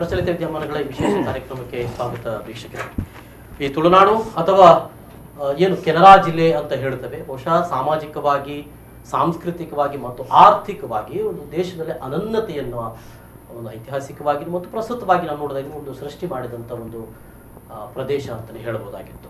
ಪ್ರಚಲಿತ ವಿದ್ಯಮಾನಗಳ ವಿಶೇಷ ಕಾರ್ಯಕ್ರಮಕ್ಕೆ ಸ್ವಾಗತ ವೀಕ್ಷಕರೇ. ಈ ತುಳುನಾಡು ಅಥವಾ ಏನು ಕೆನರಾ ಜಿಲ್ಲೆ ಅಂತ ಹೇಳ್ತೇವೆ, ಬಹುಶಃ ಸಾಮಾಜಿಕವಾಗಿ, ಸಾಂಸ್ಕೃತಿಕವಾಗಿ ಮತ್ತು ಆರ್ಥಿಕವಾಗಿ ಒಂದು ದೇಶದಲ್ಲಿ ಅನನ್ಯತೆಯನ್ನು ಒಂದು ಐತಿಹಾಸಿಕವಾಗಿ ಮತ್ತು ಪ್ರಸ್ತುತವಾಗಿ ನಾವು ನೋಡಿದಾಗ ಒಂದು ಸೃಷ್ಟಿ ಮಾಡಿದಂಥ ಒಂದು ಪ್ರದೇಶ ಅಂತಲೇ ಹೇಳ್ಬೋದಾಗಿತ್ತು.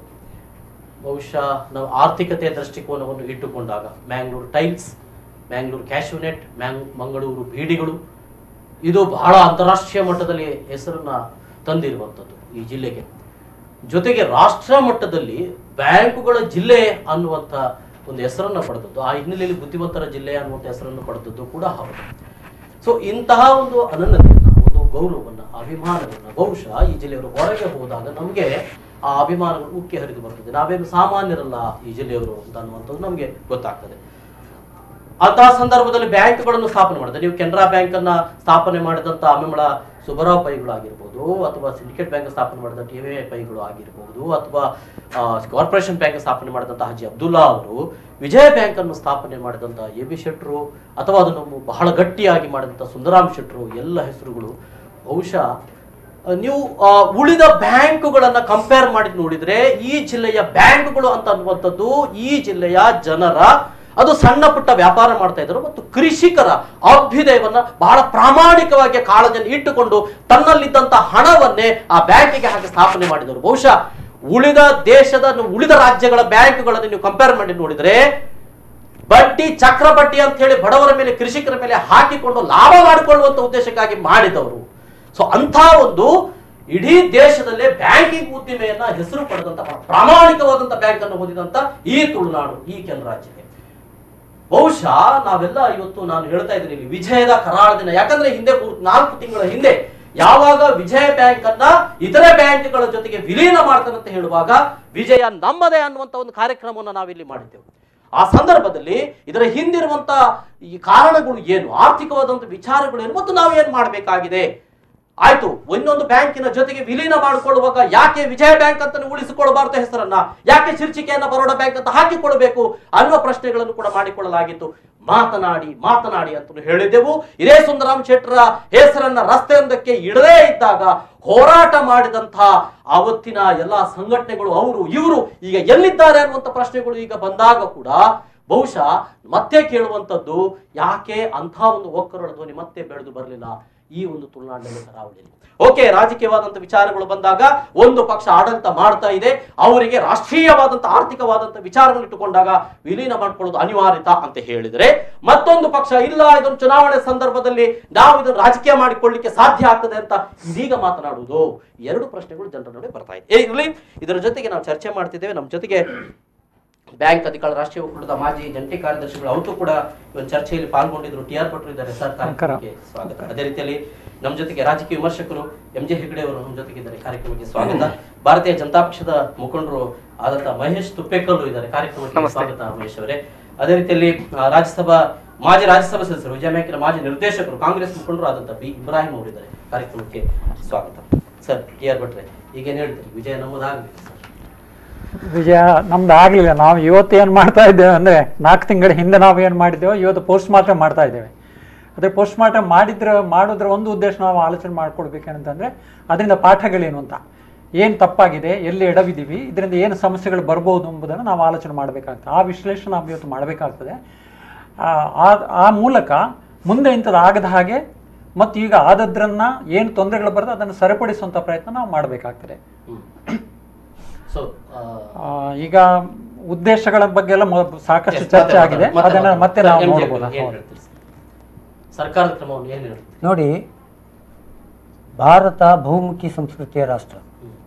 ಬಹುಶಃ ನಾವು ಆರ್ಥಿಕತೆಯ ದೃಷ್ಟಿಕೋನವನ್ನು ಇಟ್ಟುಕೊಂಡಾಗ ಮ್ಯಾಂಗ್ಳೂರು ಟೈಲ್ಸ್, ಮ್ಯಾಂಗ್ಳೂರು ಕ್ಯಾಶ್ಯೂನೆಟ್, ಮಂಗಳೂರು ಬೀಡಿಗಳು ಇದು ಬಹಳ ಅಂತಾರಾಷ್ಟ್ರೀಯ ಮಟ್ಟದಲ್ಲಿ ಹೆಸರನ್ನ ತಂದಿರುವಂಥದ್ದು ಈ ಜಿಲ್ಲೆಗೆ. ಜೊತೆಗೆ ರಾಷ್ಟ್ರ ಮಟ್ಟದಲ್ಲಿ ಬ್ಯಾಂಕುಗಳ ಜಿಲ್ಲೆ ಅನ್ನುವಂಥ ಒಂದು ಹೆಸರನ್ನು ಪಡೆದದ್ದು, ಆ ಹಿನ್ನೆಲೆಯಲ್ಲಿ ಬುದ್ಧಿವಂತರ ಜಿಲ್ಲೆ ಅನ್ನುವಂಥ ಹೆಸರನ್ನು ಪಡೆದದ್ದು ಕೂಡ ಹೌದು. ಸೊ ಇಂತಹ ಒಂದು ಅನನ್ಯತೆಯನ್ನು, ಒಂದು ಗೌರವವನ್ನು, ಅಭಿಮಾನವನ್ನು ಬಹುಶಃ ಈ ಜಿಲ್ಲೆಯವರು ಹೊರಗೆ ಹೋದಾಗ ನಮಗೆ ಆ ಅಭಿಮಾನಗಳು ಉಕ್ಕಿ ಹರಿದು ಬರ್ತದೆ. ನಾವೇನು ಸಾಮಾನ್ಯರಲ್ಲ ಈ ಜಿಲ್ಲೆಯವರು ಅಂತ ಅನ್ನುವಂಥದ್ದು ನಮಗೆ ಗೊತ್ತಾಗ್ತದೆ. ಅಂತಹ ಸಂದರ್ಭದಲ್ಲಿ ಬ್ಯಾಂಕ್ಗಳನ್ನು ಸ್ಥಾಪನೆ ಮಾಡಿದೆ. ನೀವು ಕೆನರಾ ಬ್ಯಾಂಕ್ ಅನ್ನ ಸ್ಥಾಪನೆ ಮಾಡಿದಂತ ಅಮ್ಮೆಮಳ ಸುಬ್ಬರಾವ್ ಪೈಗಳು ಆಗಿರ್ಬೋದು, ಅಥವಾ ಸಿಂಡಿಕೇಟ್ ಬ್ಯಾಂಕ್ ಸ್ಥಾಪನೆ ಮಾಡಿದ ಟಿ.ವಿ. ಪೈಗಳು ಆಗಿರ್ಬೋದು, ಅಥವಾ ಕಾರ್ಪೊರೇಷನ್ ಬ್ಯಾಂಕ್ ಸ್ಥಾಪನೆ ಮಾಡಿದಂತ ಹಾಜಿ ಅಬ್ದುಲ್ಲಾ ಅವರು, ವಿಜಯ ಬ್ಯಾಂಕ್ ಅನ್ನು ಸ್ಥಾಪನೆ ಮಾಡಿದಂತ ಎ.ಬಿ. ಶೆಟ್ರು, ಅಥವಾ ಅದನ್ನು ಬಹಳ ಗಟ್ಟಿಯಾಗಿ ಮಾಡಿದಂತ ಸುಂದರಾಮ್ ಶೆಟ್ರು, ಎಲ್ಲ ಹೆಸರುಗಳು ಬಹುಶಃ ನೀವು ಉಳಿದ ಬ್ಯಾಂಕುಗಳನ್ನ ಕಂಪೇರ್ ಮಾಡಿ ನೋಡಿದ್ರೆ ಈ ಜಿಲ್ಲೆಯ ಬ್ಯಾಂಕುಗಳು ಅಂತ ಅನ್ನುವಂಥದ್ದು ಈ ಜಿಲ್ಲೆಯ ಜನರ, ಅದು ಸಣ್ಣ ಪುಟ್ಟ ವ್ಯಾಪಾರ ಮಾಡ್ತಾ ಇದ್ರು ಮತ್ತು ಕೃಷಿಕರ ಅಭ್ಯುದಯವನ್ನ ಬಹಳ ಪ್ರಾಮಾಣಿಕವಾಗಿ ಕಾಳಜಿಯನ್ನು ಇಟ್ಟುಕೊಂಡು ತನ್ನಲ್ಲಿದ್ದಂತ ಹಣವನ್ನೇ ಆ ಬ್ಯಾಂಕಿಗೆ ಹಾಕಿ ಸ್ಥಾಪನೆ ಮಾಡಿದವರು. ಬಹುಶಃ ಉಳಿದ ದೇಶದ, ಉಳಿದ ರಾಜ್ಯಗಳ ಬ್ಯಾಂಕುಗಳನ್ನು ನೀವು ಕಂಪೇರ್ ಮಾಡಿ ನೋಡಿದ್ರೆ ಬಡ್ಡಿ, ಚಕ್ರ ಬಡ್ಡಿ ಅಂತ ಹೇಳಿ ಬಡವರ ಮೇಲೆ, ಕೃಷಿಕರ ಮೇಲೆ ಹಾಕಿಕೊಂಡು ಲಾಭ ಮಾಡಿಕೊಳ್ಳುವಂತ ಉದ್ದೇಶಕ್ಕಾಗಿ ಮಾಡಿದವರು. ಸೊ ಅಂಥ ಒಂದು ಇಡೀ ದೇಶದಲ್ಲೇ ಬ್ಯಾಂಕಿಂಗ್ ಉದ್ದಿಮೆಯನ್ನ ಹೆಸರು ಪಡೆದಂತ ಪ್ರಾಮಾಣಿಕವಾದಂತ ಬ್ಯಾಂಕ್ ಅನ್ನು ಹೊಂದಿದಂತ ಈ ತುಳುನಾಡು, ಈ ಕೆನರಾ ಜಿಲ್ಲೆ. ಬಹುಶಃ ನಾವೆಲ್ಲ ಇವತ್ತು ನಾನು ಹೇಳ್ತಾ ಇದ್ದೀನಿ ವಿಜಯದ ಕರಾಳ ದಿನ. ಯಾಕಂದ್ರೆ ಹಿಂದೆ 4 ತಿಂಗಳ ಹಿಂದೆ ಯಾವಾಗ ವಿಜಯ ಬ್ಯಾಂಕ್ ಅನ್ನ ಇತರೆ ಬ್ಯಾಂಕ್ಗಳ ಜೊತೆಗೆ ವಿಲೀನ ಮಾಡ್ತಾರಂತ ಹೇಳುವಾಗ ವಿಜಯ ನಮ್ಮದೇ ಅನ್ನುವಂತ ಒಂದು ಕಾರ್ಯಕ್ರಮವನ್ನು ನಾವಿಲ್ಲಿ ಮಾಡಿದ್ದೆವು. ಆ ಸಂದರ್ಭದಲ್ಲಿ ಇದರ ಹಿಂದಿರುವಂತ ಈ ಕಾರಣಗಳು ಏನು, ಆರ್ಥಿಕವಾದಂತ ವಿಚಾರಗಳು ಏನು, ಮತ್ತು ನಾವು ಏನ್ ಮಾಡಬೇಕಾಗಿದೆ, ಆಯ್ತು ಒಂದೊಂದು ಬ್ಯಾಂಕಿನ ಜೊತೆಗೆ ವಿಲೀನ ಮಾಡಿಕೊಳ್ಳುವಾಗ ಯಾಕೆ ವಿಜಯ ಬ್ಯಾಂಕ್ ಅಂತ ಉಳಿಸಿಕೊಳ್ಳಬಾರದು ಹೆಸರನ್ನ, ಯಾಕೆ ಶೀರ್ಷಿಕೆಯನ್ನ ಬರೋಡ ಬ್ಯಾಂಕ್ ಅಂತ ಹಾಕಿಕೊಳ್ಬೇಕು ಅನ್ನುವ ಪ್ರಶ್ನೆಗಳನ್ನು ಕೂಡ ಮಾಡಿಕೊಳ್ಳಲಾಗಿತ್ತು. ಮಾತನಾಡಿ ಅಂತ ಹೇಳಿದೆವು. ಇದೇ ಸುಂದರಾಮ್ ಶೆಟ್ಟರ ಹೆಸರನ್ನ ರಸ್ತೆಯೊಂದಕ್ಕೆ ಇಡದೇ ಇದ್ದಾಗ ಹೋರಾಟ ಮಾಡಿದಂತಹ ಆವತ್ತಿನ ಎಲ್ಲಾ ಸಂಘಟನೆಗಳು, ಅವರು ಇವರು ಈಗ ಎಲ್ಲಿದ್ದಾರೆ ಅನ್ನುವಂಥ ಪ್ರಶ್ನೆಗಳು ಈಗ ಬಂದಾಗ ಕೂಡ ಬಹುಶಃ ಮತ್ತೆ ಕೇಳುವಂಥದ್ದು, ಯಾಕೆ ಅಂಥ ಒಂದು ಒಕ್ಕರಳ ಧ್ವನಿ ಮತ್ತೆ ಬೆಳೆದು ಬರಲಿಲ್ಲ ಈ ಒಂದು ತುಳುನಾಡಿನ ಕರಾವಳಿಯಲ್ಲಿ. ಓಕೆ, ರಾಜಕೀಯವಾದಂತ ವಿಚಾರಗಳು ಬಂದಾಗ ಒಂದು ಪಕ್ಷ ಆಡಳಿತ ಮಾಡ್ತಾ ಇದೆ, ಅವರಿಗೆ ರಾಷ್ಟ್ರೀಯವಾದಂತ ಆರ್ಥಿಕವಾದಂತ ವಿಚಾರವನ್ನು ಇಟ್ಟುಕೊಂಡಾಗ ವಿಲೀನ ಮಾಡ್ಕೊಳ್ಳೋದು ಅನಿವಾರ್ಯತ ಅಂತ ಹೇಳಿದ್ರೆ, ಮತ್ತೊಂದು ಪಕ್ಷ ಇಲ್ಲ, ಇದನ್ನು ಚುನಾವಣೆ ಸಂದರ್ಭದಲ್ಲಿ ನಾವು ಇದನ್ನು ರಾಜಕೀಯ ಮಾಡಿಕೊಳ್ಳಿಕ್ಕೆ ಸಾಧ್ಯ ಆಗ್ತದೆ ಅಂತ ಇದೀಗ ಮಾತನಾಡುವುದು. 2 ಪ್ರಶ್ನೆಗಳು ಜನರ ನಡುವೆ ಬರ್ತಾ ಇದೆ. ಇರಲಿ, ಇದರ ಜೊತೆಗೆ ನಾವು ಚರ್ಚೆ ಮಾಡ್ತಿದ್ದೇವೆ. ನಮ್ಮ ಜೊತೆಗೆ ಬ್ಯಾಂಕ್ ಅಧಿಕಾರ ರಾಷ್ಟ್ರೀಯ ಒಕ್ಕೂಟದ ಮಾಜಿ ಜಂಟಿ ಕಾರ್ಯದರ್ಶಿಗಳು ಅವತ್ತು ಕೂಡ ಇವತ್ತು ಚರ್ಚೆಯಲ್ಲಿ ಪಾಲ್ಗೊಂಡಿದ್ರು. ಟಿ.ಆರ್. ಭಟ್ರು ಇದ್ದಾರೆ ಸರ್, ಕಾರ್ಯಕ್ರಮಕ್ಕೆ ಸ್ವಾಗತ. ಅದೇ ರೀತಿಯಲ್ಲಿ ನಮ್ಮ ಜೊತೆಗೆ ರಾಜಕೀಯ ವಿಮರ್ಶಕರು ಎಂ.ಜೆ. ಹೆಗ್ಡೆ ಅವರು ನಮ್ಮ ಜೊತೆಗಿದ್ದಾರೆ, ಕಾರ್ಯಕ್ರಮಕ್ಕೆ ಸ್ವಾಗತ. ಭಾರತೀಯ ಜನತಾ ಪಕ್ಷದ ಮುಖಂಡರು ಆದಂತ ಮಹೇಶ್ ತುಪ್ಪೇಕಲ್ಲು ಇದ್ದಾರೆ, ಕಾರ್ಯಕ್ರಮಕ್ಕೆ ಸ್ವಾಗತ ಮಹೇಶ್ ಅವರೇ. ಅದೇ ರೀತಿಯಲ್ಲಿ ಮಾಜಿ ರಾಜ್ಯಸಭಾ ಸದಸ್ಯರು, ವಿಜಯ ಬ್ಯಾಂಕಿನ ಮಾಜಿ ನಿರ್ದೇಶಕರು, ಕಾಂಗ್ರೆಸ್ ಮುಖಂಡರು ಆದಂತ ಬಿ. ಇಬ್ರಾಹಿಂ ಅವರಿದ್ದಾರೆ, ಕಾರ್ಯಕ್ರಮಕ್ಕೆ ಸ್ವಾಗತ. Sir, TR. ಭಟ್ರೆ, ಈಗೇನು ಹೇಳ್ತೀರಿ, ವಿಜಯ ನಮ್ಮದಾಗಲಿ? ವಿಜಯ ನಮ್ದು ಆಗಲಿಲ್ಲ. ನಾವು ಇವತ್ತು ಏನು ಮಾಡ್ತಾ ಇದ್ದೇವೆ ಅಂದರೆ, 4 ತಿಂಗಳ ಹಿಂದೆ ನಾವು ಏನು ಮಾಡಿದ್ದೇವೆ, ಇವತ್ತು ಪೋಸ್ಟ್ ಮಾರ್ಟಮ್ ಮಾಡ್ತಾ ಇದ್ದೇವೆ. ಅದೇ ಪೋಸ್ಟ್ ಮಾರ್ಟಮ್ ಮಾಡೋದ್ರ ಒಂದು ಉದ್ದೇಶ ನಾವು ಆಲೋಚನೆ ಮಾಡ್ಕೊಳ್ಬೇಕಂತಂದರೆ, ಅದರಿಂದ ಪಾಠಗಳೇನು ಅಂತ, ಏನು ತಪ್ಪಾಗಿದೆ, ಎಲ್ಲಿ ಎಡವಿದ್ದೀವಿ, ಇದರಿಂದ ಏನು ಸಮಸ್ಯೆಗಳು ಬರ್ಬೋದು ಎಂಬುದನ್ನು ನಾವು ಆಲೋಚನೆ ಮಾಡಬೇಕಾಗ್ತದೆ. ಆ ವಿಶ್ಲೇಷಣೆ ನಾವು ಇವತ್ತು ಮಾಡಬೇಕಾಗ್ತದೆ. ಆ ಮೂಲಕ ಮುಂದೆ ಇಂಥದ್ದು ಆಗದ ಹಾಗೆ ಮತ್ತು ಈಗ ಆದದ್ರನ್ನು ಏನು ತೊಂದರೆಗಳು ಬರ್ತದೆ ಅದನ್ನು ಸರಿಪಡಿಸುವಂಥ ಪ್ರಯತ್ನ ನಾವು ಮಾಡಬೇಕಾಗ್ತದೆ. ಈಗ ಉದ್ದೇಶಗಳ ಬಗ್ಗೆ ಎಲ್ಲ ಸಾಕಷ್ಟು ಚರ್ಚೆ ಆಗಿದೆ, ಅದನ್ನ ಮತ್ತೆ ನಾವು ನೋಡಬಹುದು. ಸರ್ಕಾರದ ಕ್ರಮವನ್ನು ಏನು ಹೇಳುತ್ತೆ ನೋಡಿ, ಭಾರತ ಬಹುಮುಖಿ ಸಂಸ್ಕೃತಿಯ ರಾಷ್ಟ್ರ.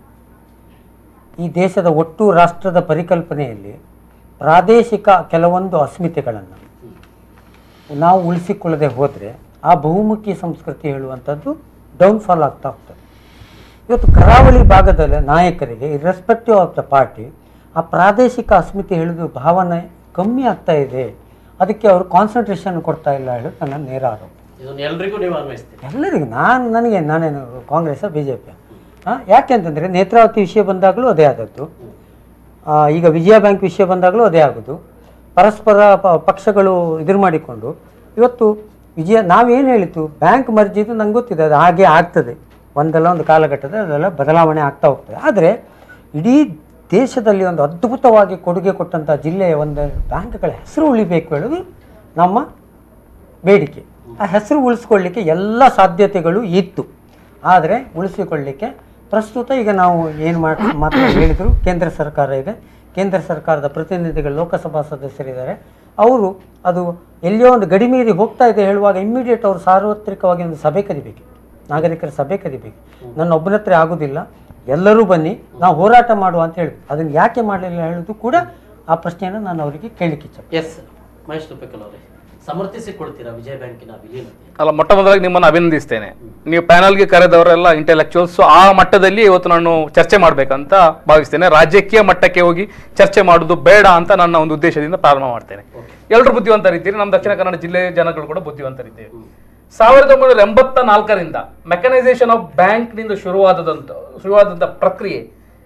ಈ ದೇಶದ ಒಟ್ಟು ರಾಷ್ಟ್ರದ ಪರಿಕಲ್ಪನೆಯಲ್ಲಿ ಪ್ರಾದೇಶಿಕ ಕೆಲವೊಂದು ಅಸ್ಮಿತೆಗಳನ್ನು ನಾವು ಉಳಿಸಿಕೊಳ್ಳದೆ ಹೋದರೆ ಆ ಬಹುಮುಖಿ ಸಂಸ್ಕೃತಿ ಹೇಳುವಂಥದ್ದು ಡೌನ್ಫಾಲ್ ಆಗ್ತಾ ಹೋಗ್ತದೆ. ಇವತ್ತು ಕರಾವಳಿ ಭಾಗದ ನಾಯಕರಿಗೆ ಇರ್ರೆಸ್ಪೆಕ್ಟಿವ್ ಆಫ್ ದ ಪಾರ್ಟಿ ಆ ಪ್ರಾದೇಶಿಕ ಅಸ್ಮಿತೆ ಹೇಳೋದು ಭಾವನೆ ಕಮ್ಮಿ ಆಗ್ತಾ ಇದೆ. ಅದಕ್ಕೆ ಅವರು ಕಾನ್ಸಂಟ್ರೇಷನ್ ಕೊಡ್ತಾ ಇಲ್ಲ ಹೇಳೋದು ನನ್ನ ನೇರ ಆರೋಪ. ಎಲ್ಲರಿಗೂ ನಾನೇನು ಕಾಂಗ್ರೆಸ್ BJP ಯಾಕೆ ಅಂತಂದರೆ, ನೇತ್ರಾವತಿ ವಿಷಯ ಬಂದಾಗಲೂ ಅದೇ ಆದದ್ದು, ಈಗ ವಿಜಯ ಬ್ಯಾಂಕ್ ವಿಷಯ ಬಂದಾಗಲೂ ಅದೇ ಆಗೋದು. ಪರಸ್ಪರ ಪಕ್ಷಗಳು ಎದುರು ಮಾಡಿಕೊಂಡು ಇವತ್ತು ನಾವೇನು ಹೇಳಿತ್ತು, ಬ್ಯಾಂಕ್ ಮರ್ಜಿದು ನಂಗೆ ಗೊತ್ತಿದೆ, ಅದು ಹಾಗೆ ಆಗ್ತದೆ. ಒಂದಲ್ಲ ಒಂದು ಕಾಲಘಟ್ಟದಲ್ಲಿ ಅದೆಲ್ಲ ಬದಲಾವಣೆ ಆಗ್ತಾ ಹೋಗ್ತದೆ. ಆದರೆ ಇಡೀ ದೇಶದಲ್ಲಿ ಒಂದು ಅದ್ಭುತವಾಗಿ ಕೊಡುಗೆ ಕೊಟ್ಟಂಥ ಜಿಲ್ಲೆಯ ಒಂದು ಬ್ಯಾಂಕ್ಗಳ ಹೆಸರು ಉಳಿಬೇಕು ಹೇಳೋದು ನಮ್ಮ ಬೇಡಿಕೆ. ಆ ಹೆಸರು ಉಳಿಸ್ಕೊಳ್ಳಿಕ್ಕೆ ಎಲ್ಲ ಸಾಧ್ಯತೆಗಳು ಇತ್ತು. ಆದರೆ ಉಳಿಸಿಕೊಳ್ಳಿಕ್ಕೆ ಪ್ರಸ್ತುತ ಈಗ ನಾವು ಏನು ಮಾತ್ರ ಹೇಳಿದರು, ಕೇಂದ್ರ ಸರ್ಕಾರ ಇದೆ, ಕೇಂದ್ರ ಸರ್ಕಾರದ ಪ್ರತಿನಿಧಿಗಳು ಲೋಕಸಭಾ ಸದಸ್ಯರಿದ್ದಾರೆ. ಅವರು ಅದು ಎಲ್ಲಿಯೋ ಒಂದು ಗಡಿ ಮೀರಿ ಹೋಗ್ತಾ ಇದೆ ಹೇಳುವಾಗ ಇಮ್ಮಿಡಿಯೇಟ್ ಅವರು ಸಾರ್ವತ್ರಿಕವಾಗಿ ಒಂದು ಸಭೆ ಕರಿಬೇಕು, ನಾಗರಿಕರ ಸಭೆ ಕರಿಬೇಕು. ನನ್ನ ಒಬ್ಬನತ್ರ ಆಗೋದಿಲ್ಲ, ಎಲ್ಲರೂ ಬನ್ನಿ ನಾವು ಹೋರಾಟ ಮಾಡುವ ಅಂತ ಹೇಳಿ. ಅದನ್ನು ಯಾಕೆ ಮಾಡಲಿಲ್ಲ ಹೇಳೋದು ಕೂಡ ಆ ಪ್ರಶ್ನೆಯನ್ನು ನಾನು ಅವರಿಗೆ ಕೇಳಲಿಕ್ಕೆ ಇಚ್ಛೆ. ಎಸ್ ಮಹೇಶ್ ತುಪ್ಪೇಕಲ್ ಅವರೇ, ಸಮರ್ಥಿಸಿಕೊಳ್ತೀರಾ ವಿಜಯ ಬ್ಯಾಂಕಿನ ವಿಲೀನತೆ? ಅಲ್ಲ, ಮೊಟ್ಟ ಮೊದಲಾಗಿ ನಿಮ್ಮನ್ನು ಅಭಿನಂದಿಸ್ತೇನೆ. ನೀವು ಪ್ಯಾನಲ್ಗೆ ಕರೆದವರೆಲ್ಲ ಇಂಟೆಲೆಕ್ಚುಯಲ್ಸ್. ಆ ಮಟ್ಟದಲ್ಲಿ ಇವತ್ತು ನಾನು ಚರ್ಚೆ ಮಾಡಬೇಕಂತ ಭಾವಿಸ್ತೇನೆ. ರಾಜಕೀಯ ಮಟ್ಟಕ್ಕೆ ಹೋಗಿ ಚರ್ಚೆ ಮಾಡೋದು ಬೇಡ ಅಂತ ನನ್ನ ಒಂದು ಉದ್ದೇಶದಿಂದ ಪ್ರಾರಂಭ ಮಾಡ್ತೇನೆ. ಎಲ್ಲರೂ ಬುದ್ಧಿವಂತರಿದ್ದೀರಿ, ನಮ್ಮ ದಕ್ಷಿಣ ಕನ್ನಡ ಜಿಲ್ಲೆಯ ಜನಗಳು ಕೂಡ ಬುದ್ಧಿವಂತರಿದ್ದೇವೆ. 1984ರಿಂದ ಮೆಕನೈಸೇಷನ್ ಆಫ್ ಬ್ಯಾಂಕ್ ನಿಂದ ಶುರುವಾದಂತ ಪ್ರಕ್ರಿಯೆ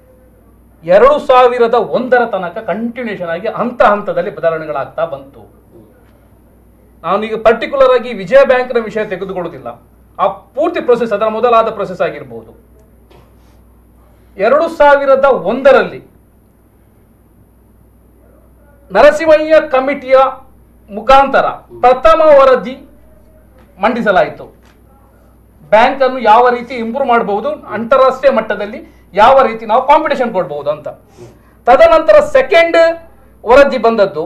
2001ರ ತನಕ ಕಂಟಿನ್ಯೂಷನ್ ಆಗಿ ಹಂತದಲ್ಲಿ ಬದಲಾವಣೆಗಳಾಗ್ತಾ ಬಂತು. ನಾನೀಗ ಪರ್ಟಿಕ್ಯುಲರ್ ಆಗಿ ವಿಜಯ ಬ್ಯಾಂಕ್ನ ವಿಷಯ ತೆಗೆದುಕೊಳ್ಳುವುದಿಲ್ಲ. ಆ ಪೂರ್ತಿ ಪ್ರೊಸೆಸ್, ಅದರ ಮೊದಲಾದ ಪ್ರೊಸೆಸ್ ಆಗಿರಬಹುದು. 2001ರಲ್ಲಿ ನರಸಿಂಹಯ್ಯ ಕಮಿಟಿಯ ಮುಖಾಂತರ ಪ್ರಥಮ ವರದಿ ಮಂಡಿಸಲಾಯಿತು. ಬ್ಯಾಂಕ್ ಅನ್ನು ಯಾವ ರೀತಿ ಇಂಪ್ರೂವ್ ಮಾಡಬಹುದು, ಅಂತಾರಾಷ್ಟ್ರೀಯ ಮಟ್ಟದಲ್ಲಿ ಯಾವ ರೀತಿ ನಾವು ಕಾಂಪಿಟೇಷನ್ ಕೊಡಬಹುದು ಅಂತ. ತದನಂತರ ಸೆಕೆಂಡ್ ವರದಿ ಬಂದದ್ದು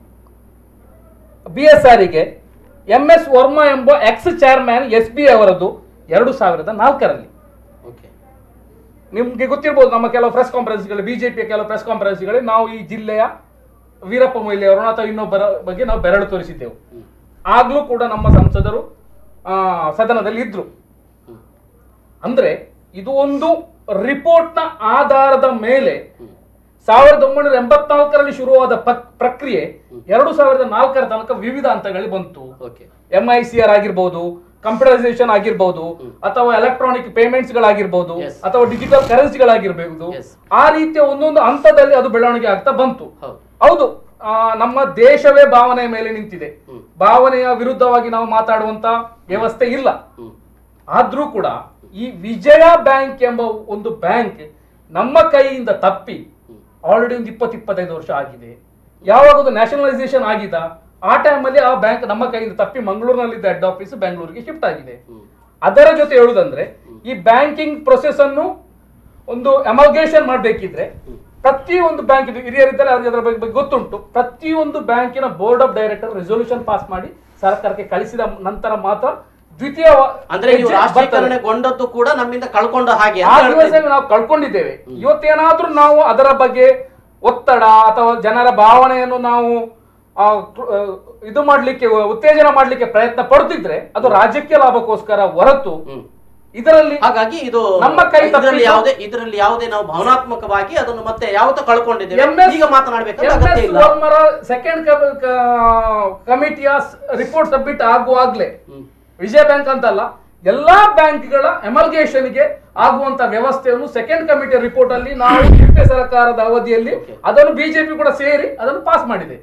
BSR ಗೆ MS ವರ್ಮಾ ಎಂಬ ಎಕ್ಸ್ ಚೇರ್ಮನ್ SBI ಅವರದ್ದು 2004ರಲ್ಲಿ. ನಿಮ್ಗೆ ಗೊತ್ತಿರಬಹುದು, ನಮ್ಮ ಕೆಲವು ಪ್ರೆಸ್ ಕಾನ್ಫರೆನ್ಸ್ಗಳು, ಬಿಜೆಪಿಯ ಕೆಲವು ಪ್ರೆಸ್ ಕಾನ್ಫರೆನ್ಸ್ಗಳು ನಾವು ಈ ಜಿಲ್ಲೆಯ ವೀರಪ್ಪ ಮೊಯ್ಲಿ ಅವರನ್ನು ಅಥವಾ ಇನ್ನೊಬ್ಬರ ಬಗ್ಗೆ ನಾವು ಬೆರಳು ತೋರಿಸಿದ್ದೆವು. ಆಗ್ಲೂ ಕೂಡ ನಮ್ಮ ಸಂಸದರು ಸದನದಲ್ಲಿ ಇದ್ರು. ಅಂದ್ರೆ ಇದು ಒಂದು ರಿಪೋರ್ಟ್ನ ಆಧಾರದ ಮೇಲೆ 1984ರಲ್ಲಿ ಶುರುವಾದ ಪ್ರಕ್ರಿಯೆ 2004ರ ತನಕ ವಿವಿಧ ಹಂತಗಳಲ್ಲಿ ಬಂತು. MICR ಆಗಿರ್ಬೋದು, ಕಂಪ್ಯೂಟರೈಸೇಷನ್ ಆಗಿರ್ಬೋದು, ಅಥವಾ ಎಲೆಕ್ಟ್ರಾನಿಕ್ ಪೇಮೆಂಟ್ಸ್ ಗಳಾಗಿರ್ಬೋದು, ಅಥವಾ ಡಿಜಿಟಲ್ ಕರೆನ್ಸಿಗಳಾಗಿರ್ಬಹುದು. ಆ ರೀತಿಯ ಒಂದೊಂದು ಹಂತದಲ್ಲಿ ಅದು ಬೆಳವಣಿಗೆ ಆಗ್ತಾ ಬಂತು. ಹೌದು, ನಮ್ಮ ದೇಶವೇ ಭಾವನೆಯ ಮೇಲೆ ನಿಂತಿದೆ. ಭಾವನೆಯ ವಿರುದ್ಧವಾಗಿ ನಾವು ಮಾತಾಡುವಂತ ವ್ಯವಸ್ಥೆ ಇಲ್ಲ. ಆದ್ರೂ ಕೂಡ ಈ ವಿಜಯ ಬ್ಯಾಂಕ್ ಎಂಬ ಒಂದು ಬ್ಯಾಂಕ್ ನಮ್ಮ ಕೈಯಿಂದ ತಪ್ಪಿ ಆಲ್ರೆಡಿ ಒಂದು 20-25 ವರ್ಷ ಆಗಿದೆ. ಯಾವಾಗ ಅದು ನ್ಯಾಷನಲೈಸೇಷನ್ ಆಗಿದೆ ಆ ಟೈಮಲ್ಲಿ ಆ ಬ್ಯಾಂಕ್ ನಮ್ಮ ಕೈಯಿಂದ ತಪ್ಪಿ ಮಂಗಳೂರಿನಲ್ಲಿದ್ದ ಹೆಡ್ ಆಫೀಸ್ ಬೆಂಗಳೂರಿಗೆ ಶಿಫ್ಟ್ ಆಗಿದೆ. ಅದರ ಜೊತೆ ಹೇಳುವುದಂದ್ರೆ ಈ ಬ್ಯಾಂಕಿಂಗ್ ಪ್ರೊಸೆಸ್ ಅನ್ನು ಒಂದು ಅಮಲ್ಗೇಷನ್ ಮಾಡಬೇಕಿದ್ರೆ ಪ್ರತಿಯೊಂದು ಬ್ಯಾಂಕ್, ಹಿರಿಯರಿದ್ದಾರೆ ಅವರಿಗೆ ಅದರ ಬಗ್ಗೆ ಗೊತ್ತುಂಟು, ಪ್ರತಿಯೊಂದು ಬ್ಯಾಂಕಿನ board of director resolution pass ಮಾಡಿ ಸರ್ಕಾರಕ್ಕೆ ಕಳಿಸಿದ ನಂತರ ಮಾತ್ರ ದ್ವಿತೀಯ ಅಂದ್ರೆ ರಾಷ್ಟ್ರೀಕರಣಗೊಂಡದ್ದು ಕೂಡ ನಮ್ಮಿಂದ ಕಳ್ಕೊಂಡ ಹಾಗೆ ಆ ದಿವಸದಲ್ಲಿ ನಾವು ಕಳ್ಕೊಂಡಿದ್ದೇವೆ. ಇವತ್ತೇನಾದ್ರೂ ನಾವು ಅದರ ಬಗ್ಗೆ ಒತ್ತಡ ಅಥವಾ ಜನರ ಭಾವನೆಯನ್ನು ನಾವು ಇದು ಮಾಡ್ಲಿಕ್ಕೆ, ಉತ್ತೇಜನ ಮಾಡ್ಲಿಕ್ಕೆ ಪ್ರಯತ್ನ ಪಡುತ್ತಿದ್ರೆ ಅದು ರಾಜಕೀಯ ಲಾಭಕ್ಕೋಸ್ಕರ ಹೊರತು ಇದರಲ್ಲಿ ಹಾಗಾಗಿ ಇದು ನಮ್ಮ ಕೈ ಇದರಲ್ಲಿ ಯಾವುದೇ ನಾವು ಭಾವನಾತ್ಮಕವಾಗಿ ಅದನ್ನು ಮತ್ತೆ ಯಾವತ್ತೂ ಕಳ್ಕೊಂಡಿದ್ದೇವೆ. ಈಗ ಮಾತನಾಡಬೇಕು ಸೆಕೆಂಡ್ ಕಮಿಟಿಯ ರಿಪೋರ್ಟ್ ಸಬ್ಮಿಟ್ ಆಗುವಾಗ್ಲೇ ವಿಜಯ ಬ್ಯಾಂಕ್ ಅಂತಲ್ಲ, ಎಲ್ಲಾ ಬ್ಯಾಂಕ್ಗಳ ಎಮಲ್ಗೇಷನ್ಗೆ ಆಗುವಂತ ವ್ಯವಸ್ಥೆಯನ್ನು ಸೆಕೆಂಡ್ ಕಮಿಟಿ ರಿಪೋರ್ಟ್ ಅಲ್ಲಿ ನಾವು ಯುಪಿ ಸರ್ಕಾರದ ಅವಧಿಯಲ್ಲಿ ಅದನ್ನು ಬಿಜೆಪಿ ಕೂಡ ಸೇರಿ ಅದನ್ನು ಪಾಸ್ ಮಾಡಿದೆ.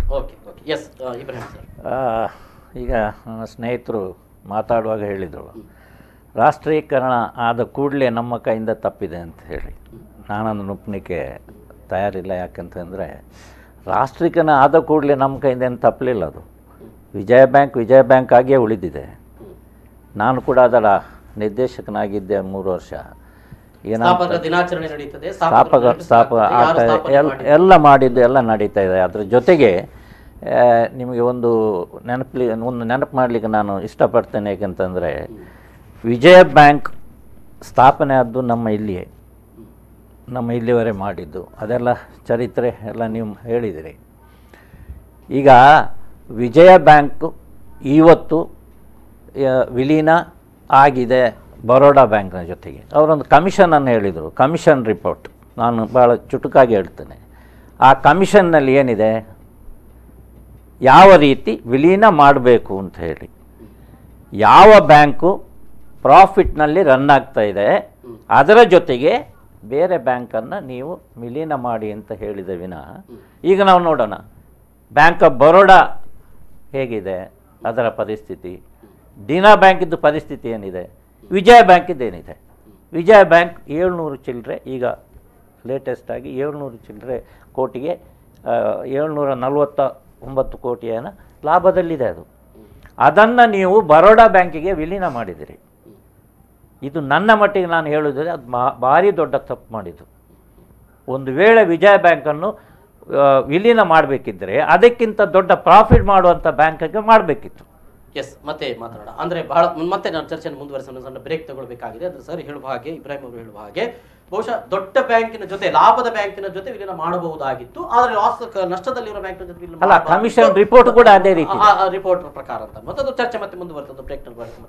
ಈಗ ನನ್ನ ಸ್ನೇಹಿತರು ಮಾತಾಡುವಾಗ ಹೇಳಿದರು, ರಾಷ್ಟ್ರೀಕರಣ ಆದ ಕೂಡಲೇ ನಮ್ಮ ಕೈಯಿಂದ ತಪ್ಪಿದೆ ಅಂತ ಹೇಳಿ. ನಾನನ್ನು ಒಪ್ಪಲಿಕ್ಕೆ ತಯಾರಿಲ್ಲ. ಯಾಕಂತಂದರೆ ರಾಷ್ಟ್ರೀಕರಣ ಆದ ಕೂಡಲೇ ನಮ್ಮ ಕೈಯಿಂದ ಏನು ತಪ್ಪಲಿಲ್ಲ. ಅದು ವಿಜಯ ಬ್ಯಾಂಕ್ ಆಗಿಯೇ ಉಳಿದಿದೆ. ನಾನು ಕೂಡ ಅದರ ನಿರ್ದೇಶಕನಾಗಿದ್ದೆ 3 ವರ್ಷ. ಎಲ್ಲ ಮಾಡಿದ್ದು ಎಲ್ಲ ನಡೀತಾ ಇದೆ. ಅದ್ರ ಜೊತೆಗೆ ನಿಮಗೆ ಒಂದು ನೆನಪು ಮಾಡಲಿಕ್ಕೆ ನಾನು ಇಷ್ಟಪಡ್ತೇನೆ. ಏಕೆಂತಂದರೆ ವಿಜಯ ಬ್ಯಾಂಕ್ ಸ್ಥಾಪನೆ ಆದ್ದು ನಮ್ಮ ಇಲ್ಲಿವರೆ ಮಾಡಿದ್ದು ಅದೆಲ್ಲ ಚರಿತ್ರೆ ಎಲ್ಲ ನೀವು ಹೇಳಿದಿರಿ. ಈಗ ವಿಜಯ ಬ್ಯಾಂಕ್ ಇವತ್ತು ವಿಲೀನ ಆಗಿದೆ ಬರೋಡಾ ಬ್ಯಾಂಕ್ನ ಜೊತೆಗೆ. ಅವರೊಂದು ಕಮಿಷನನ್ನು ಹೇಳಿದರು, ಕಮಿಷನ್ ರಿಪೋರ್ಟ್. ನಾನು ಭಾಳ ಚುಟುಕಾಗಿ ಹೇಳ್ತೇನೆ. ಆ ಕಮಿಷನ್ನಲ್ಲಿ ಏನಿದೆ, ಯಾವ ರೀತಿ ವಿಲೀನ ಮಾಡಬೇಕು ಅಂತ ಹೇಳಿ, ಯಾವ ಬ್ಯಾಂಕು ಪ್ರಾಫಿಟ್ನಲ್ಲಿ ರನ್ ಆಗ್ತಾ ಇದೆ, ಅದರ ಜೊತೆಗೆ ಬೇರೆ ಬ್ಯಾಂಕನ್ನು ನೀವು ವಿಲೀನ ಮಾಡಿ ಅಂತ ಹೇಳಿದ ವಿನಃ ಈಗ ನಾವು ನೋಡೋಣ ಬ್ಯಾಂಕ್ ಆಫ್ ಬರೋಡಾ ಹೇಗಿದೆ, ಅದರ ಪರಿಸ್ಥಿತಿ, ದೀನಾ ಬ್ಯಾಂಕಿದ್ದು ಪರಿಸ್ಥಿತಿ ಏನಿದೆ, ವಿಜಯ ಬ್ಯಾಂಕಿದ್ದು ಏನಿದೆ. ವಿಜಯ ಬ್ಯಾಂಕ್ 700 ಚಿಲ್ಲರೆ, ಈಗ ಲೇಟೆಸ್ಟಾಗಿ 700 ಚಿಲ್ಲರೆ ಕೋಟಿಗೆ 749 ಕೋಟಿಯ ಲಾಭದಲ್ಲಿದೆ ಅದು. ಅದನ್ನು ನೀವು ಬರೋಡಾ ಬ್ಯಾಂಕಿಗೆ ವಿಲೀನ ಮಾಡಿದಿರಿ. ಇದು ನನ್ನ ಮಟ್ಟಿಗೆ ನಾನು ಹೇಳುವುದರೆ ಅದು ಭಾರಿ ದೊಡ್ಡ ತಪ್ಪು ಮಾಡಿದ್ದು. ಒಂದು ವೇಳೆ ವಿಜಯ ಬ್ಯಾಂಕನ್ನು ವಿಲೀನ ಮಾಡಬೇಕಿದ್ದರೆ ಅದಕ್ಕಿಂತ ದೊಡ್ಡ ಪ್ರಾಫಿಟ್ ಮಾಡುವಂಥ ಬ್ಯಾಂಕಿಗೆ ಮಾಡಬೇಕಿತ್ತು. ಎಸ್, ಮತ್ತೆ ಮಾತಾಡೋಣ. ಅಂದರೆ ಬಹಳ ಮತ್ತೆ ನಾನು ಚರ್ಚೆಯನ್ನು ಮುಂದುವರಿಸೋಣ, ಸಣ್ಣ ಬ್ರೇಕ್ ತಗೊಳ್ಬೇಕಾಗಿದೆ. ಅಂದರೆ ಸರ್ ಹೇಳುವ ಹಾಗೆ, ಇಬ್ರಾಹಿಂ ಅವರು ಹೇಳುವ ಹಾಗೆ, ಬಹುಶಃ ದೊಡ್ಡ ಬ್ಯಾಂಕಿನ ಜೊತೆ, ಲಾಭದ ಬ್ಯಾಂಕಿನ ಜೊತೆ ವಿಲೀನ ಮಾಡಬಹುದಾಗಿತ್ತು, ಆದರೆ ನಷ್ಟದಲ್ಲಿರೋ ಬ್ಯಾಂಕಿನ ಜೊತೆ ವಿಲೀನ ಅಲ್ಲ, ಕಮಿಷನ್ ರಿಪೋರ್ಟ್ ಕೂಡ ಅದೇ ರೀತಿ ರಿಪೋರ್ಟ್ ಪ್ರಕಾರ ಅಂತ. ಮತ್ತೊಂದು ಚರ್ಚೆ ಮತ್ತೆ ಮುಂದುವರೆದ ಬ್ರೇಕ್ ನಲ್ಲಿ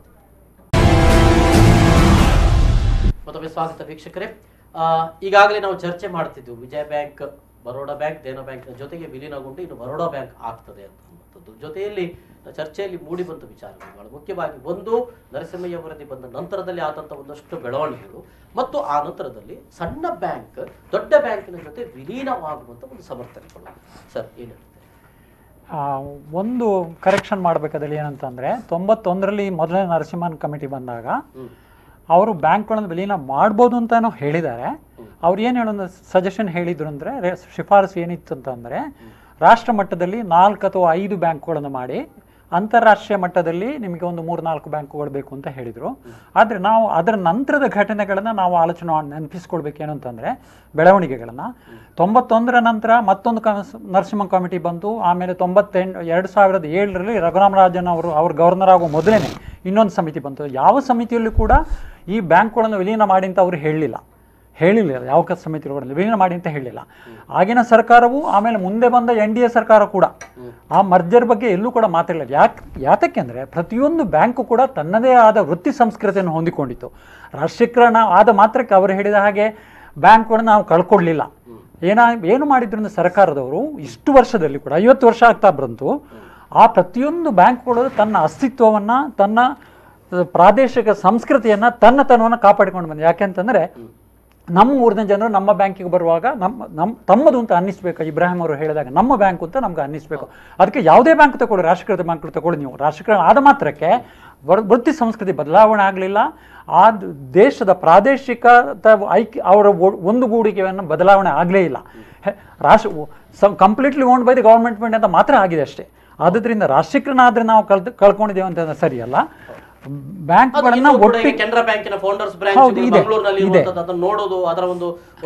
ಮತ್ತೊಮ್ಮೆ ಸ್ವಾಗತ ವೀಕ್ಷಕರೇ. ಈಗಾಗಲೇ ನಾವು ಚರ್ಚೆ ಮಾಡ್ತಿದ್ವಿ, ವಿಜಯ ಬ್ಯಾಂಕ್, ಬರೋಡಾ ಬ್ಯಾಂಕ್, ದೇನಾ ಬ್ಯಾಂಕ್ನ ಜೊತೆಗೆ ವಿಲೀನಗೊಂಡು ಇನ್ನು ಬರೋಡಾ ಬ್ಯಾಂಕ್ ಆಗ್ತದೆ ಅಂತಕ್ಕಂಥದ್ದು. ಜೊತೆಯಲ್ಲಿ ಚರ್ಚೆಯಲ್ಲಿ ಮೂಡಿ ಬಂದ ವಿಚಾರಗಳು ಮುಖ್ಯವಾಗಿ ಒಂದು, ನರಸಿಂಹಯ್ಯ ವರದಿ ಬಂದ ನಂತರದಲ್ಲಿ ಆದಂಥ ಒಂದಷ್ಟು ಬೆಳವಣಿಗೆಗಳು, ಮತ್ತು ಆ ನಂತರದಲ್ಲಿ ಸಣ್ಣ ಬ್ಯಾಂಕ್ ದೊಡ್ಡ ಬ್ಯಾಂಕಿನ ಜೊತೆ ವಿಲೀನವಾಗುವಂಥ ಒಂದು ಸಮರ್ಥನೆಗಳು. ಸರ್ ಏನು ಹೇಳ್ತಾರೆ? ಒಂದು ಕರೆಕ್ಷನ್ ಮಾಡಬೇಕಾದಲ್ಲಿ ಏನಂತಂದರೆ, 91ರಲ್ಲಿ ಮೊದಲನೇ ನರಸಿಂಹನ್ ಕಮಿಟಿ ಬಂದಾಗ ಅವರು ಬ್ಯಾಂಕ್ಗಳನ್ನು ವಿಲೀನ ಮಾಡ್ಬೋದು ಅಂತಲೂ ಹೇಳಿದ್ದಾರೆ. ಅವ್ರು ಏನು ಹೇಳೋ ಸಜೆಷನ್ ಹೇಳಿದ್ರು ಅಂದರೆ, ಶಿಫಾರಸು ಏನಿತ್ತು ಅಂತಂದರೆ, ರಾಷ್ಟ್ರ ಮಟ್ಟದಲ್ಲಿ 4 ಅಥವಾ 5 ಬ್ಯಾಂಕ್ಗಳನ್ನು ಮಾಡಿ ಅಂತಾರಾಷ್ಟ್ರೀಯ ಮಟ್ಟದಲ್ಲಿ ನಿಮಗೆ ಒಂದು 3-4 ಬ್ಯಾಂಕುಗಳು ಬೇಕು ಅಂತ ಹೇಳಿದರು. ಆದರೆ ನಾವು ಅದರ ನಂತರದ ಘಟನೆಗಳನ್ನು ನಾವು ಆಲೋಚನೆ ನೆನಪಿಸ್ಕೊಳ್ಬೇಕೇನು ಅಂತಂದರೆ, ಬೆಳವಣಿಗೆಗಳನ್ನು 91ರ ನಂತರ ಮತ್ತೊಂದು ನರಸಿಂಹ ಕಮಿಟಿ ಬಂತು. ಆಮೇಲೆ 2007ರಲ್ಲಿ ರಘುರಾಮರಾಜನ್ ಅವರು ಗವರ್ನರ್ ಆಗೋ ಮೊದಲೇ ಇನ್ನೊಂದು ಸಮಿತಿ ಬಂತು. ಯಾವ ಸಮಿತಿಯಲ್ಲೂ ಕೂಡ ಈ ಬ್ಯಾಂಕ್ಗಳನ್ನು ವಿಲೀನ ಮಾಡಿ ಅಂತ ಅವರು ಹೇಳಿಲ್ಲ. ಯಾವ ಸಮಿತಿಗಳನ್ನು ವಿಲೀನ ಮಾಡಿ ಅಂತ ಹೇಳಿಲ್ಲ. ಆಗಿನ ಸರ್ಕಾರವು, ಆಮೇಲೆ ಮುಂದೆ ಬಂದ NDA ಸರ್ಕಾರ ಕೂಡ ಆ ಮರ್ಜರ್ ಬಗ್ಗೆ ಎಲ್ಲೂ ಕೂಡ ಮಾತಾಡಲಿಲ್ಲ. ಯಾತಕ್ಕೆ ಅಂದರೆ, ಪ್ರತಿಯೊಂದು ಬ್ಯಾಂಕು ಕೂಡ ತನ್ನದೇ ಆದ ವೃತ್ತಿ ಸಂಸ್ಕೃತಿಯನ್ನು ಹೊಂದಿಕೊಂಡಿತ್ತು. ರಾಷ್ಟ್ರೀಕರಣ ಆದ ಮಾತ್ರಕ್ಕೆ ಅವರು ಹೇಳಿದ ಹಾಗೆ ಬ್ಯಾಂಕ್ಗಳನ್ನು ನಾವು ಕಳ್ಕೊಡ್ಲಿಲ್ಲ. ಏನು ಮಾಡಿದ್ರು ಅಂದರೆ, ಸರ್ಕಾರದವರು ಇಷ್ಟು ವರ್ಷದಲ್ಲಿ ಕೂಡ 50 ವರ್ಷ ಆಗ್ತಾ ಬಂತು, ಆ ಪ್ರತಿಯೊಂದು ಬ್ಯಾಂಕ್ಗಳು ತನ್ನ ಅಸ್ತಿತ್ವವನ್ನು, ತನ್ನ ಪ್ರಾದೇಶಿಕ ಸಂಸ್ಕೃತಿಯನ್ನು, ತನ್ನತನವನ್ನು ಕಾಪಾಡಿಕೊಂಡು ಬಂದಿದೆ. ಯಾಕೆಂತಂದರೆ, ನಮ್ಮ ಊರಿನ ಜನರು ನಮ್ಮ ಬ್ಯಾಂಕಿಗೆ ಬರುವಾಗ ತಮ್ಮದು ಅಂತ ಅನ್ನಿಸ್ಬೇಕು. ಇಬ್ರಾಹಿಂ ಅವರು ಹೇಳಿದಾಗ ನಮ್ಮ ಬ್ಯಾಂಕು ಅಂತ ನಮ್ಗೆ ಅನ್ನಿಸ್ಬೇಕು. ಅದಕ್ಕೆ ಯಾವುದೇ ಬ್ಯಾಂಕ್ ತಗೊಳ್ಳಿ, ರಾಷ್ಟ್ರೀಕೃತ ಬ್ಯಾಂಕ್ಗಳು ತಗೊಳ್ಳಿ ನೀವು, ರಾಷ್ಟ್ರೀಕರಣ ಆದ ಮಾತ್ರಕ್ಕೆ ವೃತ್ತಿ ಸಂಸ್ಕೃತಿ ಬದಲಾವಣೆ ಆಗಲಿಲ್ಲ. ಆ ದೇಶದ ಪ್ರಾದೇಶಿಕ ಅವರ ಒಂದುಗೂಡಿಕೆಯನ್ನು ಬದಲಾವಣೆ ಆಗಲೇ ಇಲ್ಲ. Completely owned by the government ಅಂತ ಮಾತ್ರ ಆಗಿದೆ ಅಷ್ಟೇ. ಆದ್ದರಿಂದ ರಾಷ್ಟ್ರೀಕರಣ ಆದರೆ ನಾವು ಕಳ್ಕೊಂಡಿದ್ದೇವೆ ಅಂತ ಸರಿಯಲ್ಲ. ಬ್ಯಾಂಕ್ಗಳನ್ನ ಕೆನರಾ ಬ್ಯಾಂಕಿನ ಫೌಂಡರ್ಸ್ ಬ್ರಾಂಚ್ ಬೆಂಗಳೂರಿನಲ್ಲಿ ಇರುವಂತದ್ದು, ಅದನ್ನು ನೋಡೋದು, ಅದರ ಒಂದು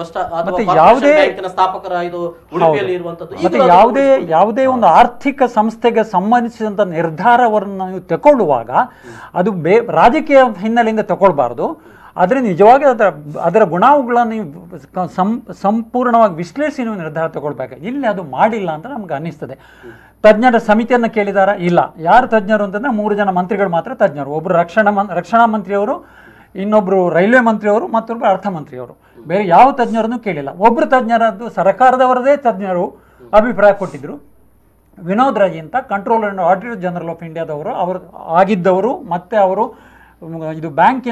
ಸ್ಥಾಪಕರ ಇದು ಉಡುಪಿಯಲ್ಲಿ ಇರುವಂತದ್ದು. ಮತ್ತೆ ಯಾವುದೇ ಒಂದು ಆರ್ಥಿಕ ಸಂಸ್ಥೆಗೆ ಸಂಬಂಧಿಸಿದಂತ ನಿರ್ಧಾರವನ್ನು ನೀವು ತಗೊಳ್ಳುವಾಗ ಅದು ರಾಜಕೀಯ ಹಿನ್ನೆಲೆಯಿಂದ ತಗೊಳ್ಬಾರ್ದು. ಆದರೆ ನಿಜವಾಗಿ ಅದರ ಗುಣಗಳನ್ನು ನೀವು ಸಂಪೂರ್ಣವಾಗಿ ವಿಶ್ಲೇಷಿಸಿ ನೀವು ನಿರ್ಧಾರ ತಗೊಳ್ಬೇಕು. ಇಲ್ಲಿ ಅದು ಮಾಡಿಲ್ಲ ಅಂತ ನಮ್ಗೆ ಅನ್ನಿಸ್ತದೆ. ತಜ್ಞರ ಸಮಿತಿಯನ್ನು ಕೇಳಿದಾರ? ಇಲ್ಲ. ಯಾರು ತಜ್ಞರು ಅಂತಂದ್ರೆ 3 ಜನ ಮಂತ್ರಿಗಳು ಮಾತ್ರ ತಜ್ಞರು. ಒಬ್ಬರು ರಕ್ಷಣಾ ಮಂತ್ರಿಯವರು, ಇನ್ನೊಬ್ರು ರೈಲ್ವೆ ಮಂತ್ರಿಯವರು, ಮತ್ತೊಬ್ಬರು ಅರ್ಥಮಂತ್ರಿಯವರು. ಬೇರೆ ಯಾವ ತಜ್ಞರನ್ನು ಕೇಳಿಲ್ಲ. ಒಬ್ಬರು ತಜ್ಞರದ್ದು ಸರ್ಕಾರದವರದೇ ತಜ್ಞರು ಅಭಿಪ್ರಾಯ ಕೊಟ್ಟಿದ್ರು. ವಿನೋದ್ ರೈ ಅಂತ controller and auditor general of ಇಂಡಿಯಾದವರು ಆಗಿದ್ದವರು. ಮತ್ತೆ ಅವರು ಇದು ಬ್ಯಾಂಕ್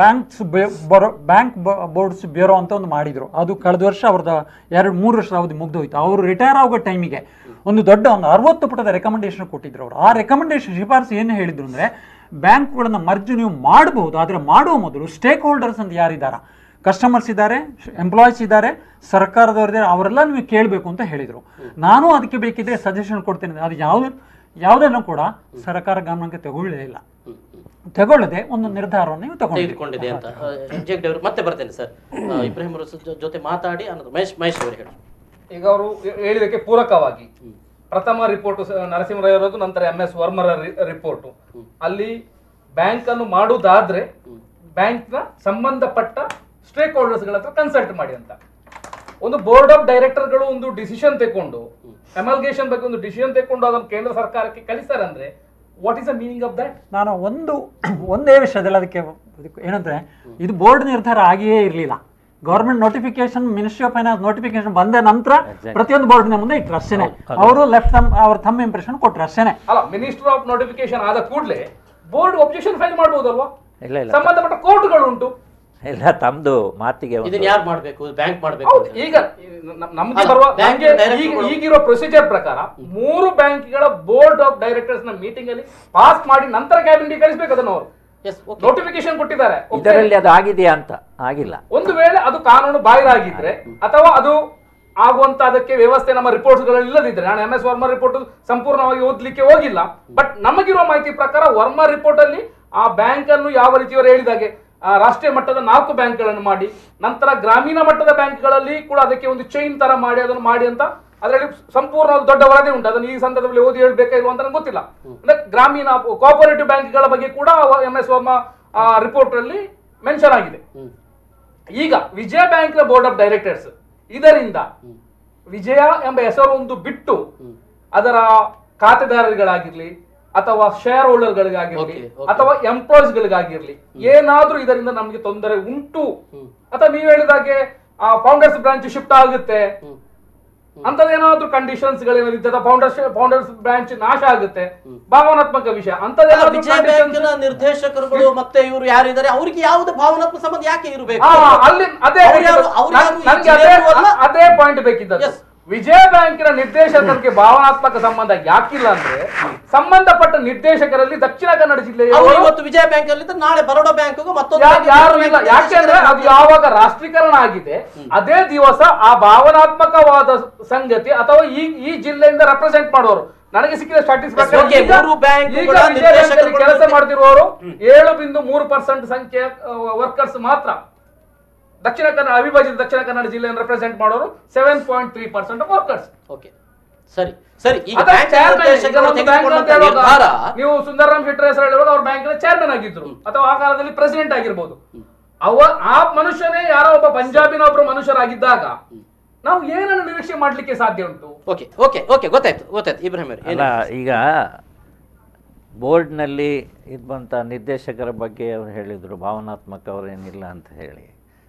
ಬೋರ್ಡ್ಸ್ ಬ್ಯೂರೋ ಅಂತ ಒಂದು ಮಾಡಿದ್ರು. ಅದು ಕಳೆದ ವರ್ಷ ಅವ್ರದ್ದು 2-3 ವರ್ಷದ ಅವಧಿ ಮುಗ್ದೋಯ್ತು. ಅವರು ರಿಟೈರ್ ಆಗೋ ಟೈಮಿಗೆ ಒಂದು 60 ಪುಟದ ರೆಕಮೆಂಡೇಶನ್ ಕೊಟ್ಟಿದ್ರು ಅವರು. ಆ ರೆಕಮೆಂಡೇಶನ್ ಶಿಫಾರಸು ಏನು ಹೇಳಿದ್ರು ಅಂದರೆ, ಬ್ಯಾಂಕ್ಗಳನ್ನು ಮರ್ಜ್ ನೀವು ಮಾಡಬಹುದು, ಆದರೆ ಮಾಡುವ ಮೊದಲು ಸ್ಟೇಕ್ ಹೋಲ್ಡರ್ಸ್ ಅಂತ ಯಾರಿದ್ದಾರೆ, ಕಸ್ಟಮರ್ಸ್ ಇದ್ದಾರೆ, ಎಂಪ್ಲಾಯೀಸ್ ಇದ್ದಾರೆ, ಸರ್ಕಾರದವರಿದ್ದಾರೆ, ಅವರೆಲ್ಲ ನೀವು ಕೇಳಬೇಕು ಅಂತ ಹೇಳಿದರು. ನಾನು ಅದಕ್ಕೆ ಬೇಕಿದ್ರೆ ಸಜೆಷನ್ ಕೊಡ್ತೇನೆ. ಅದು ಯಾವುದನ್ನು ಕೂಡ ಸರ್ಕಾರ ಗಮನಕ್ಕೆ ತಗೊಳ್ಳದೆ ಒಂದು ನಿರ್ಧಾರವನ್ನು ನೀವು ತೆಗೆದುಕೊಂಡಿದೆ ಅಂತ ಮತ್ತೆ ಬರ್ತೇನೆ ಸರ್. ಇಬ್ರಾಹಿಂ ಜೊತೆ ಮಾತಾಡಿ ಮಹೇಶ್ ಅವರು ಹೇಳಿ. ಈಗ ಅವರು ಹೇಳಿದಕ್ಕೆ ಪೂರಕವಾಗಿ ಪ್ರಥಮ ರಿಪೋರ್ಟ್ ನರಸಿಂಹರಾವ್ ಅವರದ್ದು, ನಂತರ MS ವರ್ಮರ ರಿಪೋರ್ಟ್, ಅಲ್ಲಿ ಬ್ಯಾಂಕ್ ಅನ್ನು ಮಾಡುವುದಾದ್ರೆ ಬ್ಯಾಂಕ್ನ ಸಂಬಂಧಪಟ್ಟ ಸ್ಟೇಕ್ ಹೋಲ್ಡರ್ಸ್ಗಳ ಹತ್ರ ಕನ್ಸಲ್ಟ್ ಮಾಡಿ ಅಂತ. ಒಂದು ಬೋರ್ಡ್ ಆಫ್ ಡೈರೆಕ್ಟರ್ಗಳು ಒಂದು ಡಿಸಿಷನ್ ತಗೊಂಡು, ಅಮಲ್ಗೇಷನ್ ಬಗ್ಗೆ ಒಂದು ಡಿಸಿಷನ್ ತಗೊಂಡು ಅದನ್ನು ಕೇಂದ್ರ ಸರ್ಕಾರಕ್ಕೆ ಕಳಿಸ್ತಾರೆ ಅಂದ್ರೆ what is the meaning of that? ನಾನು ಒಂದೇ ವಿಷಯದಲ್ಲಿ ಅದಕ್ಕೆ ಏನಂದ್ರೆ, ಇದು ಬೋರ್ಡ್ ನಿರ್ಧಾರ ಆಗಿಯೇ ಇರಲಿಲ್ಲ. Government notification, ministry of finance notification ಬಂದ ನಂತರ ಪ್ರತಿಯೊಂದು ಬೋರ್ಡ್ನ ಮುಂದೆ ಇಟ್ಟರು ಅಷ್ಟೇನೆ. ಅವರು ಅವ್ರ ಥಂಬ್ ಇಂಪ್ರೆಷನ್ ಕೊಟ್ಟರು ಅಷ್ಟೇನೆ. ಅಲ್ಲ, ಮಿನಿಸ್ಟರ್ ಆಫ್ ನೋಟಿಫಿಕೇಶನ್ ಆದ ಕೂಡಲೇ ಬೋರ್ಡ್ ಒಬ್ಜೆಕ್ಷನ್ ಫೈಲ್ ಮಾಡಬಹುದಲ್ವಾ? ಇಲ್ಲ, ಸಂಬಂಧಪಟ್ಟ ಕೋರ್ಟ್ಗಳು ಉಂಟು. ಇಲ್ಲ, ತಮ್ಮದು ಮಾತಿಗೆ ಯಾರು ಮಾಡಬೇಕು? ಬ್ಯಾಂಕ್ ಮಾಡಬೇಕು. ಈಗ ನಮ್ಗೆ ಬರುವ ಈಗಿರೋ ಪ್ರೊಸೀಜರ್ ಪ್ರಕಾರ 3 ಬ್ಯಾಂಕ್ಗಳ ಬೋರ್ಡ್ ಆಫ್ ಡೈರೆಕ್ಟರ್ಸ್ ನ ಮೀಟಿಂಗ್ ಅಲ್ಲಿ ಪಾಸ್ ಮಾಡಿ ನಂತರ ಕ್ಯಾಬಿನೆಟ್ ಕಳಿಸಬೇಕು ಅದನ್ನು ಅವರು. Yes, okay. ನೋಟಿಫಿಕೇಶನ್ ಕೊಟ್ಟಿದ್ದಾರೆ. ಇದರಲ್ಲಿ ಅದು ಆಗಿದೆಯಾ ಅಂತ ಆಗಿಲ್ಲ. ಒಂದು ವೇಳೆ ಅದು ಕಾನೂನು ಬಾಹಿರಾಗಿದ್ರೆ ಅಥವಾ ಅದು ಆಗುವಂತ ಅದಕ್ಕೆ ವ್ಯವಸ್ಥೆ ನಮ್ಮ ರಿಪೋರ್ಟ್ಸ್ ಗಳಲ್ಲಿ ಇಲ್ಲದಿದ್ರೆ, ನಾನು MS ವರ್ಮಾ ರಿಪೋರ್ಟ್ ಸಂಪೂರ್ಣವಾಗಿ ಓದ್ಲಿಕ್ಕೆ ಹೋಗಿಲ್ಲ, ಬಟ್ ನಮಗಿರುವ ಮಾಹಿತಿ ಪ್ರಕಾರ ವರ್ಮಾ ರಿಪೋರ್ಟ್ ಅಲ್ಲಿ ಆ ಬ್ಯಾಂಕ್ ಅನ್ನು ಯಾವ ರೀತಿಯವರು ಹೇಳಿದಾಗೆ ರಾಷ್ಟ್ರೀಯ ಮಟ್ಟದ 4 ಬ್ಯಾಂಕ್ಗಳನ್ನು ಮಾಡಿ, ನಂತರ ಗ್ರಾಮೀಣ ಮಟ್ಟದ ಬ್ಯಾಂಕ್ಗಳಲ್ಲಿ ಕೂಡ ಅದಕ್ಕೆ ಒಂದು ಚೈನ್ ತರ ಮಾಡಿ ಅದನ್ನು ಮಾಡಿ ಅಂತ ಅದರಲ್ಲಿ ಸಂಪೂರ್ಣ ದೊಡ್ಡ ವರದಿ ಉಂಟು. ಅದನ್ನು ಈ ಸಂದರ್ಭದಲ್ಲಿ ಓದಿ ಹೇಳ್ಬೇಕಾ ಇಲ್ವಾ ಅಂತ ನಂಗೆ ಗೊತ್ತಿಲ್ಲ. ಅಂದ್ರೆ ಗ್ರಾಮೀಣ ಕೋಆಪರೇಟಿವ್ ಬ್ಯಾಂಕ್ಗಳ ಬಗ್ಗೆ ಕೂಡ MS ವರ್ಮಾ ರಿಪೋರ್ಟ್ ಅಲ್ಲಿ ಮೆನ್ಷನ್ ಆಗಿದೆ. ಈಗ ವಿಜಯ ಬ್ಯಾಂಕ್ ನ ಬೋರ್ಡ್ ಆಫ್ ಡೈರೆಕ್ಟರ್ಸ್ ಇದರಿಂದ ವಿಜಯ ಎಂಬ ಹೆಸರು ಒಂದು ಬಿಟ್ಟು ಅದರ ಖಾತೆದಾರರುಗಳಾಗಿರ್ಲಿ ಅಥವಾ ಶೇರ್ ಹೋಲ್ಡರ್ಗಳಿಗಾಗಿರ್ಲಿ ಅಥವಾ ಎಂಪ್ಲಾಯೀಸ್ ಗಳಿಗಾಗಿರ್ಲಿ ಏನಾದ್ರೂ ಇದರಿಂದ ನಮಗೆ ತೊಂದರೆ ಉಂಟು ಅಥವಾ ನೀವು ಹೇಳಿದಾಗೆ ಫೌಂಡರ್ಸ್ ಬ್ರಾಂಚ್ ಶಿಫ್ಟ್ ಆಗುತ್ತೆ ಅಂತದೇನಾದ್ರೂ ಕಂಡೀಷನ್ಸ್ ಗಳೇನಿದೆ, ಫೌಂಡರ್ಸ್ ಬ್ರಾಂಚ್ ನಾಶ ಆಗುತ್ತೆ, ಭಾವನಾತ್ಮಕ ವಿಷಯ ವಿಜಯ ಬ್ಯಾಂಕಿನ ನಿರ್ದೇಶಕರುಗಳು ಮತ್ತೆ ಇವರು ಯಾರಿದ್ದಾರೆ ಅವರಿಗೆ ಯಾವ್ದು ಭಾವನಾತ್ಮಕ ಸಂಬಂಧ ಯಾಕೆ ಇರಬೇಕು? ಅಲ್ಲಿ ಅದೇ ಪಾಯಿಂಟ್ ಬೇಕಿದ್ದ. ವಿಜಯ ಬ್ಯಾಂಕಿನ ನಿರ್ದೇಶಕರಿಗೆ ಭಾವನಾತ್ಮಕ ಸಂಬಂಧ ಯಾಕಿಲ್ಲ ಅಂದ್ರೆ ಸಂಬಂಧಪಟ್ಟ ನಿರ್ದೇಶಕರಲ್ಲಿ ದಕ್ಷಿಣ ಕನ್ನಡ ಜಿಲ್ಲೆಯ ಇವತ್ತು ವಿಜಯ ಬ್ಯಾಂಕ್ ಅಲ್ಲಿ ನಾಳೆ ಬರೋಡಾ ಬ್ಯಾಂಕ್ ಯಾರು ಇಲ್ಲ. ಯಾಕೆಂದ್ರೆ ಅದು ಯಾವಾಗ ರಾಷ್ಟ್ರೀಕರಣ ಆಗಿದೆ ಅದೇ ದಿವಸ ಆ ಭಾವನಾತ್ಮಕವಾದ ಸಂಗತಿ ಅಥವಾ ಈ ಜಿಲ್ಲೆಯಿಂದ ರೆಪ್ರೆಸೆಂಟ್ ಮಾಡುವವರು ನನಗೆ ಸಿಕ್ಕಿದ ಸ್ಟಾಟಿಸ್ಟಿಕ್ಸ್ ಕೆಲಸ ಮಾಡ್ತಿರುವವರು 7.3% ಸಂಖ್ಯೆಯ ವರ್ಕರ್ಸ್ ಮಾತ್ರ. ದಕ್ಷಿಣ ಕನ್ನಡ ಅವಿಭಜಿತ ದಕ್ಷಿಣ ಕನ್ನಡ ಜಿಲ್ಲೆಯನ್ನು ರೆಪ್ರೆಸೆಂಟ್ ಮಾಡೋರು 7.3% ವರ್ಕರ್ಸ್. ಓಕೆ, ಸರಿ ಸರಿ. ನೀವು ಸುಂದರರಾಮ್ ಶೆಟ್ಟರ್ ಹೆಸರು ಹೇಳುವಾಗ ಅವ್ರ ಬ್ಯಾಂಕಿನ ಚೇರ್ಮನ್ ಆಗಿದ್ರು ಅಥವಾ ಆ ಕಾಲದಲ್ಲಿ ಪ್ರೆಸಿಡೆಂಟ್ ಆಗಿರ್ಬೋದು. ಆ ಮನುಷ್ಯನೇ ಯಾರೋ ಒಬ್ಬ ಪಂಜಾಬಿನ ಒಬ್ಬರು ಮನುಷ್ಯರಾಗಿದ್ದಾಗ ನಾವು ಏನನ್ನು ನಿರೀಕ್ಷೆ ಮಾಡ್ಲಿಕ್ಕೆ ಸಾಧ್ಯ ಉಂಟು? ಓಕೆ ಓಕೆ ಓಕೆ, ಗೊತ್ತಾಯ್ತು ಇಬ್ರಾಹಿಂ ಅಲ್ಲ, ಈಗ ಬೋರ್ಡ್ನಲ್ಲಿ ಇದ್ದಂಥ ನಿರ್ದೇಶಕರ ಬಗ್ಗೆ ಅವರು ಹೇಳಿದರು ಭಾವನಾತ್ಮಕ ಅವರೇನಿಲ್ಲ ಅಂತ ಹೇಳಿ.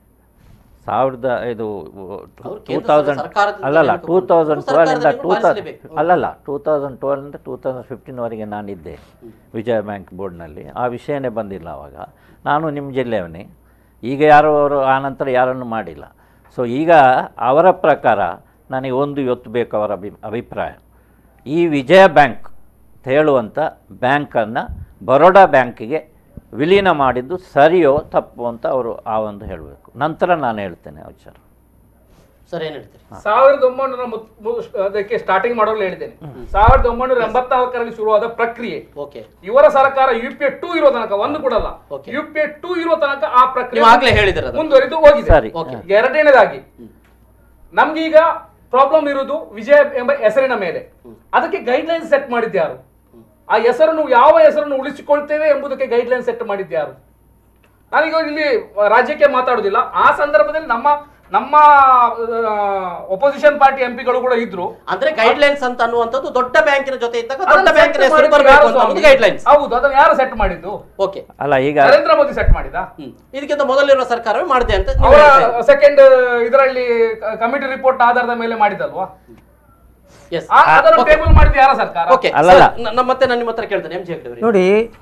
2012 ನಾನಿದ್ದೆ ವಿಜಯ ಬ್ಯಾಂಕ್ ಬೋರ್ಡ್ನಲ್ಲಿ. ಆ ವಿಷಯನೇ ಬಂದಿಲ್ಲ ಆವಾಗ. ನಾನು ನಿಮ್ಮ ಜಿಲ್ಲೆಯವನೇ. ಈಗ ಯಾರು ಅವರು ಆನಂತರ ಯಾರನ್ನು ಮಾಡಿಲ್ಲ. ಸೊ ಈಗ ಅವರ ಪ್ರಕಾರ ನನಗೆ ಒಂದು ಇವತ್ತು ಬೇಕು ಅವರ ಅಭಿಪ್ರಾಯ. ಈ ವಿಜಯ ಬ್ಯಾಂಕ್ ಹೇಳುವಂಥ ಬ್ಯಾಂಕನ್ನು ಬರೋಡಾ ಬ್ಯಾಂಕಿಗೆ ವಿಲೀನ ಮಾಡಿದ್ದು ಸರಿಯೋ ತಪ್ಪು ಅಂತ ಅವರು ಆ ಒಂದು ಹೇಳಬೇಕು. ನಂತರ ನಾನು ಹೇಳ್ತೇನೆ ಆ ವಿಚಾರ. ಸರ್, ಏನು ಹೇಳ್ತೀರಿ? 1900 ಅದಕ್ಕೆ ಸ್ಟಾರ್ಟಿಂಗ್ ಮಾಡೋರು ಹೇಳಿದ್ದೇನೆ. 1984ರಲ್ಲಿ ಶುರುವಾದ ಪ್ರಕ್ರಿಯೆ ಇವರ ಸರ್ಕಾರ UPA 2 ಇರೋ ತನಕ, ಒಂದು ಕೂಡ ಅಲ್ಲ, UPA 2 ಇರೋ ತನಕ ಆ ಪ್ರಕ್ರಿಯೆ ಮುಂದುವರಿದು ಹೋಗಿದೆ. ಎರಡನೇದಾಗಿ ನಮ್ಗೀಗ ಪ್ರಾಬ್ಲಮ್ ಇರುವುದು ವಿಜಯ ಎಂಬ ಹೆಸರಿನ ಮೇಲೆ. ಅದಕ್ಕೆ ಗೈಡ್ಲೈನ್ ಸೆಟ್ ಮಾಡಿದ್ಯಾರು? ಆ ಹೆಸರನ್ನು ಯಾವ ಹೆಸರನ್ನು ಉಳಿಸಿಕೊಳ್ತೇವೆ ಎಂಬುದಕ್ಕೆ ಗೈಡ್ಲೈನ್ ಸೆಟ್ ಮಾಡಿದ್ಯಾರು? ನಾನೀಗ ಇಲ್ಲಿ ರಾಜ್ಯಕ್ಕೆ ಮಾತಾಡುದಿಲ್ಲ. ಆ ಸಂದರ್ಭದಲ್ಲಿ ನಮ್ಮ ಒಪೋಸಿಷನ್ ಪಾರ್ಟಿ ಎಂಪಿಗಳು ಕೂಡ ಇದ್ರು. ಅಂದ್ರೆ ಗೈಡ್ಲೈನ್ಸ್ ಅಂತ ಅನ್ನುವಂಥದ್ದು ದೊಡ್ಡ ಬ್ಯಾಂಕಿನ ಜೊತೆ ಇದ್ದಾಗ ದೊಡ್ಡ ಬ್ಯಾಂಕಿನ ಹೆಸರು ಬರಬೇಕು ಅಂತ ಗೈಡ್ಲೈನ್ಸ್. ಹೌದು, ಅದನ್ನು ಯಾರು ಸೆಟ್ ಮಾಡಿದ್ದು? ಓಕೆ, ಅಲ್ಲ, ಈಗ ನರೇಂದ್ರ ಮೋದಿ ಸೆಟ್ ಮಾಡಿದ. ಇದಕ್ಕಿಂತ ಮೊದಲಿರುವ ಸರ್ಕಾರವೇ ಮಾಡಿದೆ ಅಂತ ಅವರ ಸೆಕೆಂಡ್ ಇದರಲ್ಲಿ ಕಮಿಟಿ ರಿಪೋರ್ಟ್ ಆಧಾರದ ಮೇಲೆ ಮಾಡಿದಲ್ವಾ? ಅದನ್ನು ಟೇಬಲ್ ಮಾಡಿದ ಯಾರ ಸರ್ಕಾರ? ಓಕೆ, ಮತ್ತೆ ನಾನು ನಿಮ್ಮ ಹತ್ರ ಕೇಳ್ತೇನೆ. MJ ಹೆಗ್ಡೆ ನೋಡಿ,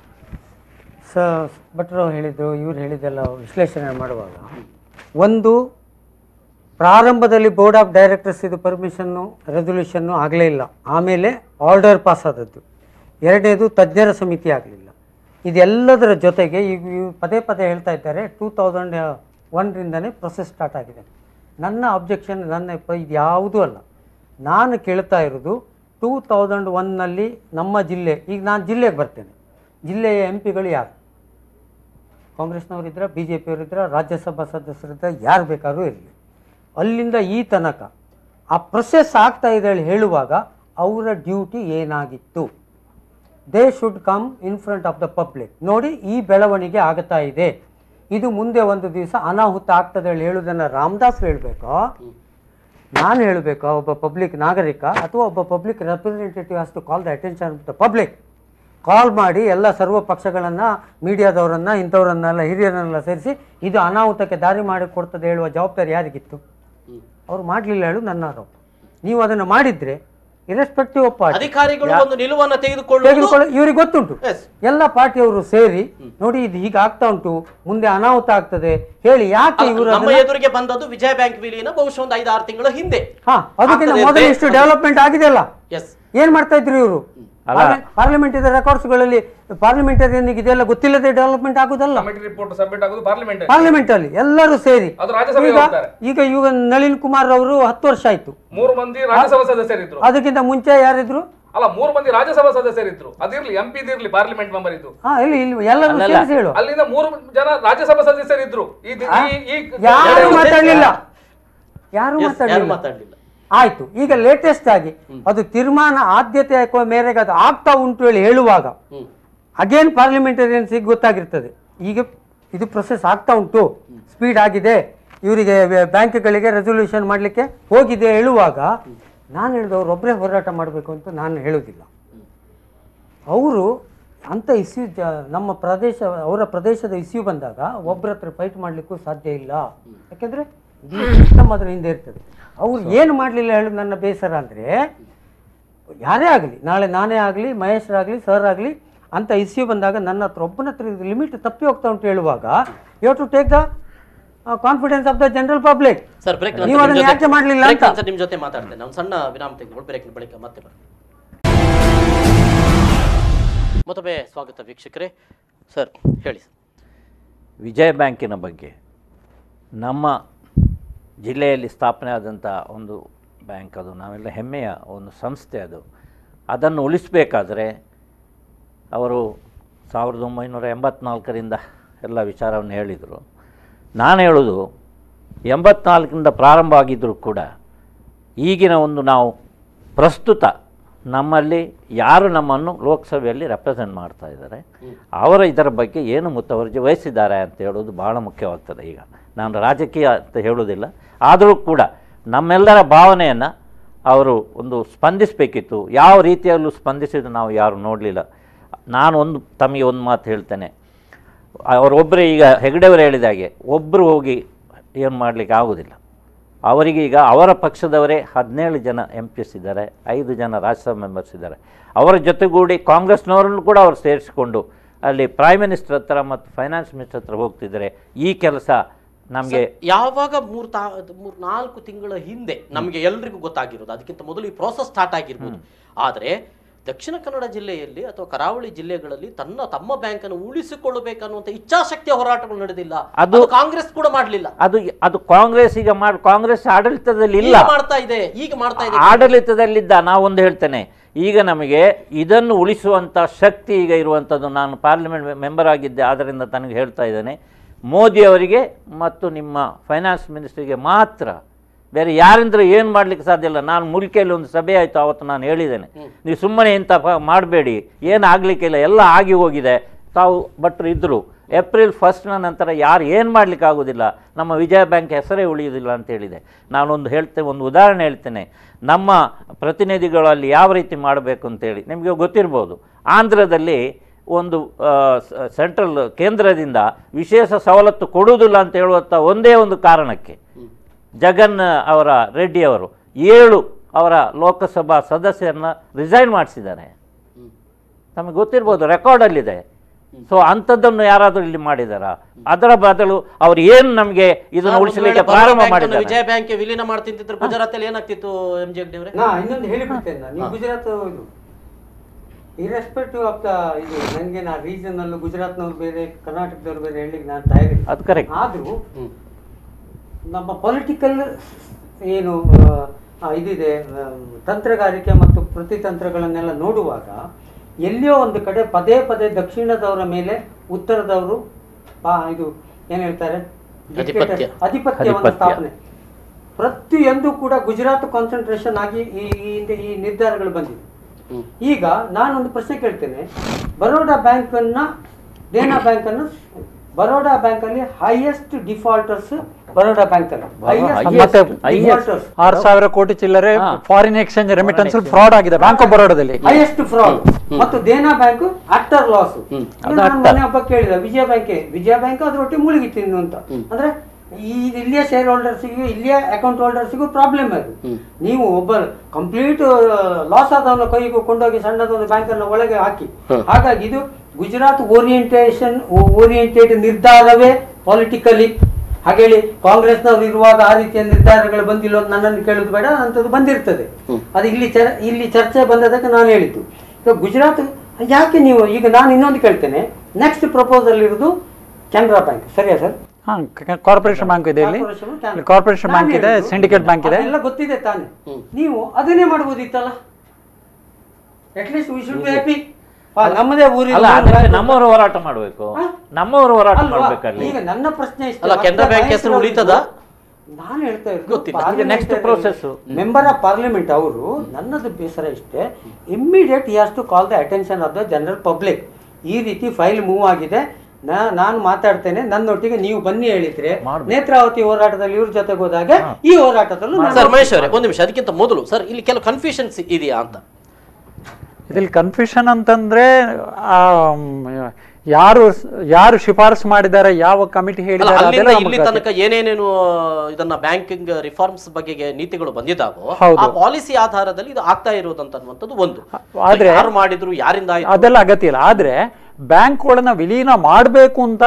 ಭಟ್ರು ಹೇಳಿದ್ರು, ಇವ್ರು ಹೇಳಿದ್ದೆಲ್ಲ ವಿಶ್ಲೇಷಣೆ ಮಾಡುವಾಗ ಒಂದು ಪ್ರಾರಂಭದಲ್ಲಿ ಬೋರ್ಡ್ ಆಫ್ ಡೈರೆಕ್ಟರ್ಸ್ ಇದು ಪರ್ಮಿಷನ್ನು ರೆಸೊಲ್ಯೂಷನ್ನು ಆಗಲೇ ಇಲ್ಲ. ಆಮೇಲೆ ಆರ್ಡರ್ ಪಾಸ್ ಆದದ್ದು. ಎರಡನೇದು ತಜ್ಞರ ಸಮಿತಿ ಆಗಲಿಲ್ಲ. ಇದೆಲ್ಲದರ ಜೊತೆಗೆ ಈಗ ಪದೇ ಹೇಳ್ತಾ ಇದ್ದಾರೆ 2001ರಿಂದನೇ ಪ್ರೊಸೆಸ್ ಸ್ಟಾರ್ಟ್ ಆಗಿದೆ. ನನ್ನ ಅಬ್ಜೆಕ್ಷನ್ ಇದು ಯಾವುದೂ ಅಲ್ಲ. ನಾನು ಕೇಳ್ತಾ ಇರೋದು 2001ನಲ್ಲಿ ನಮ್ಮ ಜಿಲ್ಲೆ, ಈಗ ನಾನು ಜಿಲ್ಲೆಗೆ ಬರ್ತೇನೆ, ಜಿಲ್ಲೆಯ MPಗಳು ಯಾರು? ಕಾಂಗ್ರೆಸ್ನವರಿದ್ದರೆ, BJPಯವರಿದ್ದರೆ, ರಾಜ್ಯಸಭಾ ಸದಸ್ಯರಿದ್ದರೆ, ಯಾರು ಬೇಕಾದ್ರೂ ಇರಲಿ. ಅಲ್ಲಿಂದ ಈ ತನಕ ಆ ಪ್ರೊಸೆಸ್ ಆಗ್ತಾ ಇದೆ ಹೇಳುವಾಗ ಅವರ ಡ್ಯೂಟಿ ಏನಾಗಿತ್ತು? They should come in front of the public. ನೋಡಿ, ಈ ಬೆಳವಣಿಗೆ ಆಗ್ತಾ ಇದೆ, ಇದು ಮುಂದೆ ಒಂದು ದಿವಸ ಅನಾಹುತ ಆಗ್ತದೆ ಹೇಳುವುದನ್ನು ರಾಮದಾಸ್ ಹೇಳಬೇಕೋ, ನಾನು ಹೇಳಬೇಕಾ, ಒಬ್ಬ ಪಬ್ಲಿಕ್ ನಾಗರಿಕ ಅಥವಾ ಒಬ್ಬ public representative has to call the attention of the public? Call ಮಾಡಿ ಎಲ್ಲ ಸರ್ವ ಪಕ್ಷಗಳನ್ನು, ಮೀಡಿಯಾದವರನ್ನು, ಇಂಥವರನ್ನೆಲ್ಲ ಹಿರಿಯರನ್ನೆಲ್ಲ ಸೇರಿಸಿ ಇದು ಅನಾಹುತಕ್ಕೆ ದಾರಿ ಮಾಡಿಕೊಡ್ತದೆ ಹೇಳುವ ಜವಾಬ್ದಾರಿ ಯಾರಿಗಿತ್ತು? ಅವರು ಮಾಡಲಿಲ್ಲ ಹೇಳು ನನ್ನ ಆರೋಪ. ನೀವು ಅದನ್ನು ಮಾಡಿದ್ರೆ ಇರೆಸ್ಪೆಕ್ಟಿವ್ ಆಫ್ ಪಾರ್ಟಿ ಅಧಿಕಾರಿಗಳು ಒಂದು ನಿಲುವನ್ನು ತೆಗೆದುಕೊಳ್ಳಿ. ಇವ್ರಿಗೆ ಗೊತ್ತುಂಟು, ಎಲ್ಲ ಪಾರ್ಟಿಯವರು ಸೇರಿ ನೋಡಿ ಇದು ಹೀಗೆ ಆಗ್ತಾ ಉಂಟು, ಮುಂದೆ ಅನಾಹುತ ಆಗ್ತದೆ ಹೇಳಿ. ಯಾಕೆ ಇವರು ನಮ್ಮ ಎದುರಿಗೆ ಬಂದದ್ದು ವಿಜಯ ಬ್ಯಾಂಕ್ ವಿಲೀನ ಬಹುಶಃ ಒಂದು 5-6 ತಿಂಗಳ ಹಿಂದೆ. ಅದಕ್ಕಿಂತ ಮೊದಲು ಇಷ್ಟು ಡೆವಲಪ್ಮೆಂಟ್ ಆಗಿದೆ ಅಲ್ಲ, ಏನ್ ಮಾಡ್ತಾ ಇದ್ರು ಇವರು? ಪಾರ್ಲಿಮೆಂಟ್ ಇದೆ ರೆಕಾರ್ಡ್ಸ್ಗಳಲ್ಲಿ. ಪಾರ್ಲಿಮೆಂಟರಿಯನ್ಗೆ ಇದೆಲ್ಲ ಗೊತ್ತಿಲ್ಲದೆ ಡೆವಲಪ್ಮೆಂಟ್ ಆಗುದಲ್ಲ. ರಿಪೋರ್ಟ್ ಸಬ್ಮಿಟ್ ಆಗೋದು ಪಾರ್ಲಿಮೆಂಟ್ ಅಲ್ಲಿ ಎಲ್ಲರೂ ಸೇರಿ. ಈಗ ನಳಿನ್ ಕುಮಾರ್ ಅವರು 10 ವರ್ಷ ಆಯ್ತು. 3 ಮಂದಿ ರಾಜ್ಯಸಭಾ ಸದಸ್ಯರಿದ್ರು. ಅದಕ್ಕಿಂತ ಮುಂಚೆ ಯಾರಿದ್ರು? ಅಲ್ಲ, 3 ಮಂದಿ ರಾಜ್ಯಸಭಾ ಸದಸ್ಯರಿದ್ರು. ಅದಿರ್ಲಿ, MP ಇರ್ಲಿ, ಪಾರ್ಲಿಮೆಂಟ್ ಮೆಂಬರ್ ಇದ್ದು. ಎಲ್ಲರೂ ಸೇರಿಸಿ ಹೇಳು. ಅಲ್ಲಿಂದ 3 ಜನ ರಾಜ್ಯಸಭಾ ಸದಸ್ಯರಿದ್ರು. ಯಾರು ಮಾತಾಡ್ಲಿಲ್ಲ. ಆಯ್ತು. ಈಗ ಲೇಟೆಸ್ಟ್ ಆಗಿ ಅದು ತೀರ್ಮಾನ ಆದ್ಯತೆ ಮೇರೆಗೆ ಅದು ಆಗ್ತಾ ಉಂಟು ಹೇಳಿ ಹೇಳುವಾಗ ಅಗೇನ್ ಪಾರ್ಲಿಮೆಂಟರಿಯನ್ಸಿಗೆ ಗೊತ್ತಾಗಿರ್ತದೆ ಈಗ ಇದು ಪ್ರೊಸೆಸ್ ಆಗ್ತಾ ಉಂಟು, ಸ್ಪೀಡ್ ಆಗಿದೆ, ಇವರಿಗೆ ಬ್ಯಾಂಕ್ಗಳಿಗೆ ರೆಸೊಲ್ಯೂಷನ್ ಮಾಡಲಿಕ್ಕೆ ಹೋಗಿದೆ ಹೇಳುವಾಗ ನಾನು ಹೇಳಿದವ್ರು ಒಬ್ಬರೇ ಹೋರಾಟ ಮಾಡಬೇಕು ಅಂತ ನಾನು ಹೇಳೋದಿಲ್ಲ. ಅವರು ಅಂಥ ಇಶ್ಯೂ ನಮ್ಮ ಪ್ರದೇಶ, ಅವರ ಪ್ರದೇಶದ ಇಶ್ಯೂ ಬಂದಾಗ ಒಬ್ಬರ ಹತ್ರ ಫೈಟ್ ಮಾಡಲಿಕ್ಕೂ ಸಾಧ್ಯ ಇಲ್ಲ. ಯಾಕೆಂದರೆ ಸಿಸ್ಟಮ್ ಅದರ ಹಿಂದೆ ಇರ್ತದೆ. ಅವ್ರು ಏನು ಮಾಡಲಿಲ್ಲ ಹೇಳೋದು ನನ್ನ ಬೇಸರ ಅಂದರೆ, ಯಾರೇ ಆಗಲಿ, ನಾಳೆ ನಾನೇ ಆಗಲಿ, ಮಹೇಶ್ರಾಗಲಿ, ಸರ್ ಆಗಲಿ, ಅಂಥ ಇಶ್ಯೂ ಬಂದಾಗ ನನ್ನ ಹತ್ರ ಒಬ್ಬನ ಹತ್ರ ಲಿಮಿಟ್ ತಪ್ಪಿ ಹೋಗ್ತಾ ಉಂಟು ಹೇಳುವಾಗ you have to take the confidence of the general public. ನೀವು ಅದನ್ನು ಯಾಕೆ ಮಾಡಲಿಲ್ಲ ಅಂತ ನಿಮ್ಮ ಜೊತೆ ಮಾತಾಡ್ತೇನೆ. ನಾವು ಸಣ್ಣ ವಿರಾಮ ತೆಗೆದುಕೊಂಡು ಬ್ರೇಕ್ನ ಬಳಿಕ ಮತ್ತೆ ಬರ್ತೀವಿ. ಮತ್ತೊಮ್ಮೆ ಸ್ವಾಗತ ವೀಕ್ಷಕರೇ. ಸರ್ ಹೇಳಿ. ವಿಜಯ ಬ್ಯಾಂಕಿನ ಬಗ್ಗೆ, ನಮ್ಮ ಜಿಲ್ಲೆಯಲ್ಲಿ ಸ್ಥಾಪನೆ ಆದಂಥ ಒಂದು ಬ್ಯಾಂಕ್, ಅದು ನಾವೆಲ್ಲ ಹೆಮ್ಮೆಯ ಒಂದು ಸಂಸ್ಥೆ. ಅದನ್ನು ಉಳಿಸಬೇಕಾದ್ರೆ ಅವರು 1984ರಿಂದ ಎಲ್ಲ ವಿಚಾರವನ್ನು ಹೇಳಿದರು. ನಾನು ಹೇಳೋದು 84ರಿಂದ ಪ್ರಾರಂಭ ಆಗಿದ್ದರೂ ಕೂಡ ಈಗಿನ ಒಂದು ನಾವು ಪ್ರಸ್ತುತ ನಮ್ಮಲ್ಲಿ ಯಾರು ನಮ್ಮನ್ನು ಲೋಕಸಭೆಯಲ್ಲಿ ರೆಪ್ರೆಸೆಂಟ್ ಮಾಡ್ತಾ ಇದ್ದಾರೆ ಅವರ ಇದರ ಬಗ್ಗೆ ಏನು ಮುತುವರ್ಜಿ ವಹಿಸಿದ್ದಾರೆ ಅಂತ ಹೇಳೋದು ಭಾಳ ಮುಖ್ಯವಾಗ್ತದೆ. ಈಗ ನಾನು ರಾಜಕೀಯ ಅಂತ ಹೇಳೋದಿಲ್ಲ, ಆದರೂ ಕೂಡ ನಮ್ಮೆಲ್ಲರ ಭಾವನೆಯನ್ನು ಅವರು ಒಂದು ಸ್ಪಂದಿಸಬೇಕಿತ್ತು. ಯಾವ ರೀತಿಯಲ್ಲೂ ಸ್ಪಂದಿಸಿದ್ದು ನಾವು ಯಾರು ನೋಡಲಿಲ್ಲ. ನಾನು ತಮಗೆ ಒಂದು ಮಾತು ಹೇಳ್ತೇನೆ, ಅವರೊಬ್ಬರೇ ಈಗ ಹೆಗಡೆಯವರು ಹೇಳಿದಾಗೆ ಒಬ್ಬರು ಹೋಗಿ ಏನು ಮಾಡಲಿಕ್ಕೆ ಆಗೋದಿಲ್ಲ. ಅವರಿಗೀಗ ಅವರ ಪಕ್ಷದವರೇ 17 ಜನ MPs ಇದ್ದಾರೆ, 5 ಜನ ರಾಜ್ಯಸಭಾ ಮೆಂಬರ್ಸ್ ಇದ್ದಾರೆ. ಅವರ ಜೊತೆಗೂಡಿ ಕಾಂಗ್ರೆಸ್ನವರನ್ನು ಕೂಡ ಅವರು ಸೇರಿಸಿಕೊಂಡು ಅಲ್ಲಿ ಪ್ರೈಮ್ ಮಿನಿಸ್ಟರ್ ಹತ್ರ ಮತ್ತು ಫೈನಾನ್ಸ್ ಮಿನಿಸ್ಟರ್ ಹತ್ರ ಹೋಗ್ತಿದ್ದಾರೆ. ಈ ಕೆಲಸ ನಮಗೆ ಯಾವಾಗ 3-4 ತಿಂಗಳ ಹಿಂದೆ ನಮಗೆ ಎಲ್ರಿಗೂ ಗೊತ್ತಾಗಿರೋದು, ಅದಕ್ಕಿಂತ ಮೊದಲು ಈ ಪ್ರೋಸೆಸ್ ಸ್ಟಾರ್ಟ್ ಆಗಿರ್ಬೋದು. ಆದರೆ ದಕ್ಷಿಣ ಕನ್ನಡ ಜಿಲ್ಲೆಯಲ್ಲಿ ಅಥವಾ ಕರಾವಳಿ ಜಿಲ್ಲೆಗಳಲ್ಲಿ ತಮ್ಮ ಬ್ಯಾಂಕ್ ಅನ್ನು ಉಳಿಸಿಕೊಳ್ಳಬೇಕನ್ನುವಂತ ಇಚ್ಛಾಶಕ್ತಿಯ ಹೋರಾಟಗಳು ನಡೆದಿಲ್ಲ. ಅದು ಕಾಂಗ್ರೆಸ್ ಕೂಡ ಮಾಡಲಿಲ್ಲ. ಅದು ಕಾಂಗ್ರೆಸ್ ಈಗ ಕಾಂಗ್ರೆಸ್ ಆಡಳಿತದಲ್ಲಿ ಇಲ್ಲ, ಮಾಡ್ತಾ ಇದೆ. ಈಗ ಮಾಡ್ತಾ ಇದೆ. ಆಡಳಿತದಲ್ಲಿದ್ದ ನಾವೊಂದು ಹೇಳ್ತೇನೆ, ಈಗ ನಮಗೆ ಇದನ್ನು ಉಳಿಸುವಂಥ ಶಕ್ತಿ ಈಗ ಇರುವಂಥದ್ದು. ನಾನು ಪಾರ್ಲಿಮೆಂಟ್ ಮೆಂಬರ್ ಆಗಿದ್ದೆ, ಆದ್ದರಿಂದ ತನಗೆ ಹೇಳ್ತಾ ಇದ್ದೇನೆ, ಮೋದಿಯವರಿಗೆ ಮತ್ತು ನಿಮ್ಮ ಫೈನಾನ್ಸ್ ಮಿನಿಸ್ಟ್ರಿಗೆ ಮಾತ್ರ, ಬೇರೆ ಯಾರಿಂದ್ರೆ ಏನು ಮಾಡಲಿಕ್ಕೆ ಸಾಧ್ಯ ಇಲ್ಲ. ನಾನು ಮುಲ್ಕಿಯಲ್ಲಿ ಒಂದು ಸಭೆ ಆಯಿತು, ಆವತ್ತು ನಾನು ಹೇಳಿದ್ದೇನೆ, ನೀವು ಸುಮ್ಮನೆ ಇಂಥ ಮಾಡಬೇಡಿ, ಏನು ಆಗಲಿಕ್ಕಿಲ್ಲ, ಎಲ್ಲ ಆಗಿ ಹೋಗಿದೆ. ತಾವು ಭಟ್ರು ಇದ್ದರು, ಏಪ್ರಿಲ್ 1ನ ನಂತರ ಯಾರು ಏನು ಮಾಡಲಿಕ್ಕೆ ಆಗೋದಿಲ್ಲ, ನಮ್ಮ ವಿಜಯ ಬ್ಯಾಂಕ್ ಹೆಸರೇ ಉಳಿಯೋದಿಲ್ಲ ಅಂತ ಹೇಳಿದೆ. ನಾನೊಂದು ಒಂದು ಉದಾಹರಣೆ ಹೇಳ್ತೇನೆ. ನಮ್ಮ ಪ್ರತಿನಿಧಿಗಳಲ್ಲಿ ಯಾವ ರೀತಿ ಮಾಡಬೇಕು ಅಂತೇಳಿ ನಿಮಗೆ ಗೊತ್ತಿರ್ಬೋದು. ಆಂಧ್ರದಲ್ಲಿ ಒಂದು ಸೆಂಟ್ರಲ್ ಕೇಂದ್ರದಿಂದ ವಿಶೇಷ ಸವಲತ್ತು ಕೊಡುವುದಿಲ್ಲ ಅಂತ ಹೇಳುವಂಥ ಒಂದೇ ಒಂದು ಕಾರಣಕ್ಕೆ ಜಗನ್ ಅವರ ರೆಡ್ಡಿಯವರು 7 ಅವರ ಲೋಕಸಭಾ ಸದಸ್ಯರನ್ನ ರಿಸೈನ್ ಮಾಡಿಸಿದ್ದಾರೆ. ನಮಗೆ ಗೊತ್ತಿರ್ಬೋದು, ರೆಕಾರ್ಡಲ್ಲಿದೆ. ಸೊ ಅಂಥದ್ದನ್ನು ಯಾರಾದರೂ ಇಲ್ಲಿ ಮಾಡಿದಾರಾ? ಅದರ ಬದಲು ಅವ್ರು ಏನು ನಮಗೆ ಇದನ್ನು ಉಳಿಸಲಿಕ್ಕೆ ಪ್ರಾರಂಭ ಮಾಡಿದ್ದಾರೆ. ವಿಜಯ ಬ್ಯಾಂಕ್ ವಿಲೀನ ಮಾಡ್ತಿದ್ರು ಗುಜರಾತ್ ಅಲ್ಲಿ ಏನಾಗ್ತಿತ್ತು? MJ ಹೆಗ್ಡೆ ಅವರೇ, ಇನ್ನೊಂದು ಹೇಳಿಬಿಡ್ತೇನೆ ನಾನು. ನೀವು ಗುಜರಾತ್ ಇರೆಸ್ಪೆಕ್ಟಿವ್ ಆಫ್ ದ ಇದು, ನನಗೆ ನಾ ರೀಜನಲ್ಲೂ ಗುಜರಾತ್ನವ್ರು ಬೇರೆ, ಕರ್ನಾಟಕದವ್ರು ಬೇರೆ ಹೇಳಲಿಕ್ಕೆ ನಾನು ತಯಾರಿ. ಅದು ಕರೆಕ್ಟ್. ಆದರೂ ನಮ್ಮ ಪೊಲಿಟಿಕಲ್ ಏನು ಇದಿದೆ, ತಂತ್ರಗಾರಿಕೆ ಮತ್ತು ಪ್ರತಿತಂತ್ರಗಳನ್ನೆಲ್ಲ ನೋಡುವಾಗ ಎಲ್ಲಿಯೋ ಒಂದು ಕಡೆ ಪದೇ ಪದೇ ದಕ್ಷಿಣದವರ ಮೇಲೆ ಉತ್ತರದವರು ಇದು ಏನು ಹೇಳ್ತಾರೆ, ಆಧಿಪತ್ಯವನ್ನು ಸ್ಥಾಪನೆ, ಪ್ರತಿಯೊಂದು ಕೂಡ ಗುಜರಾತ್ ಕಾನ್ಸಂಟ್ರೇಷನ್ ಆಗಿ ಈ ನಿರ್ಧಾರಗಳು ಬಂದಿದೆ. ಈಗ ನಾನೊಂದು ಪ್ರಶ್ನೆ ಕೇಳ್ತೇನೆ, ಬರೋಡಾ ಬ್ಯಾಂಕನ್ನು, ದೇನಾ ಬ್ಯಾಂಕನ್ನು, ಬರೋಡಾ ಬ್ಯಾಂಕಲ್ಲಿ ಹೈಯೆಸ್ಟ್ ಡಿಫಾಲ್ಟರ್ಸ್ ಬರೋಡಾ ಬ್ಯಾಂಕ್ ಅಲ್ಲಿ 6,000 ಕೋಟಿ ಚಿಲ್ಲರೆ ಫಾರಿನ್ ಎಕ್ಸ್ಚೇಂಜ್ ರೆಮಿಟೆನ್ಸ್ ಫ್ರಾಡ್ ಆಗಿದೆ ಬ್ಯಾಂಕ್ ಆಫ್ ಬರೋಡಾದಲ್ಲಿ, ಹೈಯೆಸ್ಟ್ ಫ್ರಾಡ್. ಮತ್ತು ದೇನಾ ಬ್ಯಾಂಕ್ ಅಟ್ಟರ್ ಲಾಸ್. ಮನೆ ಹಬ್ಬ ಕೇಳಿದ ವಿಜಯ ಬ್ಯಾಂಕ್ ಅದ್ರೊಟ್ಟಿಗೆ ಮುಳುಗಿತ್ತು ಇನ್ನು ಅಂತ. ಅಂದ್ರೆ ಇಲ್ಲಿಯ ಶೇರ್ ಹೋಲ್ಡರ್ಸಿಗೂ ಇಲ್ಲಿಯ ಅಕೌಂಟ್ ಹೋಲ್ಡರ್ಸಿಗೂ ಪ್ರಾಬ್ಲಮ್ ಅದು. ನೀವು ಒಬ್ಬ ಕಂಪ್ಲೀಟ್ ಲಾಸ್ ಆದವನ್ನ ಕೈಗೂ ಕೊಂಡೋಗಿ ಸಣ್ಣದೊಂದು ಬ್ಯಾಂಕ್ ಅನ್ನು ಒಳಗೆ ಹಾಕಿ. ಹಾಗಾಗಿ ಇದು ಗುಜರಾತ್ ಓರಿಯೆಂಟೆಡ್ ನಿರ್ಧಾರವೇ ಪಾಲಿಟಿಕಲಿ. ಹಾಗೇಳಿ ಕಾಂಗ್ರೆಸ್ನವ್ರು ಇರುವಾಗ ಆ ರೀತಿಯ ನಿರ್ಧಾರಗಳು ಬಂದಿಲ್ಲ ಅಂತ ನನ್ನನ್ನು ಕೇಳೋದು ಬೇಡ, ಅಂಥದ್ದು ಬಂದಿರ್ತದೆ. ಅದು ಇಲ್ಲಿ ಚರ್ಚೆ ಬಂದದಕ್ಕೆ ನಾನು ಹೇಳಿದ್ದು. ಗುಜರಾತ್ ಯಾಕೆ ನೀವು ಈಗ ನಾನು ಇನ್ನೊಂದು ಕೇಳ್ತೇನೆ, ನೆಕ್ಸ್ಟ್ ಪ್ರಪೋಸಲ್ ಇರೋದು ಕೆನರಾ ಬ್ಯಾಂಕ್, ಸರಿಯಾ ಸರ್? ಹಾಂ, ಕಾರ್ಪೊರೇಷನ್ ಬ್ಯಾಂಕ್ ಇದೆ, ಇಲ್ಲಿ ಕಾರ್ಪೊರೇಷನ್ ಬ್ಯಾಂಕ್ ಇದೆ, ಸಿಂಡಿಕೇಟ್ ಬ್ಯಾಂಕ್ ಇದೆ, ಎಲ್ಲ ಗೊತ್ತಿದೆ ತಾನೆ. ನೀವು ಅದನ್ನೇ ಮಾಡ್ಬೋದಿತ್ತಲ್ಲ, at least we should be happy. ನಮ್ಮದೇ ಊರಿಲ್ಲ, ನಮ್ಮವರು ಹೋರಾಟ ಮಾಡಬೇಕು, ನಮ್ಮವರು ಹೋರಾಟ ಮಾಡ್ಬೇಕಲ್ಲಿ. ಈಗ ನನ್ನ ಪ್ರಶ್ನೆ ಇಷ್ಟ, ಅಲ್ಲ ಕೆನರಾ ಬ್ಯಾಂಕ್ ಹೆಸರು ಉಳಿತದ? ನಾನು ಹೇಳ್ತಾ ಗೊತ್ತಿಲ್ಲ, next process. Member of parliament ಅವರು, ನನ್ನದು ಬೇಸರ ಇಷ್ಟೇ, immediate he has to call the attention of the general public. ಈ ರೀತಿ ಫೈಲ್ ಮೂವ್ ಆಗಿದೆ, ನಾನು ಮಾತಾಡ್ತೇನೆ, ನನ್ನೊಟ್ಟಿಗೆ ನೀವು ಬನ್ನಿ ಹೇಳಿದ್ರೆ ನೇತ್ರಾವತಿ ಹೋರಾಟದಲ್ಲಿ ಇವ್ರ ಜೊತೆಗೆ ಹೋದಾಗ ಈ ಹೋರಾಟದಲ್ಲೂ. ಸರ್ ಮಹೇಶ್ ಅವರೇ ಒಂದು ನಿಮಿಷ, ಅದಕ್ಕಿಂತ ಮೊದಲು ಸರ್ ಇಲ್ಲಿ ಕೆಲವು ಕನ್ಫ್ಯೂಷನ್ಸ್ ಇದೆಯಾ ಅಂತ. ಇದ್ರಲ್ಲಿ ಕನ್ಫ್ಯೂಷನ್ ಅಂತಂದ್ರೆ ಯಾರು ಶಿಫಾರಸು ಮಾಡಿದ್ದಾರೆ, ಯಾವ ಕಮಿಟಿ ಹೇಳಿದ್ದಾರೆ, ಇಲ್ಲಿ ತನಕ ಏನೇನೇನು ಇದನ್ನ ಬ್ಯಾಂಕಿಂಗ್ ರಿಫಾರ್ಮ್ಸ್ ಬಗ್ಗೆ ನೀತಿಗಳು ಬಂದಿದ್ದಾವೋ ಆ ಪಾಲಿಸಿ ಆಧಾರದಲ್ಲಿ ಇದು ಆಗ್ತಾ ಇರೋದಂತನ್ನುವಂಥದ್ದು ಒಂದು. ಆದ್ರೆ ಯಾರು ಮಾಡಿದ್ರು, ಯಾರಿಂದ ಅದೆಲ್ಲ ಅಗತ್ಯ ಇಲ್ಲ. ಆದ್ರೆ ಬ್ಯಾಂಕ್ಗಳನ್ನ ವಿಲೀನ ಮಾಡಬೇಕು ಅಂತ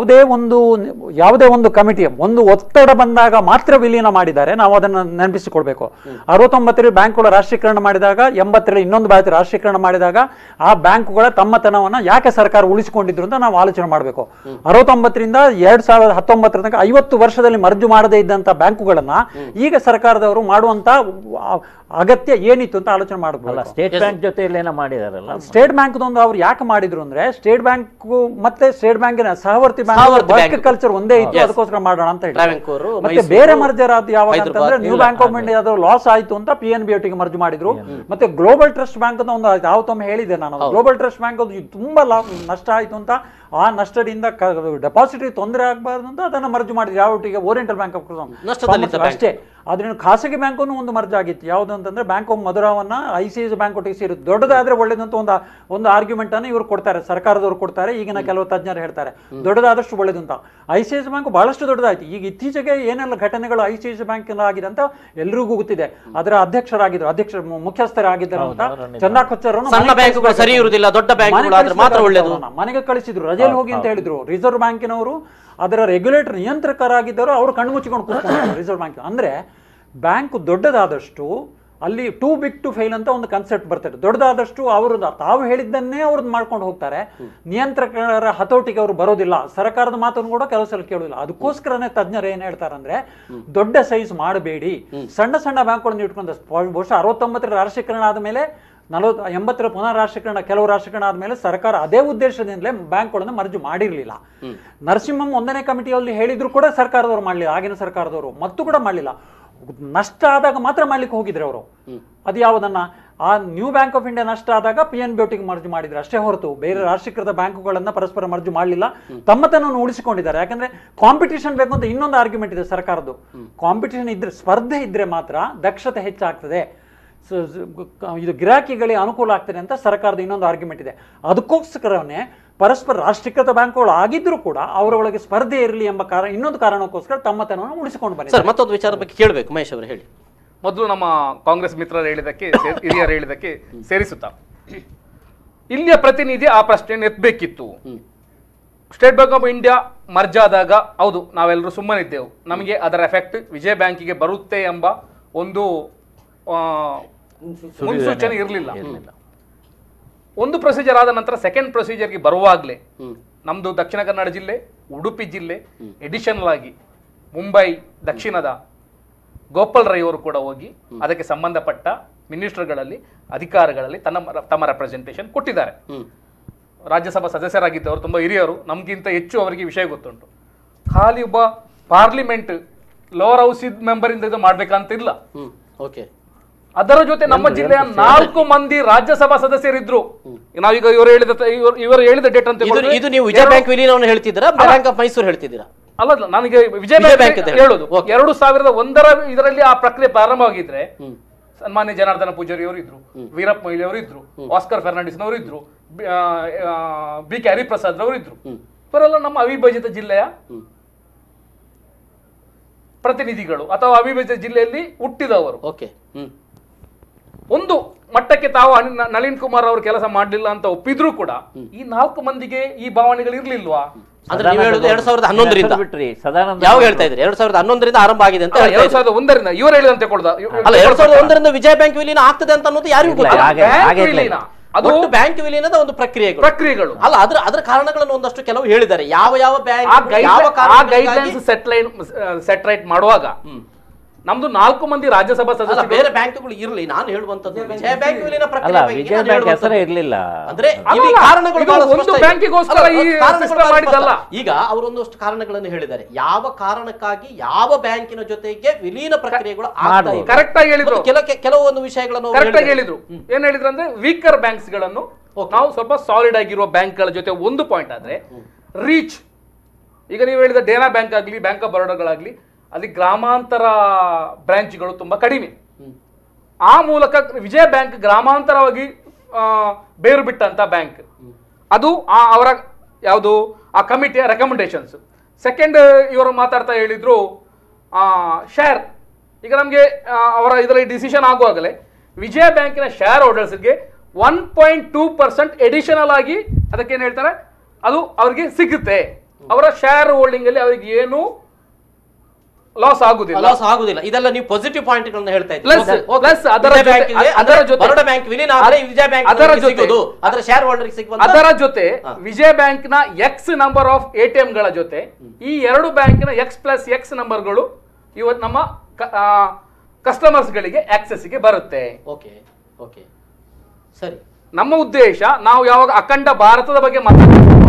ಯಾವುದೇ ಒಂದು ಕಮಿಟಿ ಒಂದು ಒತ್ತಡ ಬಂದಾಗ ಮಾತ್ರ ವಿಲೀನ ಮಾಡಿದ್ದಾರೆ. ನಾವು ಅದನ್ನು ನೆನಪಿಸಿಕೊಳ್ಬೇಕು. 69ರಲ್ಲಿ ಬ್ಯಾಂಕ್ಗಳ ರಾಷ್ಟ್ರೀಕರಣ ಮಾಡಿದಾಗ, 80ರಲ್ಲಿ ಇನ್ನೊಂದು ಬ್ಯಾಚ್ ರಾಷ್ಟ್ರೀಕರಣ ಮಾಡಿದಾಗ ಆ ಬ್ಯಾಂಕ್ಗಳ ತಮ್ಮತನವನ್ನ ಯಾಕೆ ಸರ್ಕಾರ ಉಳಿಸಿಕೊಂಡಿದ್ರು ಅಂತ ನಾವು ಆಲೋಚನೆ ಮಾಡಬೇಕು. 69ರಿಂದ 2019 ತನಕ 50 ವರ್ಷದಲ್ಲಿ ಮರ್ಜು ಮಾಡದೇ ಇದ್ದಂತ ಬ್ಯಾಂಕುಗಳನ್ನ ಈಗ ಸರ್ಕಾರದವರು ಮಾಡುವಂತ ಅಗತ್ಯ ಏನಿತ್ತು ಅಂತ ಆಲೋಚನೆ ಮಾಡಬಹುದು. ಸ್ಟೇಟ್ ಬ್ಯಾಂಕ್ ಜೊತೆಯಲ್ಲಿ ಏನೋ ಮಾಡಿದಾರಲ್ಲ, ಸ್ಟೇಟ್ ಬ್ಯಾಂಕ್ ಒಂದು ಅವ್ರು ಯಾಕೆ ಮಾಡಿದ್ರು ಅಂದ್ರೆ, ಸ್ಟೇಟ್ ಬ್ಯಾಂಕ್ ಮತ್ತೆ ಸ್ಟೇಟ್ ಬ್ಯಾಂಕಿನ ಸಹವರ್ತಿ ಬ್ಯಾಂಕ್ ಕಲ್ಚರ್ ಒಂದೇ ಇತ್ತು, ಅದಕ್ಕೋಸ್ಕರ ಮಾಡೋಣ ಅಂತ ಹೇಳಿ. ಮತ್ತೆ ಬೇರೆ ಮರ್ಜರ್ ಆದ ಯಾವಾಗ ಅಂತಂದ್ರೆ, new bank of India loss ಆಯ್ತು ಅಂತ PNB ಒಟ್ಟಿಗೆ ಮರ್ಜ್ ಮಾಡಿದ್ರು. ಮತ್ತೆ ಗ್ಲೋಬಲ್ ಟ್ರಸ್ಟ್ ಬ್ಯಾಂಕ್ ಅಂತ ಒಂದು ಯಾವತ್ತೊಮ್ಮೆ ಹೇಳಿದೆ ನಾನು, ಗ್ಲೋಬಲ್ ಟ್ರಸ್ಟ್ ಬ್ಯಾಂಕ್ ತುಂಬಾ ನಷ್ಟ ಆಯ್ತು ಅಂತ, ಆ ನಷ್ಟದಿಂದ ಡೆಪಾಸಿಟರಿ ತೊಂದರೆ ಆಗಬಾರ್ದು ಅಂತ ಅದನ್ನ ಮರ್ಜ್ ಮಾಡಿದ್ರು. ಯಾವ ಒಟ್ಟಿಗೆ ಓರಿಯೆಂಟಲ್ ಬ್ಯಾಂಕ್ ಆಫ್ ಅಷ್ಟೇ. ಆದ್ರೆ ಖಾಸಗಿ ಬ್ಯಾಂಕನ್ನು ಒಂದು ಮರ್ಜ್ ಆಗಿತ್ತು. ಯಾವುದು ಅಂತಂದ್ರೆ ಬ್ಯಾಂಕ್ ಆಫ್ ಮಧುರಾವನ್ನ ICICI ಬ್ಯಾಂಕ್ ಒಟ್ಟಿಗೆ ಸೇರಿ ದೊಡ್ಡದಾದ್ರೆ ಒಳ್ಳೇದಂತ ಒಂದು ಆರ್ಗ್ಯುಮೆಂಟ್ ಅನ್ನು ಇವರು ಕೊಡ್ತಾರೆ, ಸರ್ಕಾರದವರು ಕೊಡ್ತಾರೆ. ಈಗಿನ ಕೆಲವು ತಜ್ಞರು ಹೇಳ್ತಾರೆ ದೊಡ್ಡದಾದಷ್ಟು ಒಳ್ಳೇದು ಅಂತ. ICICI ಬ್ಯಾಂಕ್ ಬಹಳಷ್ಟು ದೊಡ್ಡದಾಯ್ತು. ಈಗ ಇತ್ತೀಚೆಗೆ ಏನೆಲ್ಲ ಘಟನೆಗಳು ICICI ಬ್ಯಾಂಕ್ ಆಗಿದೆ ಅಂತ ಎಲ್ರಿಗೂ ಗೊತ್ತಿದೆ. ಅದರ ಮುಖ್ಯಸ್ಥರಾಗಿದ್ದರು ಅಂತ ಚಂದಾ ಕೊಚ್ಚರ್ ಸರಿ ಇರುವುದಿಲ್ಲ, ದೊಡ್ಡ ಬ್ಯಾಂಕ್ ಮಾತ್ರ ಒಳ್ಳೆಯದು, ಮನೆಗೆ ಕಳಿಸಿದ್ರು, ರಜೆಯಲ್ಲಿ ಹೋಗಿ ಅಂತ ಹೇಳಿದ್ರು. ರಿಸರ್ವ್ ಬ್ಯಾಂಕಿನವರು ಅದರ ರೆಗ್ಯುಲೇಟರ್ ನಿಯಂತ್ರಕರಾಗಿದ್ದರು, ಅವರು ಕಣ್ಣು ಮುಚ್ಚಿಕೊಂಡು ಕೂತ್ಕೊಂಡ್ರು ರಿಸರ್ವ್ ಬ್ಯಾಂಕ್. ಅಂದ್ರೆ ಬ್ಯಾಂಕ್ ದೊಡ್ಡದಾದಷ್ಟು ಅಲ್ಲಿ ಟೂ ಬಿಗ್ ಟು ಫೇಲ್ ಅಂತ ಒಂದು ಕಾನ್ಸೆಪ್ಟ್ ಬರ್ತದೆ. ದೊಡ್ಡದಾದಷ್ಟು ಅವರು ತಾವು ಹೇಳಿದ್ದನ್ನೇ ಅವ್ರದ್ದು ಮಾಡ್ಕೊಂಡು ಹೋಗ್ತಾರೆ. ನಿಯಂತ್ರಕರ ಹತೋಟಿಗೆ ಅವರು ಬರೋದಿಲ್ಲ, ಸರ್ಕಾರದ ಮಾತನ್ನು ಕೂಡ ಕೆಲವು ಸಲ ಕೇಳೋದಿಲ್ಲ. ಅದಕ್ಕೋಸ್ಕರನೇ ತಜ್ಞರು ಏನ್ ಹೇಳ್ತಾರಂದ್ರೆ, ದೊಡ್ಡ ಸೈಜ್ ಮಾಡಬೇಡಿ, ಸಣ್ಣ ಸಣ್ಣ ಬ್ಯಾಂಕ್ಗಳನ್ನು ಇಟ್ಕೊಂಡು. ಬಹುಶಃ 69ರ ರಾಷ್ಟ್ರೀಕರಣ ಆದಮೇಲೆ 80ರ ಪುನಃ ರಾಷ್ಟ್ರೀಕರಣ, ಕೆಲವು ರಾಷ್ಟ್ರೀಕರಣ ಆದ್ಮೇಲೆ ಸರ್ಕಾರ ಅದೇ ಉದ್ದೇಶದಿಂದಲೇ ಬ್ಯಾಂಕ್ಗಳನ್ನು ಮರ್ಜು ಮಾಡಿರಲಿಲ್ಲ. ನರಸಿಂಹಂ 1ನೇ ಕಮಿಟಿಯಲ್ಲಿ ಹೇಳಿದ್ರು ಕೂಡ ಸರ್ಕಾರದವರು ಮಾಡಲಿಲ್ಲ, ಆಗಿನ ಸರ್ಕಾರದವರು ಮತ್ತು ಕೂಡ ಮಾಡಲಿಲ್ಲ. ನಷ್ಟ ಆದಾಗ ಮಾತ್ರ ಮಾಡ್ಲಿಕ್ಕೆ ಹೋಗಿದ್ರೆ ಅವರು. ಅದು ಯಾವುದನ್ನ, ಆ ನ್ಯೂ ಬ್ಯಾಂಕ್ ಆಫ್ ಇಂಡಿಯಾ ನಷ್ಟ ಆದಾಗ PNB ಒಟ್ಟಿಗೆ ಮರ್ಜು ಮಾಡಿದ್ರೆ ಅಷ್ಟೇ ಹೊರತು ಬೇರೆ ರಾಷ್ಟ್ರೀಕೃತ ಬ್ಯಾಂಕುಗಳನ್ನ ಪರಸ್ಪರ ಮರ್ಜು ಮಾಡಲಿಲ್ಲ. ತಮ್ಮತನವನ್ನು ಉಳಿಸಿಕೊಂಡಿದ್ದಾರೆ. ಯಾಕಂದ್ರೆ ಕಾಂಪಿಟೇಷನ್ ಬೇಕು ಅಂತ ಇನ್ನೊಂದು ಆರ್ಗ್ಯುಮೆಂಟ್ ಇದೆ ಸರ್ಕಾರದ್ದು. ಕಾಂಪಿಟೇಷನ್ ಇದ್ರೆ, ಸ್ಪರ್ಧೆ ಇದ್ರೆ ಮಾತ್ರ ದಕ್ಷತೆ ಹೆಚ್ಚಾಗ್ತದೆ, ಇದು ಗಿರಾಕಿಗಳಿಗೆ ಅನುಕೂಲ ಆಗ್ತದೆ ಅಂತ ಸರ್ಕಾರದ ಇನ್ನೊಂದು ಆರ್ಗ್ಯುಮೆಂಟ್ ಇದೆ. ಅದಕ್ಕೋಸ್ಕರನೇ ಪರಸ್ಪರ ರಾಷ್ಟ್ರೀಕೃತ ಬ್ಯಾಂಕ್ಗಳು ಆಗಿದ್ರು ಕೂಡ ಅವರ ಒಳಗೆ ಸ್ಪರ್ಧೆ ಇರಲಿ ಎಂಬ ಇನ್ನೊಂದು ಕಾರಣಕ್ಕೋಸ್ಕರ ತಮ್ಮತನವನ್ನು ಉಳಿಸಿಕೊಂಡು ಬಂದಿದ್ದಾರೆ. ಮತ್ತೊಂದು ವಿಚಾರ ಬಗ್ಗೆ ಕೇಳಬೇಕು ಮಹೇಶ್ ಅವರು, ಹೇಳಿ. ಮೊದಲು ನಮ್ಮ ಕಾಂಗ್ರೆಸ್ ಮಿತ್ರರು ಹೇಳಿದಕ್ಕೆ, ಹಿರಿಯರು ಹೇಳಿದಕ್ಕೆ ಸೇರಿಸುತ್ತಾ, ಇಲ್ಲಿಯ ಪ್ರತಿನಿಧಿ ಆ ಪ್ರಶ್ನೆಯನ್ನು ಎತ್ತಬೇಕಿತ್ತು. State bank of India merge ಆದಾಗ ಹೌದು ನಾವೆಲ್ಲರೂ ಸುಮ್ಮನಿದ್ದೆವು, ನಮಗೆ ಅದರ ಎಫೆಕ್ಟ್ ವಿಜಯ ಬ್ಯಾಂಕಿಗೆ ಬರುತ್ತೆ ಎಂಬ ಒಂದು ಮುನ್ಸೂಚನೆ ಇರಲಿಲ್ಲ. ಒಂದು ಪ್ರೊಸೀಜರ್ ಆದ ನಂತರ ಸೆಕೆಂಡ್ ಪ್ರೊಸೀಜರ್ಗೆ ಬರುವಾಗಲೇ ನಮ್ದು ದಕ್ಷಿಣ ಕನ್ನಡ ಜಿಲ್ಲೆ, ಉಡುಪಿ ಜಿಲ್ಲೆ, ಎಡಿಷನಲ್ ಆಗಿ ಮುಂಬೈ ದಕ್ಷಿಣದ ಗೋಪಾಲ್ ರೈ ಅವರು ಕೂಡ ಹೋಗಿ ಅದಕ್ಕೆ ಸಂಬಂಧಪಟ್ಟ ಮಿನಿಸ್ಟರ್ಗಳಲ್ಲಿ, ಅಧಿಕಾರಿಗಳಲ್ಲಿ ತಮ್ಮ ರೆಪ್ರೆಸೆಂಟೇಷನ್ ಕೊಟ್ಟಿದ್ದಾರೆ. ರಾಜ್ಯಸಭಾ ಸದಸ್ಯರಾಗಿದ್ದವರು ತುಂಬ ಹಿರಿಯರು, ನಮಗಿಂತ ಹೆಚ್ಚು ಅವರಿಗೆ ವಿಷಯ ಗೊತ್ತುಂಟು. ಖಾಲಿ ಒಬ್ಬ ಪಾರ್ಲಿಮೆಂಟ್ ಲೋವರ್ ಹೌಸ್ ಮೆಂಬರ್ ಇಂದ ಇದು ಮಾಡ್ಬೇಕಂತ ಇಲ್ಲ. ಅದರ ಜೊತೆ ನಮ್ಮ ಜಿಲ್ಲೆಯ 4 ಮಂದಿ ರಾಜ್ಯಸಭಾ ಸದಸ್ಯರಿದ್ರು. ನಾವೀಗ ಇವರು ಹೇಳಿದ ಡೇಟ್ ಅಂತ ಇದು ನೀವು ವಿಜಯ ಬ್ಯಾಂಕ್ ವಿಲೀನವನ್ನು ಹೇಳ್ತಿದ್ದೀರಾ, ಬ್ಯಾಂಕ್ ಆಫ್ ಮೈಸೂರು ಹೇಳ್ತಿದ್ದೀರಾ? ಅಲ್ಲ, ನನಗೆ ವಿಜಯ ಬ್ಯಾಂಕ್ ಹೇಳೋದು 2001ರ ಇದರಲ್ಲಿ ಆ ಪ್ರಕ್ರಿಯೆ ಪ್ರಾರಂಭವಾಗಿದ್ರೆ ಸನ್ಮಾನ್ಯ ಜನಾರ್ದನ ಪೂಜಾರಿ ಅವರು ಇದ್ರು, ವೀರಪ್ಪ ಮೊಯ್ಲಿ ಅವರು ಇದ್ರು, ಆಸ್ಕರ್ ಫೆರ್ನಾಂಡಿಸ್ ನವರು ಇದ್ರು, BK ಹರಿಪ್ರಸಾದ್ ರವರು ಇದ್ರು. ಇವರೆಲ್ಲ ನಮ್ಮ ಅವಿಭಜಿತ ಜಿಲ್ಲೆಯ ಪ್ರತಿನಿಧಿಗಳು ಅಥವಾ ಅವಿಭಜಿತ ಜಿಲ್ಲೆಯಲ್ಲಿ ಹುಟ್ಟಿದವರು. ಒಂದು ಮಟ್ಟಕ್ಕೆ ತಾವು ನಳಿನ್ ಕುಮಾರ್ ಅವರು ಕೆಲಸ ಮಾಡಲಿಲ್ಲ ಅಂತ ಒಪ್ಪಿದ್ರು ಕೂಡ ಈ 4 ಮಂದಿಗೆ ಈ ಭಾವನೆಗಳು ಇರ್ಲಿಲ್ವಾ? ಅಂದ್ರೆ ನೀವು ಹೇಳುದು 2011ರಿಂದ ಬಿಟ್ರಿ, ಯಾವ ಹೇಳ್ತಾ ಇದ್ರಿ? 2011ರಿಂದ ಆರಂಭ ಆಗಿದೆ ಅಂತ. 2001ರಿಂದ ಇವರು ಹೇಳಿದಂತೆ ಕೊಡ್ದ. ಅಲ್ಲ, 2001ರಿಂದ ವಿಜಯ ಬ್ಯಾಂಕ್ ವಿಲೀನ ಆಗ್ತದೆ ಅಂತ ಅನ್ನೋದು ಯಾರಿಗೂ ಗೊತ್ತಿಲ್ಲ. ಅದು ಬ್ಯಾಂಕ್ ವಿಲೀನದ ಒಂದು ಪ್ರಕ್ರಿಯೆಗಳು ಅಲ್ಲ, ಅದರ ಕಾರಣಗಳನ್ನು ಒಂದಷ್ಟು ಕೆಲವು ಹೇಳಿದ್ದಾರೆ. ಯಾವ ಬ್ಯಾಂಕ್ ಗೈಡ್ಲೈನ್ಸ್ ಸೆಟ್ ಮಾಡುವಾಗ ನಮ್ದು 4 ಮಂದಿ ರಾಜ್ಯಸಭಾ ಸದಸ್ಯರು, ಬೇರೆ ಬ್ಯಾಂಕ್ಗಳು ಇರಲಿ, ನಾನು ಹೇಳುವಂತದ್ದು ವಿಜಯ ಬ್ಯಾಂಕ್ ವಿಲೀನ ಅಲ್ಲ, ಪ್ರಕ್ರಿಯೆ ವಿಜಯ ಬ್ಯಾಂಕ್ ಹೆಸರೇ ಇರ್ಲಿಲ್ಲ. ಅಂದ್ರೆ ಅಲ್ಲ, ಕಾರಣಗಳು ಇದು ಬಹಳ ಒಂದು ಸ್ಪಷ್ಟ ಇದೆ. ಬ್ಯಾಂಕಿಗೋಸ್ಕರ ಈ ಸಿಸ್ಟಮ್ ಮಾಡಿದ್ದಲ್ಲ. ಈಗ ಅವರೊಂದಷ್ಟು ಕಾರಣಗಳನ್ನು ಹೇಳಿದ್ದಾರೆ. ಯಾವ ಕಾರಣಕ್ಕಾಗಿ ಯಾವ ಬ್ಯಾಂಕಿನ ಜೊತೆಗೆ ವಿಲೀನ ಪ್ರಕ್ರಿಯೆಗಳು ಆಗ್ತಾ ಇದೆ. ಕರೆಕ್ಟ್ ಆಗಿ ಹೇಳಿದ್ರು. ಕೆಲವೊಂದು ವಿಷಯಗಳನ್ನು ಕರೆಕ್ಟ್ ಆಗಿ ಹೇಳಿದ್ರು. ಏನ್ ಹೇಳಿದ್ರು ಅಂದ್ರೆ ವೀಕರ್ ಬ್ಯಾಂಕ್ಸ್ ಗಳನ್ನು ನಾವು ಸ್ವಲ್ಪ ಸಾಲಿಡ್ ಆಗಿರುವ ಬ್ಯಾಂಕ್ ಗಳ ಜೊತೆ ಒಂದು ಪಾಯಿಂಟ್ ಆದ್ರೆ ರೀಚ್, ಈಗ ನೀವು ಹೇಳಿದ ಡೇನಾ ಬ್ಯಾಂಕ್ ಆಗ್ಲಿ, ಬ್ಯಾಂಕ್ ಆಫ್ ಬರೋಡಾಗಳಾಗ್ಲಿ, ಅಲ್ಲಿ ಗ್ರಾಮಾಂತರ ಬ್ರಾಂಚ್ಗಳು ತುಂಬಾ ಕಡಿಮೆ. ಆ ಮೂಲಕ ವಿಜಯ ಬ್ಯಾಂಕ್ ಗ್ರಾಮಾಂತರವಾಗಿ ಬೇರು ಬಿಟ್ಟಂತ ಬ್ಯಾಂಕ್. ಅದು ಅವರ ಯಾವುದು ಆ ಕಮಿಟಿಯ ರೆಕಮೆಂಡೇಶನ್ಸ್. ಸೆಕೆಂಡ್, ಇವರು ಮಾತಾಡ್ತಾ ಹೇಳಿದ್ರು ಶೇರ್. ಈಗ ನಮಗೆ ಅವರ ಇದರಲ್ಲಿ ಡಿಸಿಷನ್ ಆಗುವಾಗಲೇ ವಿಜಯ ಬ್ಯಾಂಕಿನ ಶೇರ್ ಹೋಲ್ಡರ್ಸ್ಗೆ 1.2% ಎಡಿಷನಲ್ ಆಗಿ ಅದಕ್ಕೇನು ಹೇಳ್ತಾರೆ ಅದು ಅವರಿಗೆ ಸಿಗುತ್ತೆ. ಅವರ ಶೇರ್ ಹೋಲ್ಡಿಂಗ್ ಅಲ್ಲಿ ಅವರಿಗೆ ಏನು ಲಾಸ್ ಆಗುದಿಲ್ಲ. ಇದೆಲ್ಲ ನೀವು ಪಾಸಿಟಿವ್ ಪಾಯಿಂಟ್ ಗಳನ್ನ ಹೇಳ್ತಾ ಇದ್ದೀರಿ. ಅದರ ಜೊತೆ ವಿಜಯ ಬ್ಯಾಂಕ್ ನ ಎಕ್ಸ್ ನಂಬರ್ ಆಫ್ ATM ಗಳ ಜೊತೆ ಈ 2 ಬ್ಯಾಂಕಿನ X+X ನಂಬರ್ಗಳು ಇವತ್ತು ನಮ್ಮ ಕಸ್ಟಮರ್ಸ್ ಗಳಿಗೆ ಆಕ್ಸೆಸ್ ಗೆ ಬರುತ್ತೆ. ಓಕೆ ಸರಿ. ನಮ್ಮ ಉದ್ದೇಶ, ನಾವು ಯಾವಾಗ ಅಖಂಡ ಭಾರತದ ಬಗ್ಗೆ ಮಾತಾಡ್ತೀವಲ್ಲ,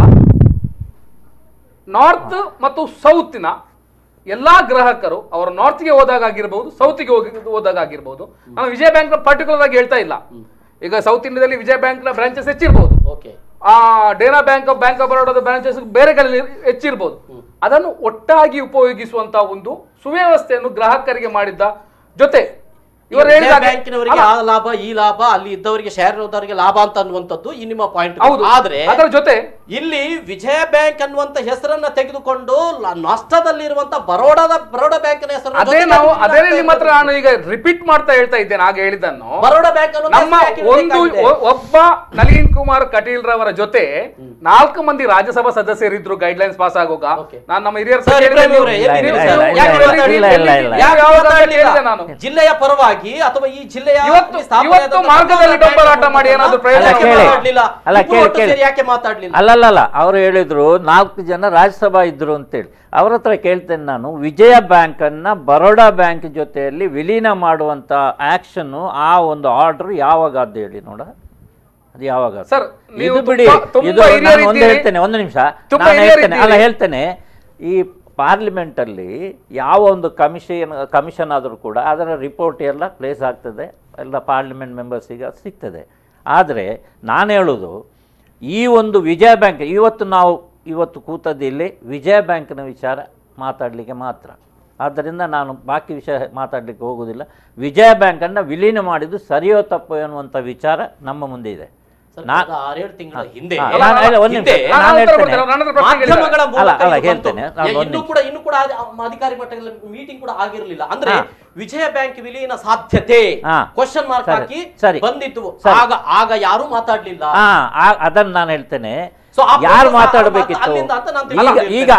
ನಾರ್ತ್ ಮತ್ತು ಸೌತ್ನ ಎಲ್ಲಾ ಗ್ರಾಹಕರು ಅವರು ನಾರ್ತ್ಗೆ ಹೋದಾಗ ಆಗಿರ್ಬಹುದು, ಸೌತ್ಗೆ ಹೋದಾಗ ಆಗಿರ್ಬಹುದು. ನಾನು ವಿಜಯ ಬ್ಯಾಂಕ್ ನ ಪರ್ಟಿಕ್ಯುಲರ್ ಆಗಿ ಹೇಳ್ತಾ ಇಲ್ಲ. ಈಗ ಸೌತ್ ಇಂಡಿಯಾದಲ್ಲಿ ವಿಜಯ ಬ್ಯಾಂಕ್ ನ ಬ್ರಾಂಚಸ್ ಹೆಚ್ಚಿರ್ಬೋದು, ಡೇನಾ ಬ್ಯಾಂಕ್ ಆಫ್ ಬರೋಡಾದ ಬ್ರಾಂಚಸ್ ಬೇರೆ ಕಡೆ ಹೆಚ್ಚಿರ್ಬೋದು. ಅದನ್ನು ಒಟ್ಟಾಗಿ ಉಪಯೋಗಿಸುವಂತ ಒಂದು ಸುವ್ಯವಸ್ಥೆಯನ್ನು ಗ್ರಾಹಕರಿಗೆ ಮಾಡಿದ್ದ ಜೊತೆ ಇವರು ಬ್ಯಾಂಕಿನವರಿಗೆ ಆ ಲಾಭ ಈ ಲಾಭ, ಅಲ್ಲಿ ಇದ್ದವರಿಗೆ ಶೇರ್ ಹೋದವರಿಗೆ ಲಾಭ ಅಂತ ಅನ್ನುವಂಥದ್ದು ಈ ನಿಮ್ಮ ಪಾಯಿಂಟ್. ಆದ್ರೆ ಅದರ ಜೊತೆ ಇಲ್ಲಿ ವಿಜಯ ಬ್ಯಾಂಕ್ ಅನ್ನುವಂತ ಹೆಸರನ್ನ ತೆಗೆದುಕೊಂಡು ನಷ್ಟದಲ್ಲಿರುವಂತ ಬರೋಡಾ ಬ್ಯಾಂಕಿನ ಹೆಸರು ಅದೇ ನಿಮ್ಮ ಹತ್ರ ನಾನು ಈಗ ರಿಪೀಟ್ ಮಾಡ್ತಾ ಹೇಳ್ತಾ ಇದ್ದೇನೆ. ಆಗ ಹೇಳಿದ್ದನ್ನು ಬರೋಡಾ ಬ್ಯಾಂಕ್ ನಮ್ಮ ಒಬ್ಬ ನಳಿನ್ ಕುಮಾರ್ ಕಟೀಲ್ ರವರ ಜೊತೆ 4 ಮಂದಿ ರಾಜ್ಯಸಭಾ ಸದಸ್ಯರಿದ್ರು ಗೈಡ್ಲೈನ್ಸ್ ಪಾಸ್ ಆಗುವಾಗ. ನಾನು ನಮ್ಮ ಹಿರಿಯರ ನಾನು ಜಿಲ್ಲೆಯ ಪರವಾಗಿ ಅಥವಾ ಈ ಜಿಲ್ಲೆಯ ಇವತ್ತು ಮಾರ್ಗದಲ್ಲಿ ಡೊಂಬರಾಟ ಮಾಡಿ ಏನಾದ್ರು ಯಾಕೆ ಮಾತಾಡ್ಲಿಲ್ಲ? ಅಲ್ಲಲ್ಲ, ಅವರು ಹೇಳಿದ್ರು 4 ಜನ ರಾಜ್ಯಸಭಾ ಇದ್ರು ಅಂತೇಳಿ. ಅವ್ರ ಹತ್ರ ಕೇಳ್ತೇನೆ ನಾನು, ವಿಜಯ ಬ್ಯಾಂಕ್ ಅನ್ನ ಬರೋಡಾ ಬ್ಯಾಂಕ್ ಜೊತೆಯಲ್ಲಿ ವಿಲೀನ ಮಾಡುವಂತ ಆಕ್ಷನ್, ಆ ಒಂದು ಆರ್ಡರ್ ಯಾವಾಗ ಅದು ಹೇಳಿ ನೋಡ, ಅದು ಯಾವಾಗ? ಸರ್ ಇದು ಬಿಡಿ, ಇದು ನಾನು ಒಂದು ಹೇಳ್ತೇನೆ, ಒಂದು ನಿಮಿಷ ನಾನು ಹೇಳ್ತೇನೆ. ಈ ಪಾರ್ಲಿಮೆಂಟಲ್ಲಿ ಯಾವ ಒಂದು ಕಮಿಷನ್ ಆದರೂ ಕೂಡ ಅದರ ರಿಪೋರ್ಟ್ ಎಲ್ಲ ಪ್ಲೇಸ್ ಆಗ್ತದೆ, ಎಲ್ಲ ಪಾರ್ಲಿಮೆಂಟ್ ಮೆಂಬರ್ಸಿಗೆ ಸಿಗ್ತದೆ. ಆದರೆ ನಾನು ಹೇಳೋದು, ಈ ಒಂದು ವಿಜಯ ಬ್ಯಾಂಕ್ ಇವತ್ತು ಕೂತದ್ದು ಇಲ್ಲಿ ವಿಜಯ ಬ್ಯಾಂಕಿನ ವಿಚಾರ ಮಾತಾಡಲಿಕ್ಕೆ ಮಾತ್ರ. ಆದ್ದರಿಂದ ನಾನು ಬಾಕಿ ವಿಷಯ ಮಾತಾಡಲಿಕ್ಕೆ ಹೋಗೋದಿಲ್ಲ. ವಿಜಯ ಬ್ಯಾಂಕನ್ನು ವಿಲೀನ ಮಾಡಿದ್ದು ಸರಿಯೋ ತಪ್ಪೋ ಎನ್ನುವಂಥ ವಿಚಾರ ನಮ್ಮ ಮುಂದೆ ಇದೆ. 6-7 ತಿಂಗಳ ಹಿಂದೆ ಇನ್ನು ಕೂಡ ಅಧಿಕಾರಿ ಮಟ್ಟದಲ್ಲಿ ಮೀಟಿಂಗ್ ಕೂಡ ಆಗಿರಲಿಲ್ಲ. ಅಂದ್ರೆ ವಿಜಯ ಬ್ಯಾಂಕ್ ವಿಲೀನ ಸಾಧ್ಯತೆ ಕ್ವಶನ್ ಮಾರ್ಕ್ ಹಾಕಿ ಬಂದಿತ್ತು. ಆಗ ಯಾರು ಮಾತಾಡ್ಲಿಲ್ಲ. ಅದನ್ನ ನಾನು ಹೇಳ್ತೇನೆ, ಯಾರು ಮಾತಾಡಬೇಕಿತ್ತು? ಈಗ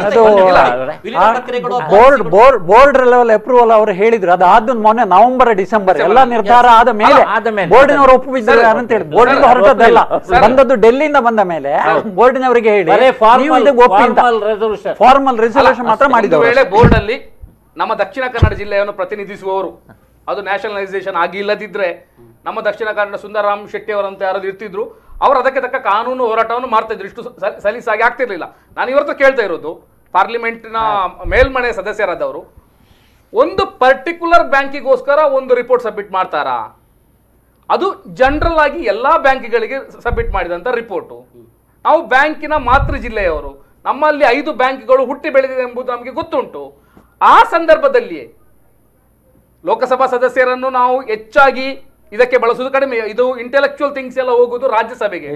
ಬೋರ್ಡ್ ಲೆವೆಲ್ ಅಪ್ರೂವಲ್ ಅವರು ಹೇಳಿದ್ರು, ಅದಾದ ಮೊನ್ನೆ ನವೆಂಬರ್ ಡಿಸೆಂಬರ್ ಎಲ್ಲ ನಿರ್ಧಾರ ಆದ ಮೇಲೆ ಬೋರ್ಡಿನವರು ಒಪ್ಪಿದ್ದಾರೆ ಅಂತ ಹೇಳಿ. ಬೋರ್ಡಿಂದ ಹೊರಟದ್ದಲ್ಲ, ಬಂದದ್ದು ಡೆಲ್ಲಿಯಿಂದ ಬಂದ ಮೇಲೆ ಬೋರ್ಡಿನವರಿಗೆ ಹೇಳಿ ಫಾರ್ಮಲ್ ರೆಸಲ್ಯೂಷನ್ ಮಾತ್ರ ಮಾಡಿದ್ರು. ಬೋರ್ಡ್ ಅಲ್ಲಿ ನಮ್ಮ ದಕ್ಷಿಣ ಕನ್ನಡ ಜಿಲ್ಲೆಯನ್ನು ಪ್ರತಿನಿಧಿಸುವವರು, ಅದು ನ್ಯಾಷನಲೈಸೇಷನ್ ಆಗಿಲ್ಲದಿದ್ರೆ ನಮ್ಮ ದಕ್ಷಿಣ ಕನ್ನಡ ಸುಂದರರಾಮ್ ಶೆಟ್ಟಿ ಅವರಂತ ಯಾರಾದ್ರು ಇರ್ತಿದ್ರು, ಅವರು ಅದಕ್ಕೆ ತಕ್ಕ ಕಾನೂನು ಹೋರಾಟವನ್ನು ಮಾಡ್ತಾ ಇದ್ರು. ಇಷ್ಟು ಸಲೀಸಾಗಿ ಆಗ್ತಿರ್ಲಿಲ್ಲ. ನಾನು ಇವತ್ತು ಕೇಳ್ತಾ ಇರೋದು, ಪಾರ್ಲಿಮೆಂಟಿನ ಮೇಲ್ಮನೆ ಸದಸ್ಯರಾದವರು ಒಂದು ಪರ್ಟಿಕ್ಯುಲರ್ ಬ್ಯಾಂಕಿಗೋಸ್ಕರ ಒಂದು ರಿಪೋರ್ಟ್ ಸಬ್ಮಿಟ್ ಮಾಡ್ತಾರಾ? ಅದು ಜನರಲ್ ಆಗಿ ಎಲ್ಲಾ ಬ್ಯಾಂಕ್ಗಳಿಗೆ ಸಬ್ಮಿಟ್ ಮಾಡಿದಂತ ರಿಪೋರ್ಟು. ನಾವು ಬ್ಯಾಂಕಿನ ಮಾತೃ ಜಿಲ್ಲೆಯವರು, ನಮ್ಮಲ್ಲಿ 5 ಬ್ಯಾಂಕ್ಗಳು ಹುಟ್ಟಿ ಬೆಳೆದಿದೆ ಎಂಬುದು ನಮಗೆ ಗೊತ್ತುಂಟು. ಆ ಸಂದರ್ಭದಲ್ಲಿಯೇ ಲೋಕಸಭಾ ಸದಸ್ಯರನ್ನು ನಾವು ಹೆಚ್ಚಾಗಿ ಇದಕ್ಕೆ ಬಳಸುವುದು ಕಡಿಮೆ. ಇದು ಇಂಟೆಲೆಕ್ಚುಯಲ್ ಥಿಂಗ್ಸ್ ಎಲ್ಲ ಹೋಗುದು ರಾಜ್ಯಸಭೆಗೆ.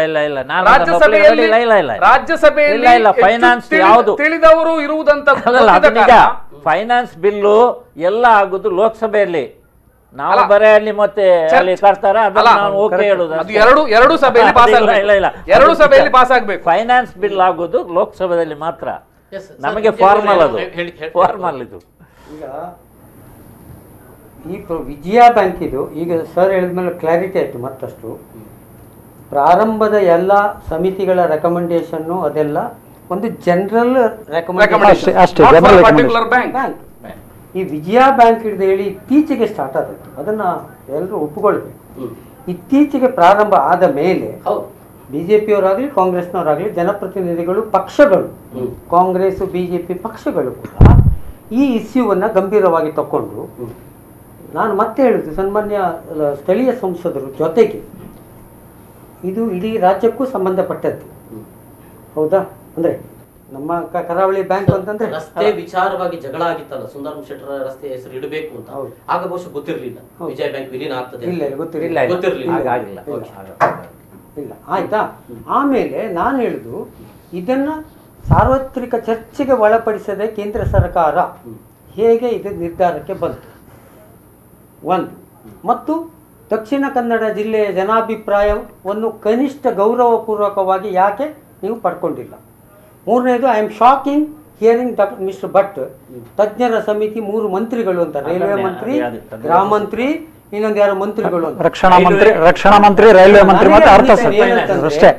ರಾಜ್ಯಸಭೆಯಲ್ಲಿ ಫೈನಾನ್ಸ್ ಯಾವುದು ತಿಳಿದವರು ಇರುವುದಂತ ಫೈನಾನ್ಸ್ ಬಿಲ್ಲು ಎಲ್ಲ ಆಗುದು ಲೋಕಸಭೆಯಲ್ಲಿ. ನಾವು ಬರೇ ಅಲ್ಲಿ ಮತ್ತೆ ಅಲ್ಲಿ ತರ್ತಾರ, ಅದನ್ನ ನಾನು ಓಕೆ ಹೇಳುದು. ಎರಡು ಸಭೆಯಲ್ಲಿ ಪಾಸ್ ಆಗಲ್ಲ, 2 ಸಭೆಯಲ್ಲಿ ಪಾಸ್ ಆಗಬೇಕು. ಫೈನಾನ್ಸ್ ಬಿಲ್ ಆಗುದು ಲೋಕಸಭೆಯಲ್ಲಿ ಮಾತ್ರ. ನಮಗೆ ಫಾರ್ಮಲ್, ಅದು ಫಾರ್ಮಲ್. ಇದು ಈಗ ಈ ವಿಜಯ ಬ್ಯಾಂಕ್ ಇದು ಈಗ ಸರ್ ಹೇಳಿದ್ಮೇಲೆ ಕ್ಲಾರಿಟಿ ಆಯಿತು ಮತ್ತಷ್ಟು. ಪ್ರಾರಂಭದ ಎಲ್ಲ ಸಮಿತಿಗಳ ರೆಕಮೆಂಡೇಶನ್ನು ಅದೆಲ್ಲ ಒಂದು ಜನರಲ್ Recommendation. ಅಷ್ಟೇ, Not for general particular bank. Bank. ಈ ವಿಜಯ ಬ್ಯಾಂಕ್ ಹಿಡಿದು ಹೇಳಿ ಇತ್ತೀಚೆಗೆ ಸ್ಟಾರ್ಟ್ ಆದದ್ದು, ಅದನ್ನ ಎಲ್ಲರೂ ಒಪ್ಪಿಕೊಳ್ಬೇಕು. ಇತ್ತೀಚೆಗೆ ಪ್ರಾರಂಭ ಆದ ಮೇಲೆ ಹೌದು. ಬಿಜೆಪಿಯವರಾಗಲಿ ಕಾಂಗ್ರೆಸ್ನವರಾಗಲಿ ಜನಪ್ರತಿನಿಧಿಗಳು ಪಕ್ಷಗಳು, ಕಾಂಗ್ರೆಸ್ ಬಿಜೆಪಿ ಪಕ್ಷಗಳು ಕೂಡ ಈ ಇಶ್ಯೂವನ್ನು ಗಂಭೀರವಾಗಿ ತಗೊಂಡು, ನಾನು ಮತ್ತೆ ಹೇಳಿದ್ದು ಸನ್ಮಾನ್ಯ ಸ್ಥಳೀಯ ಸಂಸದರು ಜೊತೆಗೆ ಇದು ಇಡೀ ರಾಜ್ಯಕ್ಕೂ ಸಂಬಂಧಪಟ್ಟದ್ದು, ಹೌದಾ? ಅಂದ್ರೆ ನಮ್ಮ ಕರಾವಳಿ ಬ್ಯಾಂಕ್ ಅಂತಂದ್ರೆ ರಸ್ತೆ ವಿಚಾರವಾಗಿ ಜಗಳ ಆಗಿತ್ತಲ್ಲ, ಸುಂದರಂ ಶೆಟ್ಟರ ರಸ್ತೆ ಹೆಸರು ಇಡಬೇಕು ಅಂತ. ಆಗ ಬಹುಶಃ ಗೊತ್ತಿರಲಿಲ್ಲ ವಿಜಯ ಬ್ಯಾಂಕ್ ವಿಲೀನ ಆಗ್ತದೆ. ಇಲ್ಲ ಗೊತ್ತಿರಲಿಲ್ಲ. ಇಲ್ಲ, ಆಯ್ತಾ? ಆಮೇಲೆ ನಾನು ಹೇಳುದು, ಇದನ್ನ ಸಾರ್ವತ್ರಿಕ ಚರ್ಚೆಗೆ ಒಳಪಡಿಸದೆ ಕೇಂದ್ರ ಸರ್ಕಾರ ಹೇಗೆ ಇದು ನಿರ್ಧಾರಕ್ಕೆ ಬಂತು ಒಂದು, ಮತ್ತು ದಕ್ಷಿಣ ಕನ್ನಡ ಜಿಲ್ಲೆಯ ಜನಾಭಿಪ್ರಾಯವನ್ನು ಕನಿಷ್ಠ ಗೌರವಪೂರ್ವಕವಾಗಿ ಯಾಕೆ ನೀವು ಪಡ್ಕೊಂಡಿಲ್ಲ? ಮೂರನೇದು, I am shocking hearing mister Bhat ತಜ್ಞರ ಸಮಿತಿ 3 ಮಂತ್ರಿಗಳು ಅಂತ, ರೈಲ್ವೆ ಮಂತ್ರಿ, ಗೃಹ ಮಂತ್ರಿ, ಇನ್ನೊಂದು ಯಾರು ಮಂತ್ರಿಗಳು ಅಂತ, ರಕ್ಷಣಾ ಮಂತ್ರಿ, ರೈಲ್ವೆ ಮಂತ್ರಿ ಮತ್ತೆ ಅರ್ಥ ಅಷ್ಟೇ.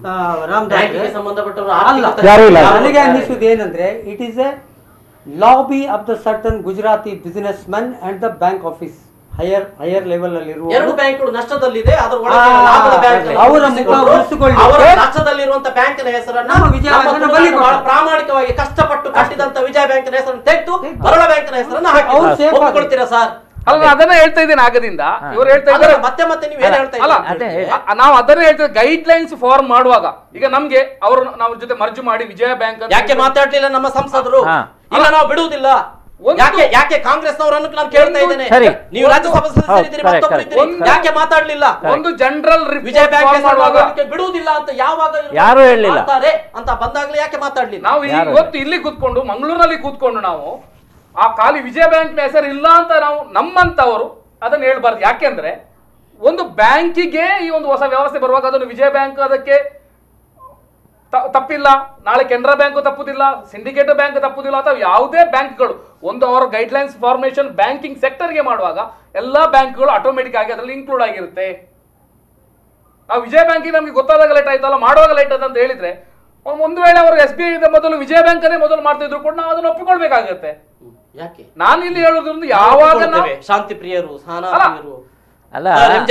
ನನಗೆ ಅನ್ನಿಸುವುದು ಏನಂದ್ರೆ, it is a lobby of the certain Gujarati businessmen and the bank office higher level ಅಲ್ಲಿ ಇರುವ ಎರಡು ಬ್ಯಾಂಕ್ಗಳು ನಷ್ಟದಲ್ಲಿದೆ, ಅದರ ಅವರ ಮುಖ ಉಳಿಸಿಕೊಳ್ಳಿ, ನಷ್ಟದಲ್ಲಿರುವಂತ ಬ್ಯಾಂಕಿನ ಹೆಸರನ್ನ ಪ್ರಾಮಾಣಿಕವಾಗಿ ಕಷ್ಟಪಟ್ಟು ಕಟ್ಟಿದಂತ ವಿಜಯ ಬ್ಯಾಂಕಿನ ಹೆಸರನ್ನು ತೆಗೆದು ಬರೋಡ ಬ್ಯಾಂಕಿನ ಹೆಸರನ್ನ ಹಾಕಿ ಸರ್. ಅಲ್ಲ, ಅದನ್ನ ಹೇಳ್ತಾ ಇದ್ದೇನೆ ಆಗದಿಂದ. ಇವರು ಹೇಳ್ತಾ ಇದ್ದಾರೆ ಮತ್ತೆ ಮತ್ತೆ ನೀವು ಏನ್ ಹೇಳ್ತಾ ಇದ್ದೀರಾ? ನಾವು ಅದನ್ನ ಹೇಳ್ತೇವೆ, ಗೈಡ್ ಲೈನ್ಸ್ ಫಾರ್ಮ್ ಮಾಡುವಾಗ ಈಗ ನಮ್ಗೆ ಅವರು ನಾವು ಜೊತೆ ಮರ್ಜ್ ಮಾಡಿ ವಿಜಯ ಬ್ಯಾಂಕ್ ಯಾಕೆ ಮಾತಾಡ್ಲಿಲ್ಲ ನಮ್ಮ ಸಂಸದರು? ಇಲ್ಲ, ನಾವು ಬಿಡುವುದಿಲ್ಲ. ಯಾಕೆ ಕಾಂಗ್ರೆಸ್ನವರನ್ನು ನಾನು ಕೇಳ್ತಾ ಇದ್ದೇನೆ, ನೀವು ರಾಜ್ಯಸಭಾ ಸದಸ್ಯರಿದ್ದೀರಿ, ಯಾಕೆ ಮಾತಾಡ್ಲಿಲ್ಲ? ಒಂದು ಜನರಲ್ ವಿಜಯ ಬ್ಯಾಂಕ್ ಬಿಡುವುದಿಲ್ಲ ಅಂತ ಯಾವಾಗ ಯಾರು ಹೇಳಿಲ್ಲ ಅಂತ ಬಂದಾಗಲೇ ಯಾಕೆ ಮಾತಾಡ್ಲಿಲ್ಲ? ನಾವು ಇವತ್ತು ಇಲ್ಲಿ ಕೂತ್ಕೊಂಡು, ಮಂಗಳೂರಿನಲ್ಲಿ ಕೂತ್ಕೊಂಡು ನಾವು ಆ ಖಾಲಿ ವಿಜಯ ಬ್ಯಾಂಕ್ ಹೆಸರು ಇಲ್ಲ ಅಂತ ನಾವು ನಮ್ಮಂತವರು ಅದನ್ನ ಹೇಳ್ಬಾರ್ದು. ಯಾಕೆಂದ್ರೆ ಒಂದು ಬ್ಯಾಂಕಿಗೆ ಈ ಒಂದು ಹೊಸ ವ್ಯವಸ್ಥೆ ಬರುವಾಗ ಅದನ್ನು ವಿಜಯ ಬ್ಯಾಂಕ್ ಅದಕ್ಕೆ ತಪ್ಪಿಲ್ಲ, ನಾಳೆ ಕೆನರಾ ಬ್ಯಾಂಕ್ ತಪ್ಪುದಿಲ್ಲ, ಸಿಂಡಿಕೇಟ್ ಬ್ಯಾಂಕ್ ತಪ್ಪುದಿಲ್ಲ, ಅಥವಾ ಯಾವುದೇ ಬ್ಯಾಂಕ್ಗಳು ಒಂದು ಅವರ ಗೈಡ್ಲೈನ್ಸ್ ಫಾರ್ಮೇಶನ್ ಬ್ಯಾಂಕಿಂಗ್ ಸೆಕ್ಟರ್ಗೆ ಮಾಡುವಾಗ ಎಲ್ಲಾ ಬ್ಯಾಂಕ್ಗಳು ಆಟೋಮೆಟಿಕ್ ಆಗಿ ಅದರಲ್ಲಿ ಇನ್ಕ್ಲೂಡ್ ಆಗಿರುತ್ತೆ. ಆ ವಿಜಯ ಬ್ಯಾಂಕಿಗೆ ನಮಗೆ ಗೊತ್ತಾದಾಗ ಲೇಟ್ ಆಯ್ತಲ್ಲ, ಮಾಡುವಾಗ ಲೇಟ್ ಆಯ್ತು ಅಂತ ಹೇಳಿದ್ರೆ, ಒಂದು ವೇಳೆ ಅವರು SBI ಮೊದಲು ವಿಜಯ ಬ್ಯಾಂಕ್ ಅನ್ನೇ ಮೊದಲು ಮಾಡ್ತಿದ್ರು ಕೂಡ ನಾವು ಅದನ್ನು ಒಪ್ಪಿಕೊಳ್ಬೇಕಾಗತ್ತೆ. ಯಾಕೆ ನಾನು ಇಲ್ಲಿ ಹೇಳೋದ್ರಿಂದ ಯಾವಾಗ ಶಾಂತಿ ಪ್ರಿಯರು, ಅಲ್ಲ,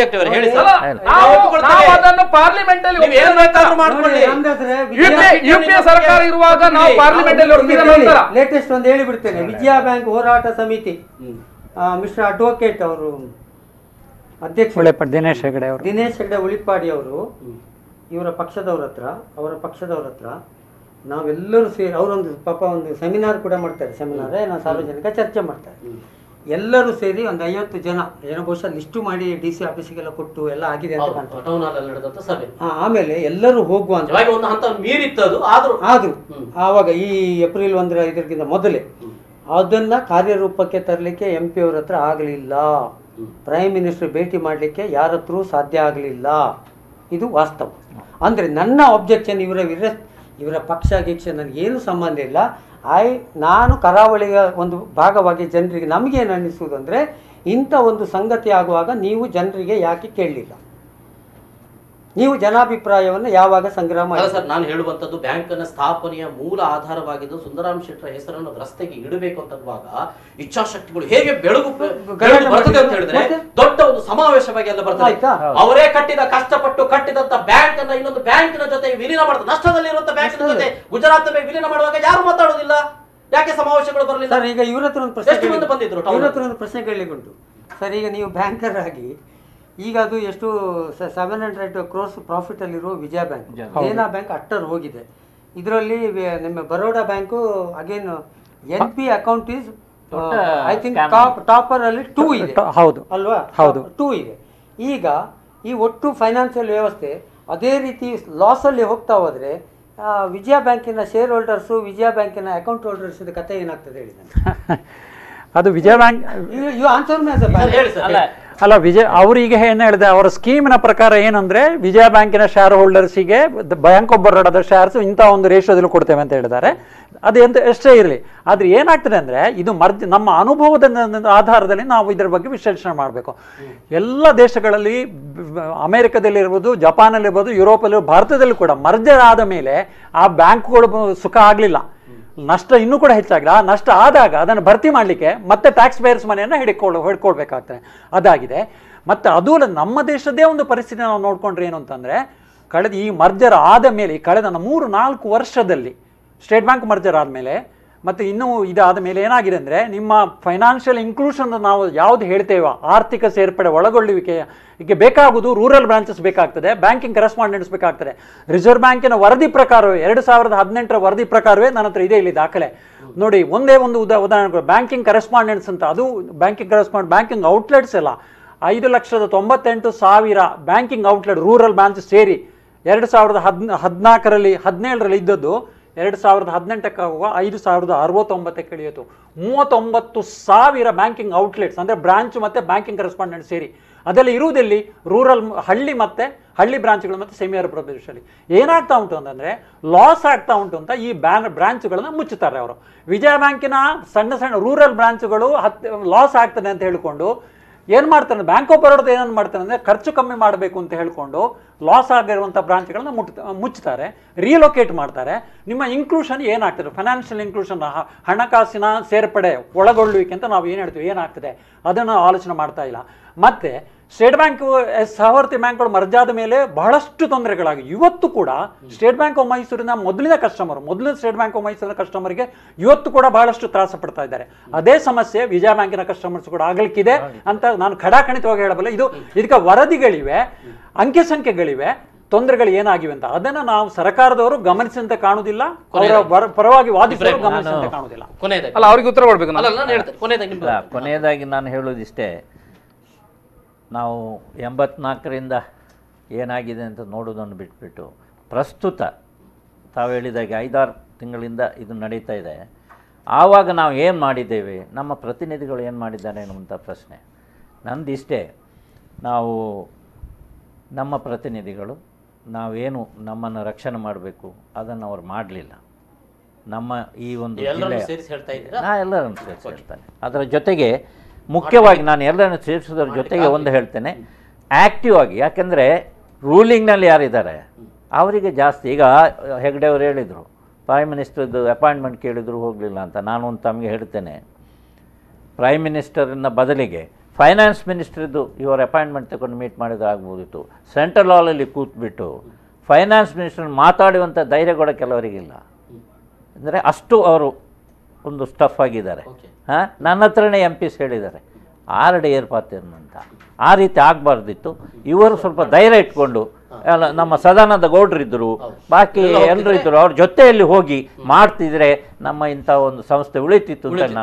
ಅದನ್ನು ಪಾರ್ಲಿಮೆಂಟ್ ಅಲ್ಲಿ ಯುಪಿಎ ಸರ್ಕಾರ ಇರುವಾಗ ನಾವು ಪಾರ್ಲಿಮೆಂಟ್ ಅಲ್ಲಿ ಲೇಟೆಸ್ಟ್ ಒಂದು ಹೇಳಿಬಿಡ್ತೇನೆ. ವಿಜಯ ಬ್ಯಾಂಕ್ ಹೋರಾಟ ಸಮಿತಿ ಮಿಸ್ಟರ್ ಅಡ್ವೊಕೇಟ್ ಅವರು ಅಧ್ಯಕ್ಷ ದಿನೇಶ್ ಹೆಗಡೆ ಉಳಿಪಾಡಿ ಅವರು ಅವರ ಪಕ್ಷದವ್ರ ಹತ್ರ ನಾವೆಲ್ಲರೂ ಸೇರಿ ಅವರೊಂದು ಪಾಪ ಒಂದು ಸೆಮಿನಾರ್ ಕೂಡ ಮಾಡ್ತಾರೆ, ಸಾರ್ವಜನಿಕ ಚರ್ಚೆ ಮಾಡ್ತಾರೆ. ಎಲ್ಲರೂ ಸೇರಿ ಒಂದು 50 ಜನ ಬಹುಶಃ ಲಿಸ್ಟು ಮಾಡಿ DC ಆಫೀಸಿಗೆಲ್ಲ ಕೊಟ್ಟು ಎಲ್ಲ ಆಗಿದೆ ಅಂತ ಕಾಣ್ತದೆ. ಆಮೇಲೆ ಎಲ್ಲರೂ ಹೋಗುವ ಆದ್ರೂ ಆವಾಗ ಈ ಏಪ್ರಿಲ್ 1 ಇದಕ್ಕಿಂತ ಮೊದಲೇ ಅದನ್ನ ಕಾರ್ಯರೂಪಕ್ಕೆ ತರಲಿಕ್ಕೆ MP ಅವ್ರ ಹತ್ರ ಆಗಲಿಲ್ಲ, ಪ್ರೈಮ್ ಮಿನಿಸ್ಟರ್ ಭೇಟಿ ಮಾಡಲಿಕ್ಕೆ ಯಾರ ಹತ್ರ ಸಾಧ್ಯ ಆಗಲಿಲ್ಲ. ಇದು ವಾಸ್ತವ. ಅಂದರೆ ನನ್ನ ಆಬ್ಜೆಕ್ಷನ್ ಇವರ ಪಕ್ಷ ಗೀಕ್ಷ ನನಗೇನು ಸಂಬಂಧ ಇಲ್ಲ. ನಾನು ಕರಾವಳಿಯ ಒಂದು ಭಾಗವಾಗಿ ಜನರಿಗೆ ನಮಗೇನು ಅನ್ನಿಸುವುದು ಅಂದರೆ, ಇಂಥ ಒಂದು ಸಂಗತಿ ಆಗುವಾಗ ನೀವು ಜನರಿಗೆ ಯಾಕೆ ಕೇಳಲಿಲ್ಲ? ನೀವು ಜನಾಭಿಪ್ರಾಯವನ್ನು ಯಾವಾಗ ಸಂಗ್ರಹ ಮಾಡಿ? ಸರ್, ನಾನು ಹೇಳುವಂತದ್ದು ಬ್ಯಾಂಕ್ನ ಸ್ಥಾಪನೆಯ ಮೂಲ ಆಧಾರವಾಗಿದ್ದು ಸುಂದರಾಮ್ ಶೆಟ್ಟರ ಹೆಸರನ್ನು ರಸ್ತೆಗೆ ಇಡಬೇಕು ಅಂತವಾಗ ಇಚ್ಛಾಶಕ್ತಿಗಳು ಹೇಗೆ ಬರ್ತದೆ ಅಂತ ಹೇಳಿದ್ರೆ, ದೊಡ್ಡ ಒಂದು ಸಮಾವೇಶವಾಗಿ ಎಲ್ಲ ಬರ್ತದೆ. ಅವರೇ ಕಷ್ಟಪಟ್ಟು ಕಟ್ಟಿದಂತ ಬ್ಯಾಂಕ್ ಅನ್ನ ಇನ್ನೊಂದು ಬ್ಯಾಂಕಿನ ಜೊತೆ ವಿಲೀನ ಮಾಡ್ತಾರೆ, ನಷ್ಟದಲ್ಲಿರುವಂತ ಬ್ಯಾಂಕಿನ ಜೊತೆ ಗುಜರಾತ್ ಬ್ಯಾಂಕ್ ವಿಲೀನ ಮಾಡುವಾಗ ಯಾರು ಮಾತಾಡೋದಿಲ್ಲ? ಯಾಕೆ ಸಮಾವೇಶಗಳು ಬರಲಿಲ್ಲ? ಸರ್, ಈಗ ಇವ್ರ ಹತ್ರ ಒಂದು ಪ್ರಶ್ನೆ ಕೇಳಲಿಕ್ಕುಂಟು ಸರ್. ಈಗ ನೀವು ಬ್ಯಾಂಕರ್ ಆಗಿ ಈಗ ಅದು ಎಷ್ಟು 700 crores ಪ್ರಾಫಿಟ್ ಅಲ್ಲಿರುವ Vijaya bank, Dena bank utter ಹೋಗಿದೆ. ಇದರಲ್ಲಿ ನಿಮ್ಮ Baroda bank again NP account is I think topper ಅಲ್ಲಿ 2 ಇದೆ ಅಲ್ವಾ? 2 ಇದೆ. ಈಗ ಈ ಒಟ್ಟು ಫೈನಾನ್ಷಿಯಲ್ ವ್ಯವಸ್ಥೆ ಅದೇ ರೀತಿ ಲಾಸ್ ಅಲ್ಲಿ ಹೋಗ್ತಾ ಹೋದ್ರೆ ವಿಜಯ ಬ್ಯಾಂಕಿನ ಶೇರ್ ಹೋಲ್ಡರ್ಸು, ವಿಜಯ ಬ್ಯಾಂಕಿನ ಅಕೌಂಟ್ ಹೋಲ್ಡರ್ಸ್ ಕತೆ ಏನಾಗ್ತದೆ ಹೇಳಿ. ಅದು Vijaya bank you answer me. ಅಲ್ಲ ಅವರಿಗೆ ಏನು ಹೇಳಿದೆ, ಅವರ ಸ್ಕೀಮಿನ ಪ್ರಕಾರ ಏನಂದ್ರೆ ವಿಜಯ ಬ್ಯಾಂಕಿನ ಶೇರ್ ಹೋಲ್ಡರ್ಸಿಗೆ ಬ್ಯಾಂಕ್ ಆಫ್ ಬರೋಡಾದ ಶೇರ್ಸ್ ಇಂಥ ಒಂದು ರೇಷಿಯೋದಲ್ಲಿ ಕೊಡ್ತೇವೆ ಅಂತ ಹೇಳಿದ್ದಾರೆ. ಅದು ಎಷ್ಟೇ ಇರಲಿ, ಆದ್ರೆ ಏನಾಗ್ತದೆ ಅಂದ್ರೆ ಇದು ನಮ್ಮ ಅನುಭವದ ಆಧಾರದಲ್ಲಿ ನಾವು ಇದರ ಬಗ್ಗೆ ವಿಶ್ಲೇಷಣೆ ಮಾಡಬೇಕು. ಎಲ್ಲ ದೇಶಗಳಲ್ಲಿ, ಅಮೆರಿಕದಲ್ಲಿರ್ಬೋದು, ಜಪಾನಲ್ಲಿರ್ಬೋದು, ಯುರೋಪಲ್ಲಿ, ಭಾರತದಲ್ಲಿ ಕೂಡ ಮರ್ಜರ್ ಆದ ಮೇಲೆ ಆ ಬ್ಯಾಂಕ್ಗಳು ಸುಖ ಆಗಲಿಲ್ಲ, ನಷ್ಟ ಇನ್ನೂ ಕೂಡ ಹೆಚ್ಚಾಗಿಲ್ಲ. ಆ ನಷ್ಟ ಆದಾಗ ಅದನ್ನು ಭರ್ತಿ ಮಾಡಲಿಕ್ಕೆ ಮತ್ತೆ ಟ್ಯಾಕ್ಸ್ ಪೇಯರ್ಸ್ ಮನೆಯನ್ನು ಹಿಡ್ಕೊಳ್ಬೇಕಾಗ್ತದೆ, ಅದಾಗಿದೆ. ಮತ್ತು ಅದು ನಮ್ಮ ದೇಶದೇ ಒಂದು ಪರಿಸ್ಥಿತಿ ನಾವು ನೋಡ್ಕೊಂಡ್ರೆ ಏನು ಅಂತಂದರೆ, ಈ ಮರ್ಜರ್ ಆದ ಮೇಲೆ ಕಳೆದ 3-4 ವರ್ಷದಲ್ಲಿ ಸ್ಟೇಟ್ ಬ್ಯಾಂಕ್ ಮರ್ಜರ್ ಆದಮೇಲೆ ಮತ್ತು ಇನ್ನೂ ಇದಾದ ಮೇಲೆ ಏನಾಗಿದೆ ಅಂದರೆ, ನಿಮ್ಮ ಫೈನಾನ್ಷಿಯಲ್ ಇನ್ಕ್ಲೂಷನ್ ನಾವು ಯಾವುದು ಹೇಳ್ತೇವೋ, ಆರ್ಥಿಕ ಸೇರ್ಪಡೆ ಒಳಗೊಳ್ಳುವಿಕೆಗೆ ಬೇಕಾಗುವುದು ರೂರಲ್ ಬ್ರಾಂಚಸ್ ಬೇಕಾಗ್ತದೆ, ಬ್ಯಾಂಕಿಂಗ್ ಕರೆಸ್ಪಾಂಡೆಂಟ್ಸ್ ಬೇಕಾಗ್ತದೆ. ರಿಸರ್ವ್ ಬ್ಯಾಂಕಿನ ವರದಿ ಪ್ರಕಾರವೇ 2018ರ ವರದಿ ಪ್ರಕಾರವೇ ನನ್ನ ಹತ್ರ ಇದೆ ಇಲ್ಲಿ ದಾಖಲೆ ನೋಡಿ. ಒಂದೇ ಒಂದು ಉದಾಹರಣೆ, ಬ್ಯಾಂಕಿಂಗ್ ಕರೆಸ್ಪಾಂಡೆಂಟ್ಸ್ ಅಂತ, ಅದು ಬ್ಯಾಂಕಿಂಗ್ ಔಟ್ಲೆಟ್ಸ್ ಎಲ್ಲ 5,98,000 ಬ್ಯಾಂಕಿಂಗ್ ಔಟ್ಲೆಟ್ ರೂರಲ್ ಬ್ರಾಂಚ್ ಸೇರಿ 2014ರಲ್ಲಿ 17ರಲ್ಲಿ ಇದ್ದದ್ದು 2018ಕ್ಕೆ 5,069ಕ್ಕೆ ಇಳಿಯಿತು. 39,000 ಬ್ಯಾಂಕಿಂಗ್ ಔಟ್ಲೆಟ್ಸ್ ಅಂದರೆ ಬ್ರಾಂಚ್ ಮತ್ತು ಬ್ಯಾಂಕಿಂಗ್ ಕರೆಸ್ಪಾಂಡೆಂಟ್ ಸೇರಿ. ಅದೆಲ್ಲ ಇರುವುದಲ್ಲಿ ರೂರಲ್ ಹಳ್ಳಿ ಬ್ರಾಂಚ್ಗಳು ಮತ್ತು ಸೆಮಿ ಅರ್ಬನ್ ಪ್ರದೇಶದಲ್ಲಿ. ಏನಾಗ್ತಾ ಉಂಟು ಅಂತಂದರೆ, ಲಾಸ್ ಆಗ್ತಾ ಉಂಟು ಅಂತ ಈ ಬ್ರಾಂಚ್ಗಳನ್ನು ಮುಚ್ಚುತ್ತಾರೆ ಅವರು. ವಿಜಯ ಬ್ಯಾಂಕಿನ ಸಣ್ಣ ರೂರಲ್ ಬ್ರಾಂಚ್ಗಳು ಲಾಸ್ ಆಗ್ತದೆ ಅಂತ ಹೇಳಿಕೊಂಡು ಏನು ಮಾಡ್ತಾರೆ, ಬ್ಯಾಂಕ್ ಆಫ್ ಬರೋಡದ ಏನನ್ನು ಮಾಡ್ತಾರೆ ಅಂದರೆ, ಖರ್ಚು ಕಮ್ಮಿ ಮಾಡಬೇಕು ಅಂತ ಹೇಳಿಕೊಂಡು ಲಾಸ್ ಆಗಿರುವಂಥ ಬ್ರಾಂಚ್ಗಳನ್ನ ಮುಚ್ಚುತ್ತಾರೆ, ರಿಲೊಕೇಟ್ ಮಾಡ್ತಾರೆ. ನಿಮ್ಮ ಇನ್ಕ್ಲೂಷನ್ ಏನಾಗ್ತದೆ, ಫೈನಾನ್ಷಿಯಲ್ ಇನ್ಕ್ಲೂಷನ್, ಹಣಕಾಸಿನ ಸೇರ್ಪಡೆ ಒಳಗೊಳ್ಳುವಿಕೆ ಅಂತ ನಾವು ಏನು ಹೇಳ್ತೀವಿ, ಏನಾಗ್ತದೆ ಅದನ್ನು ಆಲೋಚನೆ ಮಾಡ್ತಾ ಇಲ್ಲ. ಮತ್ತು ಸ್ಟೇಟ್ ಬ್ಯಾಂಕ್ ಸಹವರ್ತಿ ಬ್ಯಾಂಕ್ಗಳು ಮರ್ಜಾದ ಮೇಲೆ ಬಹಳಷ್ಟು ತೊಂದರೆಗಳಾಗಿ ಇವತ್ತು ಕೂಡ ಸ್ಟೇಟ್ ಬ್ಯಾಂಕ್ ಆಫ್ ಮೈಸೂರಿನ ಮೊದಲಿನ ಸ್ಟೇಟ್ ಬ್ಯಾಂಕ್ ಆಫ್ ಮೈಸೂರಿನ ಕಸ್ಟಮರ್ಗೆ ಇವತ್ತು ಕೂಡ ಬಹಳಷ್ಟು ತ್ರಾಸ ಪಡ್ತಾ ಇದ್ದಾರೆ. ಅದೇ ಸಮಸ್ಯೆ ವಿಜಯ ಬ್ಯಾಂಕಿನ ಕಸ್ಟಮರ್ಸ್ ಕೂಡ ಆಗಲಿಕ್ಕಿದೆ ಅಂತ ನಾನು ಖಡಾಖಂಡಿತವಾಗಿ ಹೇಳಬಲ್ಲ. ಇದಕ್ಕೆ ವರದಿಗಳಿವೆ, ಅಂಕಿ ಸಂಖ್ಯೆಗಳಿವೆ, ತೊಂದರೆಗಳು ಏನಾಗಿವೆ ಅಂತ. ಅದನ್ನು ನಾವು ಸರ್ಕಾರದವರು ಗಮನಿಸಂತೆ ಕಾಣುವುದಿಲ್ಲ, ಅವರ ಪರವಾಗಿ ವಾದಿಸಲು ಗಮನಿಸಂತೆ ಕಾಣುವುದಿಲ್ಲ. ಅಲ್ಲ, ಅವ್ರಿಗೆ ಉತ್ತರ ಕೊಡ್ಬೇಕು. ಕೊನೆಯದಾಗಿ ನಾನು ಹೇಳೋದಿಷ್ಟೇ, ನಾವು 84ರಿಂದ ಏನಾಗಿದೆ ಅಂತ ನೋಡೋದನ್ನು ಬಿಟ್ಬಿಟ್ಟು ಪ್ರಸ್ತುತ ತಾವು ಹೇಳಿದಾಗೆ 5-6 ತಿಂಗಳಿಂದ ಇದು ನಡೀತಾ ಇದೆ. ಆವಾಗ ನಾವು ಏನು ಮಾಡಿದ್ದೇವೆ, ನಮ್ಮ ಪ್ರತಿನಿಧಿಗಳು ಏನು ಮಾಡಿದ್ದಾರೆ ಅನ್ನುವಂಥ ಪ್ರಶ್ನೆ ನಂದಿಷ್ಟೇ. ನಾವು ನಮ್ಮ ಪ್ರತಿನಿಧಿಗಳು ನಾವೇನು ನಮ್ಮನ್ನು ರಕ್ಷಣೆ ಮಾಡಬೇಕು ಅದನ್ನು ಅವ್ರು ಮಾಡಲಿಲ್ಲ. ನಮ್ಮ ಈ ಒಂದು ಎಲ್ಲರನ್ನು ಸೇರಿಸಿ ಹೇಳ್ತಾನೆ. ಅದರ ಜೊತೆಗೆ ಮುಖ್ಯವಾಗಿ ನಾನು ಎಲ್ಲರನ್ನು ಸೇರಿಸೋದ್ರ ಜೊತೆಗೆ ಒಂದು ಹೇಳ್ತೇನೆ, ಆ್ಯಕ್ಟಿವ್ ಆಗಿ. ಯಾಕೆಂದರೆ ರೂಲಿಂಗ್ನಲ್ಲಿ ಯಾರಿದ್ದಾರೆ ಅವರಿಗೆ ಜಾಸ್ತಿ. ಈಗ ಹೆಗ್ಡೆ ಅವರು ಹೇಳಿದರು, ಪ್ರೈಮ್ ಮಿನಿಸ್ಟರ್ದು ಅಪಾಯಿಂಟ್ಮೆಂಟ್ ಕೇಳಿದ್ರು ಹೋಗಲಿಲ್ಲ ಅಂತ. ನಾನು ಒಂದು ತಮಗೆ ಹೇಳ್ತೇನೆ, ಪ್ರೈಮ್ ಮಿನಿಸ್ಟರಿನ ಬದಲಿಗೆ ಫೈನಾನ್ಸ್ ಮಿನಿಸ್ಟ್ರದ್ದು ಇವರ ಅಪಾಯಿಂಟ್ಮೆಂಟ್ ತಗೊಂಡು ಮೀಟ್ ಮಾಡಿದ್ರೆ ಆಗ್ಬೋದಿತ್ತು. ಸೆಂಟ್ರಲ್ ಹಾಲಲ್ಲಿ ಕೂತ್ಬಿಟ್ಟು ಫೈನಾನ್ಸ್ ಮಿನಿಸ್ಟರ್ ಮಾತಾಡುವಂಥ ಧೈರ್ಯ ಕೂಡ ಕೆಲವರಿಗಿಲ್ಲ. ಅಂದರೆ ಅಷ್ಟು ಅವರು ಒಂದು ಸ್ಟಫ್ ಆಗಿದ್ದಾರೆ. ನನ್ನ ಹತ್ರನೇ MPs ಹೇಳಿದ್ದಾರೆ ಆರ್ಡ್ ಏರ್ಪಾತೇನು ಅಂತ. ಆ ರೀತಿ ಆಗಬಾರ್ದಿತ್ತು. ಇವರು ಸ್ವಲ್ಪ ಧೈರ್ಯ ಇಟ್ಕೊಂಡು, ನಮ್ಮ ಸದಾನಂದ ಗೌಡ್ರಿದ್ದರು, ಬಾಕಿ ಎಲ್ಲರೂ ಇದ್ದರು, ಅವ್ರ ಜೊತೆಯಲ್ಲಿ ಹೋಗಿ ಮಾಡ್ತಿದ್ರೆ ನಮ್ಮ ಇಂಥ ಒಂದು ಸಂಸ್ಥೆ ಉಳಿತಿತ್ತು ಅಂತ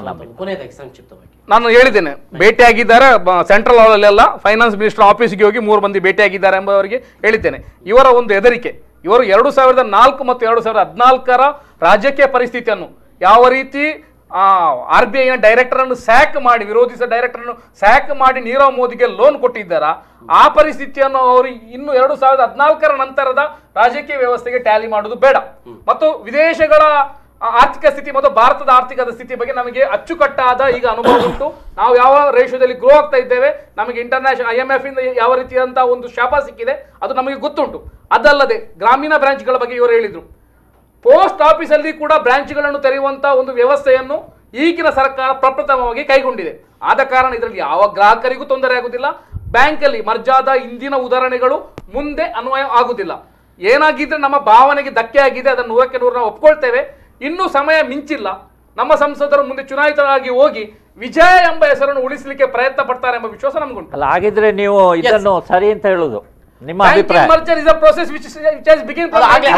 ನಾನು ಹೇಳಿದ್ದೇನೆ. ಭೇಟಿಯಾಗಿದ್ದಾರೆ ಸೆಂಟ್ರಲ್ ಹಾಲಲ್ಲೆಲ್ಲ, ಫೈನಾನ್ಸ್ ಮಿನಿಸ್ಟರ್ ಆಫೀಸ್ಗೆ ಹೋಗಿ 3 ಮಂದಿ ಭೇಟಿಯಾಗಿದ್ದಾರೆ ಎಂಬುವರಿಗೆ ಹೇಳಿದ್ದೇನೆ. ಇವರ ಒಂದು ಹೆದರಿಕೆ, ಇವರು 2004 ಮತ್ತು 2014ರ ರಾಜಕೀಯ ಪರಿಸ್ಥಿತಿಯನ್ನು ಯಾವ ರೀತಿ RBIನ ಡೈರೆಕ್ಟರ್ ಅನ್ನು ಸ್ಯಾಕ್ ಮಾಡಿ, ವಿರೋಧಿಸಿದ ಡೈರೆಕ್ಟರ್ ಅನ್ನು ಸ್ಯಾಕ್ ಮಾಡಿ ನೀರವ್ ಮೋದಿಗೆ ಲೋನ್ ಕೊಟ್ಟಿದ್ದಾರ, ಆ ಪರಿಸ್ಥಿತಿಯನ್ನು ಅವರು ಇನ್ನು 2014ರ ನಂತರದ ರಾಜಕೀಯ ವ್ಯವಸ್ಥೆಗೆ ಟ್ಯಾಲಿ ಮಾಡುವುದು ಬೇಡ. ಮತ್ತು ವಿದೇಶಗಳ ಆರ್ಥಿಕ ಸ್ಥಿತಿ ಮತ್ತು ಭಾರತದ ಆರ್ಥಿಕದ ಸ್ಥಿತಿ ಬಗ್ಗೆ ನಮಗೆ ಅಚ್ಚುಕಟ್ಟಾದ ಈಗ ಅನುಭವ ಉಂಟು. ನಾವು ಯಾವ ರೇಷದಲ್ಲಿ ಗ್ರೋ ಆಗ್ತಾ ಇದ್ದೇವೆ, ನಮಗೆ ಇಂಟರ್ನ್ಯಾಷನಲ್ IMF ಇಂದ ಯಾವ ರೀತಿಯಾದಂತಹ ಒಂದು ಶಾಪ ಸಿಕ್ಕಿದೆ ಅದು ನಮಗೆ ಗೊತ್ತುಂಟು. ಅದಲ್ಲದೆ ಗ್ರಾಮೀಣ ಬ್ರಾಂಚ್ಗಳ ಬಗ್ಗೆ ಇವರು ಹೇಳಿದ್ರು. ಪೋಸ್ಟ್ ಆಫೀಸಲ್ಲಿ ಕೂಡ ಬ್ರಾಂಚ್ಗಳನ್ನು ತೆರೆಯುವಂತಹ ಒಂದು ವ್ಯವಸ್ಥೆಯನ್ನು ಈಗಿನ ಸರ್ಕಾರ ಪ್ರಪ್ರಥಮವಾಗಿ ಕೈಗೊಂಡಿದೆ. ಆದ ಕಾರಣ ಇದರಲ್ಲಿ ಯಾವ ಗ್ರಾಹಕರಿಗೂ ತೊಂದರೆ ಆಗುವುದಿಲ್ಲ. ಬ್ಯಾಂಕಲ್ಲಿ ಮರ್ಜಾದ ಇಂದಿನ ಉದಾಹರಣೆಗಳು ಮುಂದೆ ಅನ್ವಯ ಆಗುವುದಿಲ್ಲ. ಏನಾಗಿದ್ರೆ ನಮ್ಮ ಭಾವನೆಗೆ ಧಕ್ಕೆ ಆಗಿದೆ, ಅದನ್ನು 100ಕ್ಕೆ 100 ನಾವು ಒಪ್ಕೊಳ್ತೇವೆ. ಇನ್ನೂ ಸಮಯ ಮಿಂಚಿಲ್ಲ. ನಮ್ಮ ಸಂಸದರು ಮುಂದೆ ಚುನಾಯಿತರಾಗಿ ಹೋಗಿ ವಿಜಯ ಎಂಬ ಹೆಸರನ್ನು ಉಳಿಸಲಿಕ್ಕೆ ಪ್ರಯತ್ನ ಪಡ್ತಾರೆ ಎಂಬ ವಿಶ್ವಾಸ ನಮಗುಂಟು. ಅಲ್ಲ, ಹಾಗಿದ್ರೆ ನೀವು ಇದನ್ನು ಸರಿ ಅಂತ ಹೇಳುದು ನಿಮ್ಮ ಅಭಿಪ್ರಾಯ? Merger is a process which has begun.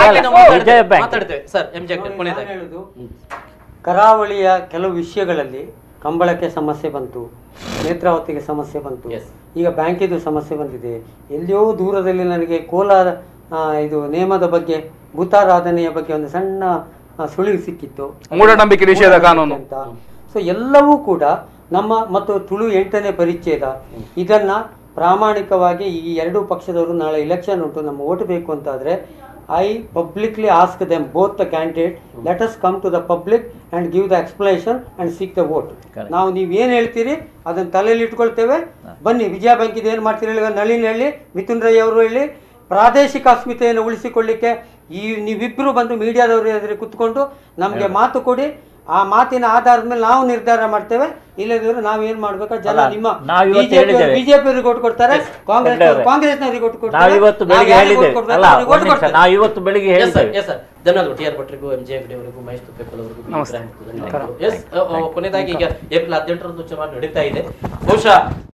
ಕರಾವಳಿಯ ಕೆಲವು ವಿಷಯಗಳಲ್ಲಿ ಕಂಬಳಕ್ಕೆ ಸಮಸ್ಯೆ ಬಂತು, ನೇತ್ರಾವತಿಗೆ ಸಮಸ್ಯೆ ಬಂತು, ಈಗ ಬ್ಯಾಂಕಿದು ಸಮಸ್ಯೆ ಬಂದಿದೆ. ಎಲ್ಲಿಯೋ ದೂರದಲ್ಲಿ ನನಗೆ ಕೋಲಾರ ಇದು ನೇಮದ ಬಗ್ಗೆ, ಭೂತಾರಾಧನೆಯ ಬಗ್ಗೆ ಒಂದು ಸಣ್ಣ ಸುಳಿವು ಸಿಕ್ಕಿತ್ತು, ಮೂಢನಂಬಿಕೆ ನಿಷೇಧ ಕಾನೂನು ಅಂತ. ಸೊ ಎಲ್ಲವೂ ಕೂಡ ನಮ್ಮ ಮತ್ತು ತುಳು 8ನೇ ಪರಿಚ್ಛೇದ ಇದನ್ನು ಪ್ರಾಮಾಣಿಕವಾಗಿ ಈ ಎರಡೂ ಪಕ್ಷದವರು ನಾಳೆ ಇಲೆಕ್ಷನ್ ಉಂಟು, ನಮ್ಮ ಓಟ್ ಬೇಕು ಅಂತಾದರೆ I publicly ask them both the candidate let us come to the public and give the explanation and seek the vote. ನಾವು ನೀವೇನು ಹೇಳ್ತೀರಿ ಅದನ್ನು ತಲೆಯಲ್ಲಿ ಇಟ್ಕೊಳ್ತೇವೆ. ಬನ್ನಿ, ವಿಜಯ ಬ್ಯಾಂಕ್ ಇದೇನು ಮಾಡ್ತೀರಿ ಹೇಳಿ, ನಳಿನ್ ಹೇಳಿ, ಮಿಥುನ್ ರೈ ಅವರು ಹೇಳಿ, ಪ್ರಾದೇಶಿಕ ಅಸ್ಮಿತೆಯನ್ನು ಉಳಿಸಿಕೊಳ್ಳಿಕ್ಕೆ ನೀವಿಬ್ಬರು ಬಂದು ಮೀಡಿಯಾದವರು ಎದುರು ಕುತ್ಕೊಂಡು ನಮಗೆ ಮಾತು ಕೊಡಿ. ಆ ಮಾತಿನ ಆಧಾರದ ಮೇಲೆ ನಾವು ನಿರ್ಧಾರ ಮಾಡ್ತೇವೆ. ಇಲ್ಲದಿದ್ರೆ ನಾವೇನ್ ಮಾಡ್ಬೇಕು, ಜನ ನಿಮ್ಮ ಬಿಜೆಪಿ ಓಟ್ ಕೊಡ್ತಾರೆ, ಕಾಂಗ್ರೆಸ್ನವರಿಗೆ ಓಟ್ ಕೊಡ್ತಾರೆ. ಧನ್ಯವಾದ ಟಿ ಆರ್ ಭಟ್ರಿಗೂ, ಎಂ ಜೆ ಹೆಗ್ಡೆ ಅವರಿಗೂ, ಮಹೇಶ್ ತುಪ್ಪೇಕಲ್ ಅವರಿಗೂ. ಕೊನೆಯದಾಗಿ ಈಗ ಏಪ್ರಿಲ್ 18ರಂದು ಚುನಾವಣೆ ನಡೀತಾ ಇದೆ. ಬಹುಶಃ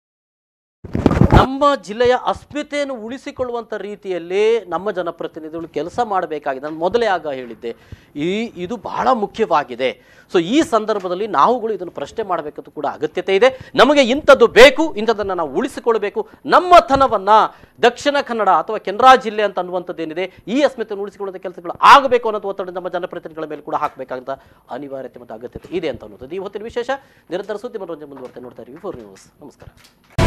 ನಮ್ಮ ಜಿಲ್ಲೆಯ ಅಸ್ಮಿತೆಯನ್ನು ಉಳಿಸಿಕೊಳ್ಳುವಂಥ ರೀತಿಯಲ್ಲಿ ನಮ್ಮ ಜನಪ್ರತಿನಿಧಿಗಳು ಕೆಲಸ ಮಾಡಬೇಕಾಗಿದೆ. ನಾನು ಮೊದಲೇ ಆಗ ಹೇಳಿದ್ದೆ, ಇದು ಬಹಳ ಮುಖ್ಯವಾಗಿದೆ. ಸೊ ಈ ಸಂದರ್ಭದಲ್ಲಿ ನಾವುಗಳು ಇದನ್ನು ಪ್ರಶ್ನೆ ಮಾಡಬೇಕಂತ ಕೂಡ ಅಗತ್ಯತೆ ಇದೆ. ನಮಗೆ ಇಂಥದ್ದು ಬೇಕು, ಇಂಥದ್ದನ್ನು ನಾವು ಉಳಿಸಿಕೊಳ್ಬೇಕು. ನಮ್ಮತನವನ್ನು ದಕ್ಷಿಣ ಕನ್ನಡ ಅಥವಾ ಕೆನರಾ ಜಿಲ್ಲೆ ಅಂತ ಅನ್ನುವಂಥದ್ದೇನಿದೆ, ಈ ಅಸ್ಮಿತೆಯನ್ನು ಉಳಿಸಿಕೊಳ್ಳುವಂಥ ಕೆಲಸಗಳು ಆಗಬೇಕು ಅನ್ನೋದು ಒತ್ತಡ ನಮ್ಮ ಜನಪ್ರತಿನಿಧಿಗಳ ಮೇಲೆ ಕೂಡ ಹಾಕಬೇಕಾದಂಥ ಅನಿವಾರ್ಯತೆ ಮತ್ತು ಅಗತ್ಯತೆ ಇದೆ ಅಂತ ಅನ್ನೋದು ಈ ಹೊತ್ತಿನ ವಿಶೇಷ. ನಿರಂತರ ಸುದ್ದಿ ಮನೋರಂಜನೆ ಮುಂದುವರೆತೆ ನೋಡ್ತಾ ಇರಿ 4 ನ್ಯೂಸ್. ನಮಸ್ಕಾರ.